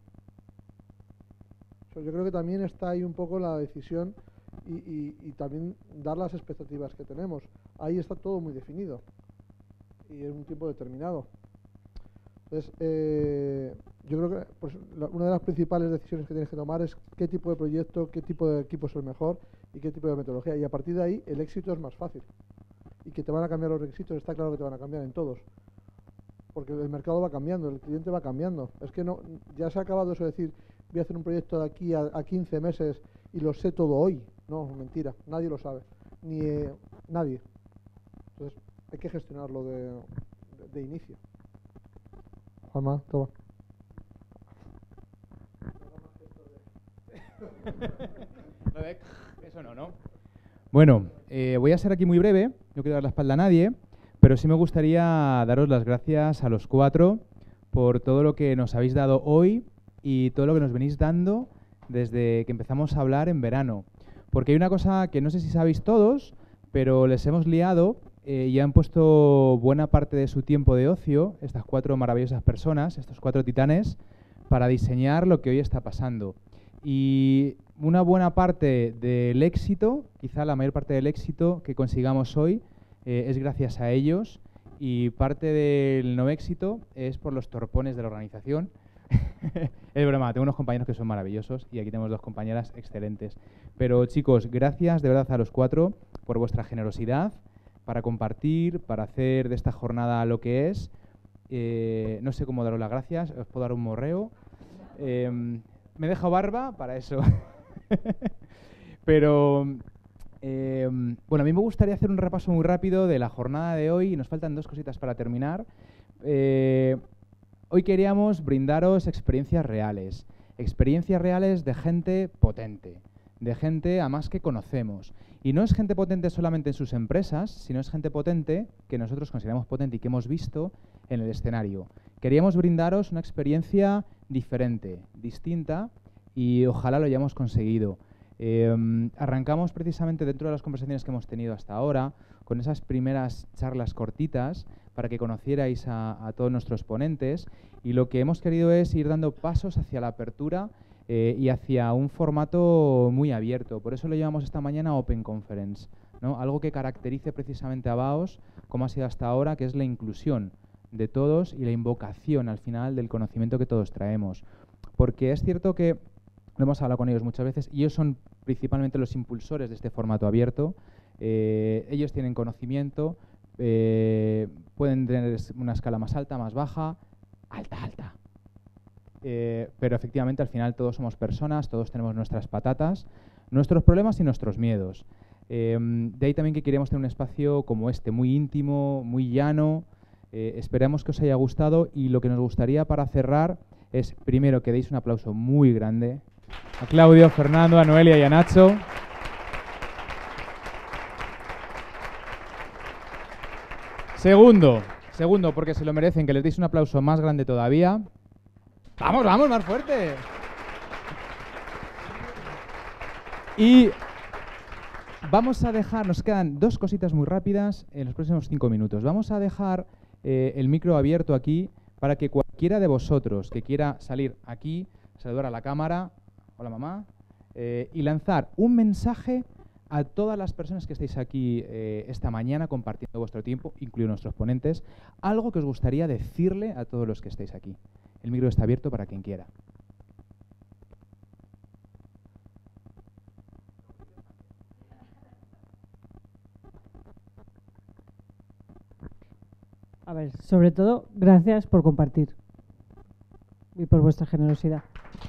Yo creo que también está ahí un poco la decisión y, y, y también dar las expectativas que tenemos. Ahí está todo muy definido y en un tiempo determinado. Entonces, eh, yo creo que pues, la, una de las principales decisiones que tienes que tomar es qué tipo de proyecto, qué tipo de equipo es el mejor y qué tipo de metodología. Y a partir de ahí el éxito es más fácil. Y que te van a cambiar los requisitos, está claro que te van a cambiar en todos. Porque el mercado va cambiando, el cliente va cambiando. Es que no, ya se ha acabado eso de decir, voy a hacer un proyecto de aquí a, a quince meses y lo sé todo hoy. No, mentira, nadie lo sabe. Ni eh, nadie. Entonces hay que gestionarlo de, de, de inicio. Juanma, toma. Eso no, ¿no? Bueno, eh, voy a ser aquí muy breve, no quiero dar la espalda a nadie, pero sí me gustaría daros las gracias a los cuatro por todo lo que nos habéis dado hoy y todo lo que nos venís dando desde que empezamos a hablar en verano. Porque hay una cosa que no sé si sabéis todos, pero les hemos liado eh, y han puesto buena parte de su tiempo de ocio, estas cuatro maravillosas personas, estos cuatro titanes, para diseñar lo que hoy está pasando. Y una buena parte del éxito, quizá la mayor parte del éxito que consigamos hoy, eh, es gracias a ellos, y parte del no éxito es por los torpones de la organización. Es broma, tengo unos compañeros que son maravillosos y aquí tenemos dos compañeras excelentes. Pero chicos, gracias de verdad a los cuatro por vuestra generosidad, para compartir, para hacer de esta jornada lo que es. Eh, no sé cómo daros las gracias, os puedo dar un morreo. Eh, me he dejado barba para eso. Pero, eh, bueno, a mí me gustaría hacer un repaso muy rápido de la jornada de hoy. Nos faltan dos cositas para terminar. Eh, hoy queríamos brindaros experiencias reales. Experiencias reales de gente potente, de gente además que conocemos. Y no es gente potente solamente en sus empresas, sino es gente potente que nosotros consideramos potente y que hemos visto en el escenario. Queríamos brindaros una experiencia diferente, distinta, y ojalá lo hayamos conseguido. Eh, arrancamos precisamente dentro de las conversaciones que hemos tenido hasta ahora, con esas primeras charlas cortitas, para que conocierais a, a todos nuestros ponentes, y lo que hemos querido es ir dando pasos hacia la apertura eh, y hacia un formato muy abierto. Por eso lo llamamos esta mañana Open Conference, ¿no? Algo que caracterice precisamente a BAOS, como ha sido hasta ahora, que es la inclusión de todos y la invocación al final del conocimiento que todos traemos. Porque es cierto que lo hemos hablado con ellos muchas veces, y ellos son principalmente los impulsores de este formato abierto. Eh, ellos tienen conocimiento, eh, pueden tener una escala más alta, más baja, alta, alta. Eh, pero efectivamente al final todos somos personas, todos tenemos nuestras patatas, nuestros problemas y nuestros miedos. Eh, de ahí también que queríamos tener un espacio como este, muy íntimo, muy llano. Eh, esperamos que os haya gustado, y lo que nos gustaría para cerrar es, primero, que deis un aplauso muy grande a Claudio, Fernando, a Noelia y a Nacho. Segundo, segundo, porque se lo merecen, que les deis un aplauso más grande todavía. ¡Vamos, vamos, más fuerte! Y vamos a dejar, nos quedan dos cositas muy rápidas en los próximos cinco minutos. Vamos a dejar eh, el micro abierto aquí para que cualquiera de vosotros que quiera salir aquí, saludar a la cámara, hola mamá, eh, y lanzar un mensaje a todas las personas que estáis aquí eh, esta mañana compartiendo vuestro tiempo, incluidos nuestros ponentes, algo que os gustaría decirle a todos los que estáis aquí. El micro está abierto para quien quiera. A ver, sobre todo, gracias por compartir y por vuestra generosidad.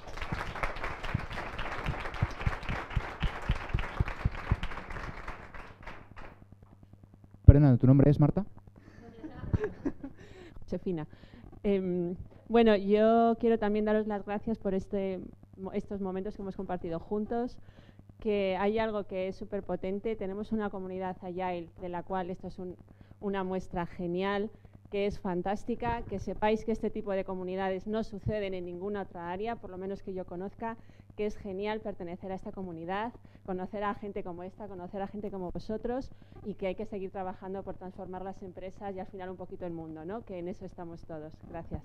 Perdona, ¿tu nombre es Marta? Josefina. Eh, bueno, yo quiero también daros las gracias por este, estos momentos que hemos compartido juntos, que hay algo que es súper potente. Tenemos una comunidad Agile de la cual esto es un, una muestra genial, que es fantástica, que sepáis que este tipo de comunidades no suceden en ninguna otra área, por lo menos que yo conozca, que es genial pertenecer a esta comunidad, conocer a gente como esta, conocer a gente como vosotros, y que hay que seguir trabajando por transformar las empresas y al final un poquito el mundo, ¿no? Que en eso estamos todos. Gracias.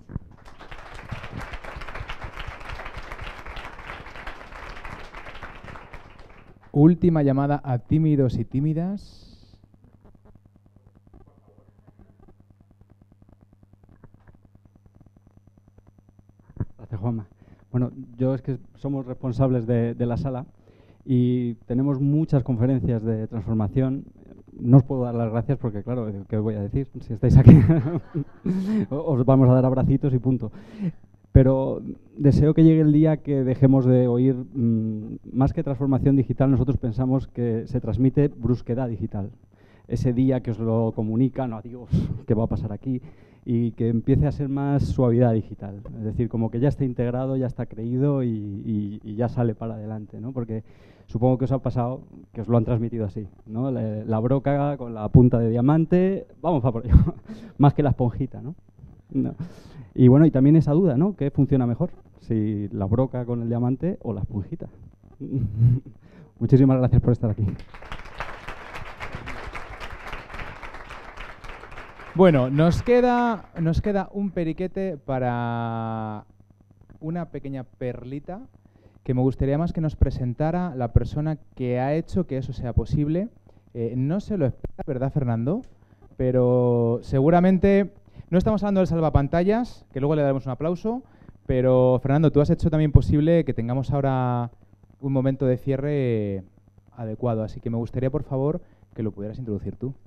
Última llamada a tímidos y tímidas. Gracias, Juanma. Bueno, yo es que somos responsables de, de la sala y tenemos muchas conferencias de transformación. No os puedo dar las gracias porque, claro, ¿qué os voy a decir? Si estáis aquí, os vamos a dar abracitos y punto. Pero deseo que llegue el día que dejemos de oír, mmm, más que transformación digital, nosotros pensamos que se transmite brusquedad digital. Ese día que os lo comunican, no, adiós, ¿qué va a pasar aquí? Y que empiece a ser más suavidad digital. Es decir, como que ya está integrado, ya está creído y, y, y ya sale para adelante, ¿no? Porque supongo que os ha pasado que os lo han transmitido así, ¿no? La, la broca con la punta de diamante, vamos a por ello, más que la esponjita, ¿no? No. Y bueno, y también esa duda, ¿no? ¿Qué funciona mejor? Si la broca con el diamante o la esponjita. Muchísimas gracias por estar aquí. Bueno, nos queda, nos queda un periquete para una pequeña perlita que me gustaría más que nos presentara la persona que ha hecho que eso sea posible. Eh, no se lo espera, ¿verdad, Fernando? Pero seguramente no estamos hablando del salvapantallas, que luego le daremos un aplauso, pero Fernando, tú has hecho también posible que tengamos ahora un momento de cierre adecuado, así que me gustaría, por favor, que lo pudieras introducir tú.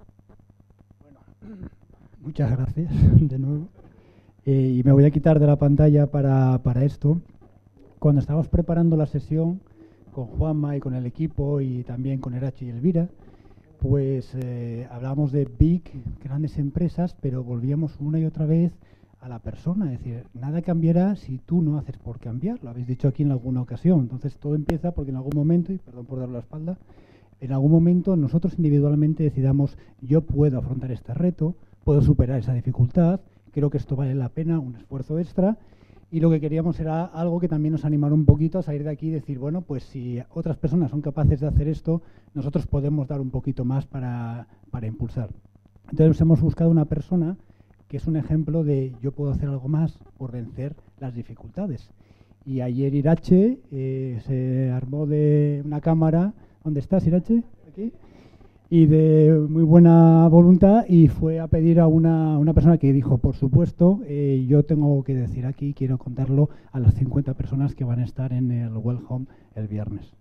Muchas gracias de nuevo. Eh, y me voy a quitar de la pantalla para, para esto. Cuando estábamos preparando la sesión con Juanma y con el equipo y también con Erachi y Elvira, pues eh, hablábamos de big, grandes empresas, pero volvíamos una y otra vez a la persona. Es decir, nada cambiará si tú no haces por cambiar. Lo habéis dicho aquí en alguna ocasión. Entonces todo empieza porque en algún momento, y perdón por dar la espalda, en algún momento nosotros individualmente decidamos, yo puedo afrontar este reto, puedo superar esa dificultad, creo que esto vale la pena, un esfuerzo extra, y lo que queríamos era algo que también nos animara un poquito a salir de aquí y decir, bueno, pues si otras personas son capaces de hacer esto, nosotros podemos dar un poquito más para, para impulsar. Entonces hemos buscado una persona que es un ejemplo de yo puedo hacer algo más por vencer las dificultades. Y ayer Irache eh, se armó de una cámara. ¿Dónde estás, Irache? Aquí. Y de muy buena voluntad y fue a pedir a una, una persona que dijo, por supuesto, eh, yo tengo que decir aquí, quiero contarlo a las cincuenta personas que van a estar en el Well Home el viernes.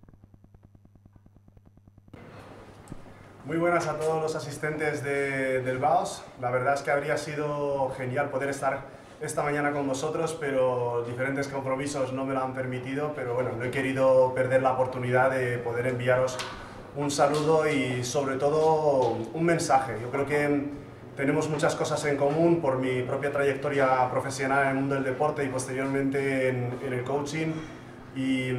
Muy buenas a todos los asistentes de, del BAOS. La verdad es que habría sido genial poder estar esta mañana con vosotros, pero diferentes compromisos no me lo han permitido, pero bueno, no he querido perder la oportunidad de poder enviaros un saludo y sobre todo un mensaje. Yo creo que tenemos muchas cosas en común por mi propia trayectoria profesional en el mundo del deporte y posteriormente en, en el coaching, y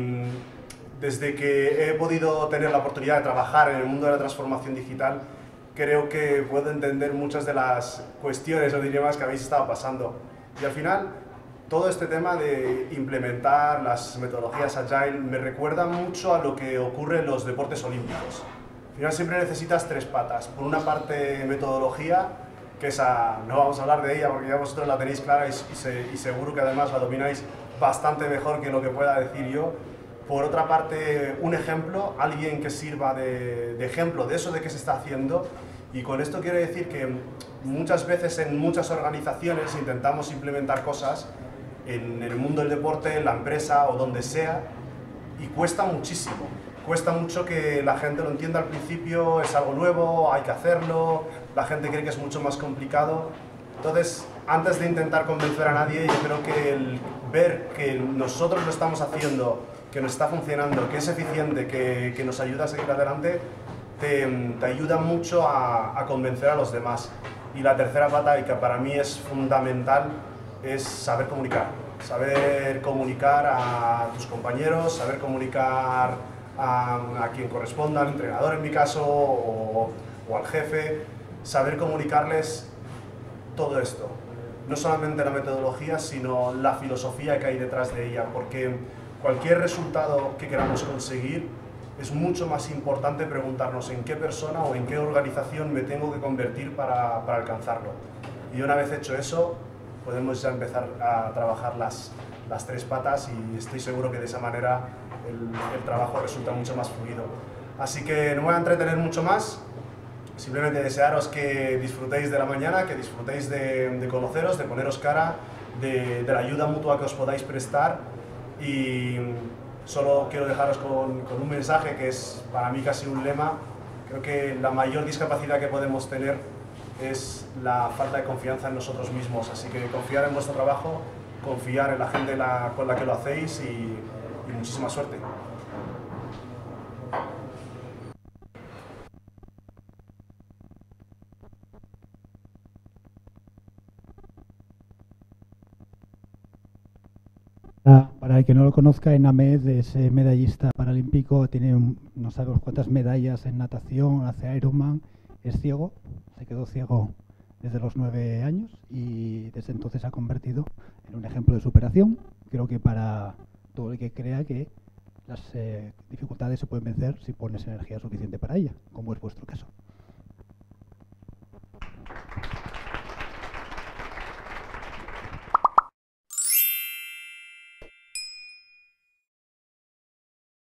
desde que he podido tener la oportunidad de trabajar en el mundo de la transformación digital, creo que puedo entender muchas de las cuestiones o dilemas que habéis estado pasando. Y al final, todo este tema de implementar las metodologías Agile me recuerda mucho a lo que ocurre en los deportes olímpicos. Al final siempre necesitas tres patas. Por una parte, metodología, que esa, no vamos a hablar de ella porque ya vosotros la tenéis clara y, y, se, y seguro que además la domináis bastante mejor que lo que pueda decir yo. Por otra parte, un ejemplo, alguien que sirva de, de ejemplo de eso de qué se está haciendo. Y con esto quiero decir que muchas veces en muchas organizaciones intentamos implementar cosas en el mundo del deporte, en la empresa o donde sea, y cuesta muchísimo. Cuesta mucho que la gente lo entienda al principio, es algo nuevo, hay que hacerlo, la gente cree que es mucho más complicado. Entonces, antes de intentar convencer a nadie, yo creo que el ver que nosotros lo estamos haciendo, que nos está funcionando, que es eficiente, que, que nos ayuda a seguir adelante, te, te ayuda mucho a, a convencer a los demás. Y la tercera pata, y que para mí es fundamental, es saber comunicar. Saber comunicar a tus compañeros, saber comunicar a, a quien corresponda, al entrenador en mi caso, o, o al jefe, saber comunicarles todo esto. No solamente la metodología, sino la filosofía que hay detrás de ella, porque cualquier resultado que queramos conseguir es mucho más importante preguntarnos en qué persona o en qué organización me tengo que convertir para, para alcanzarlo. Y una vez hecho eso, podemos ya empezar a trabajar las, las tres patas y estoy seguro que de esa manera el, el trabajo resulta mucho más fluido. Así que no me voy a entretener mucho más, simplemente desearos que disfrutéis de la mañana, que disfrutéis de, de conoceros, de poneros cara, de, de la ayuda mutua que os podáis prestar, y solo quiero dejaros con, con un mensaje que es para mí casi un lema. Creo que la mayor discapacidad que podemos tener es la falta de confianza en nosotros mismos, así que confiar en vuestro trabajo, confiar en la gente la, con la que lo hacéis, y, y muchísima suerte. Para el que no lo conozca, Enamed es eh, medallista paralímpico, tiene un, no sabemos cuántas medallas en natación, hace Ironman, es ciego, se quedó ciego desde los nueve años y desde entonces se ha convertido en un ejemplo de superación. Creo que para todo el que crea que las eh, dificultades se pueden vencer si pones energía suficiente para ella, como es vuestro caso.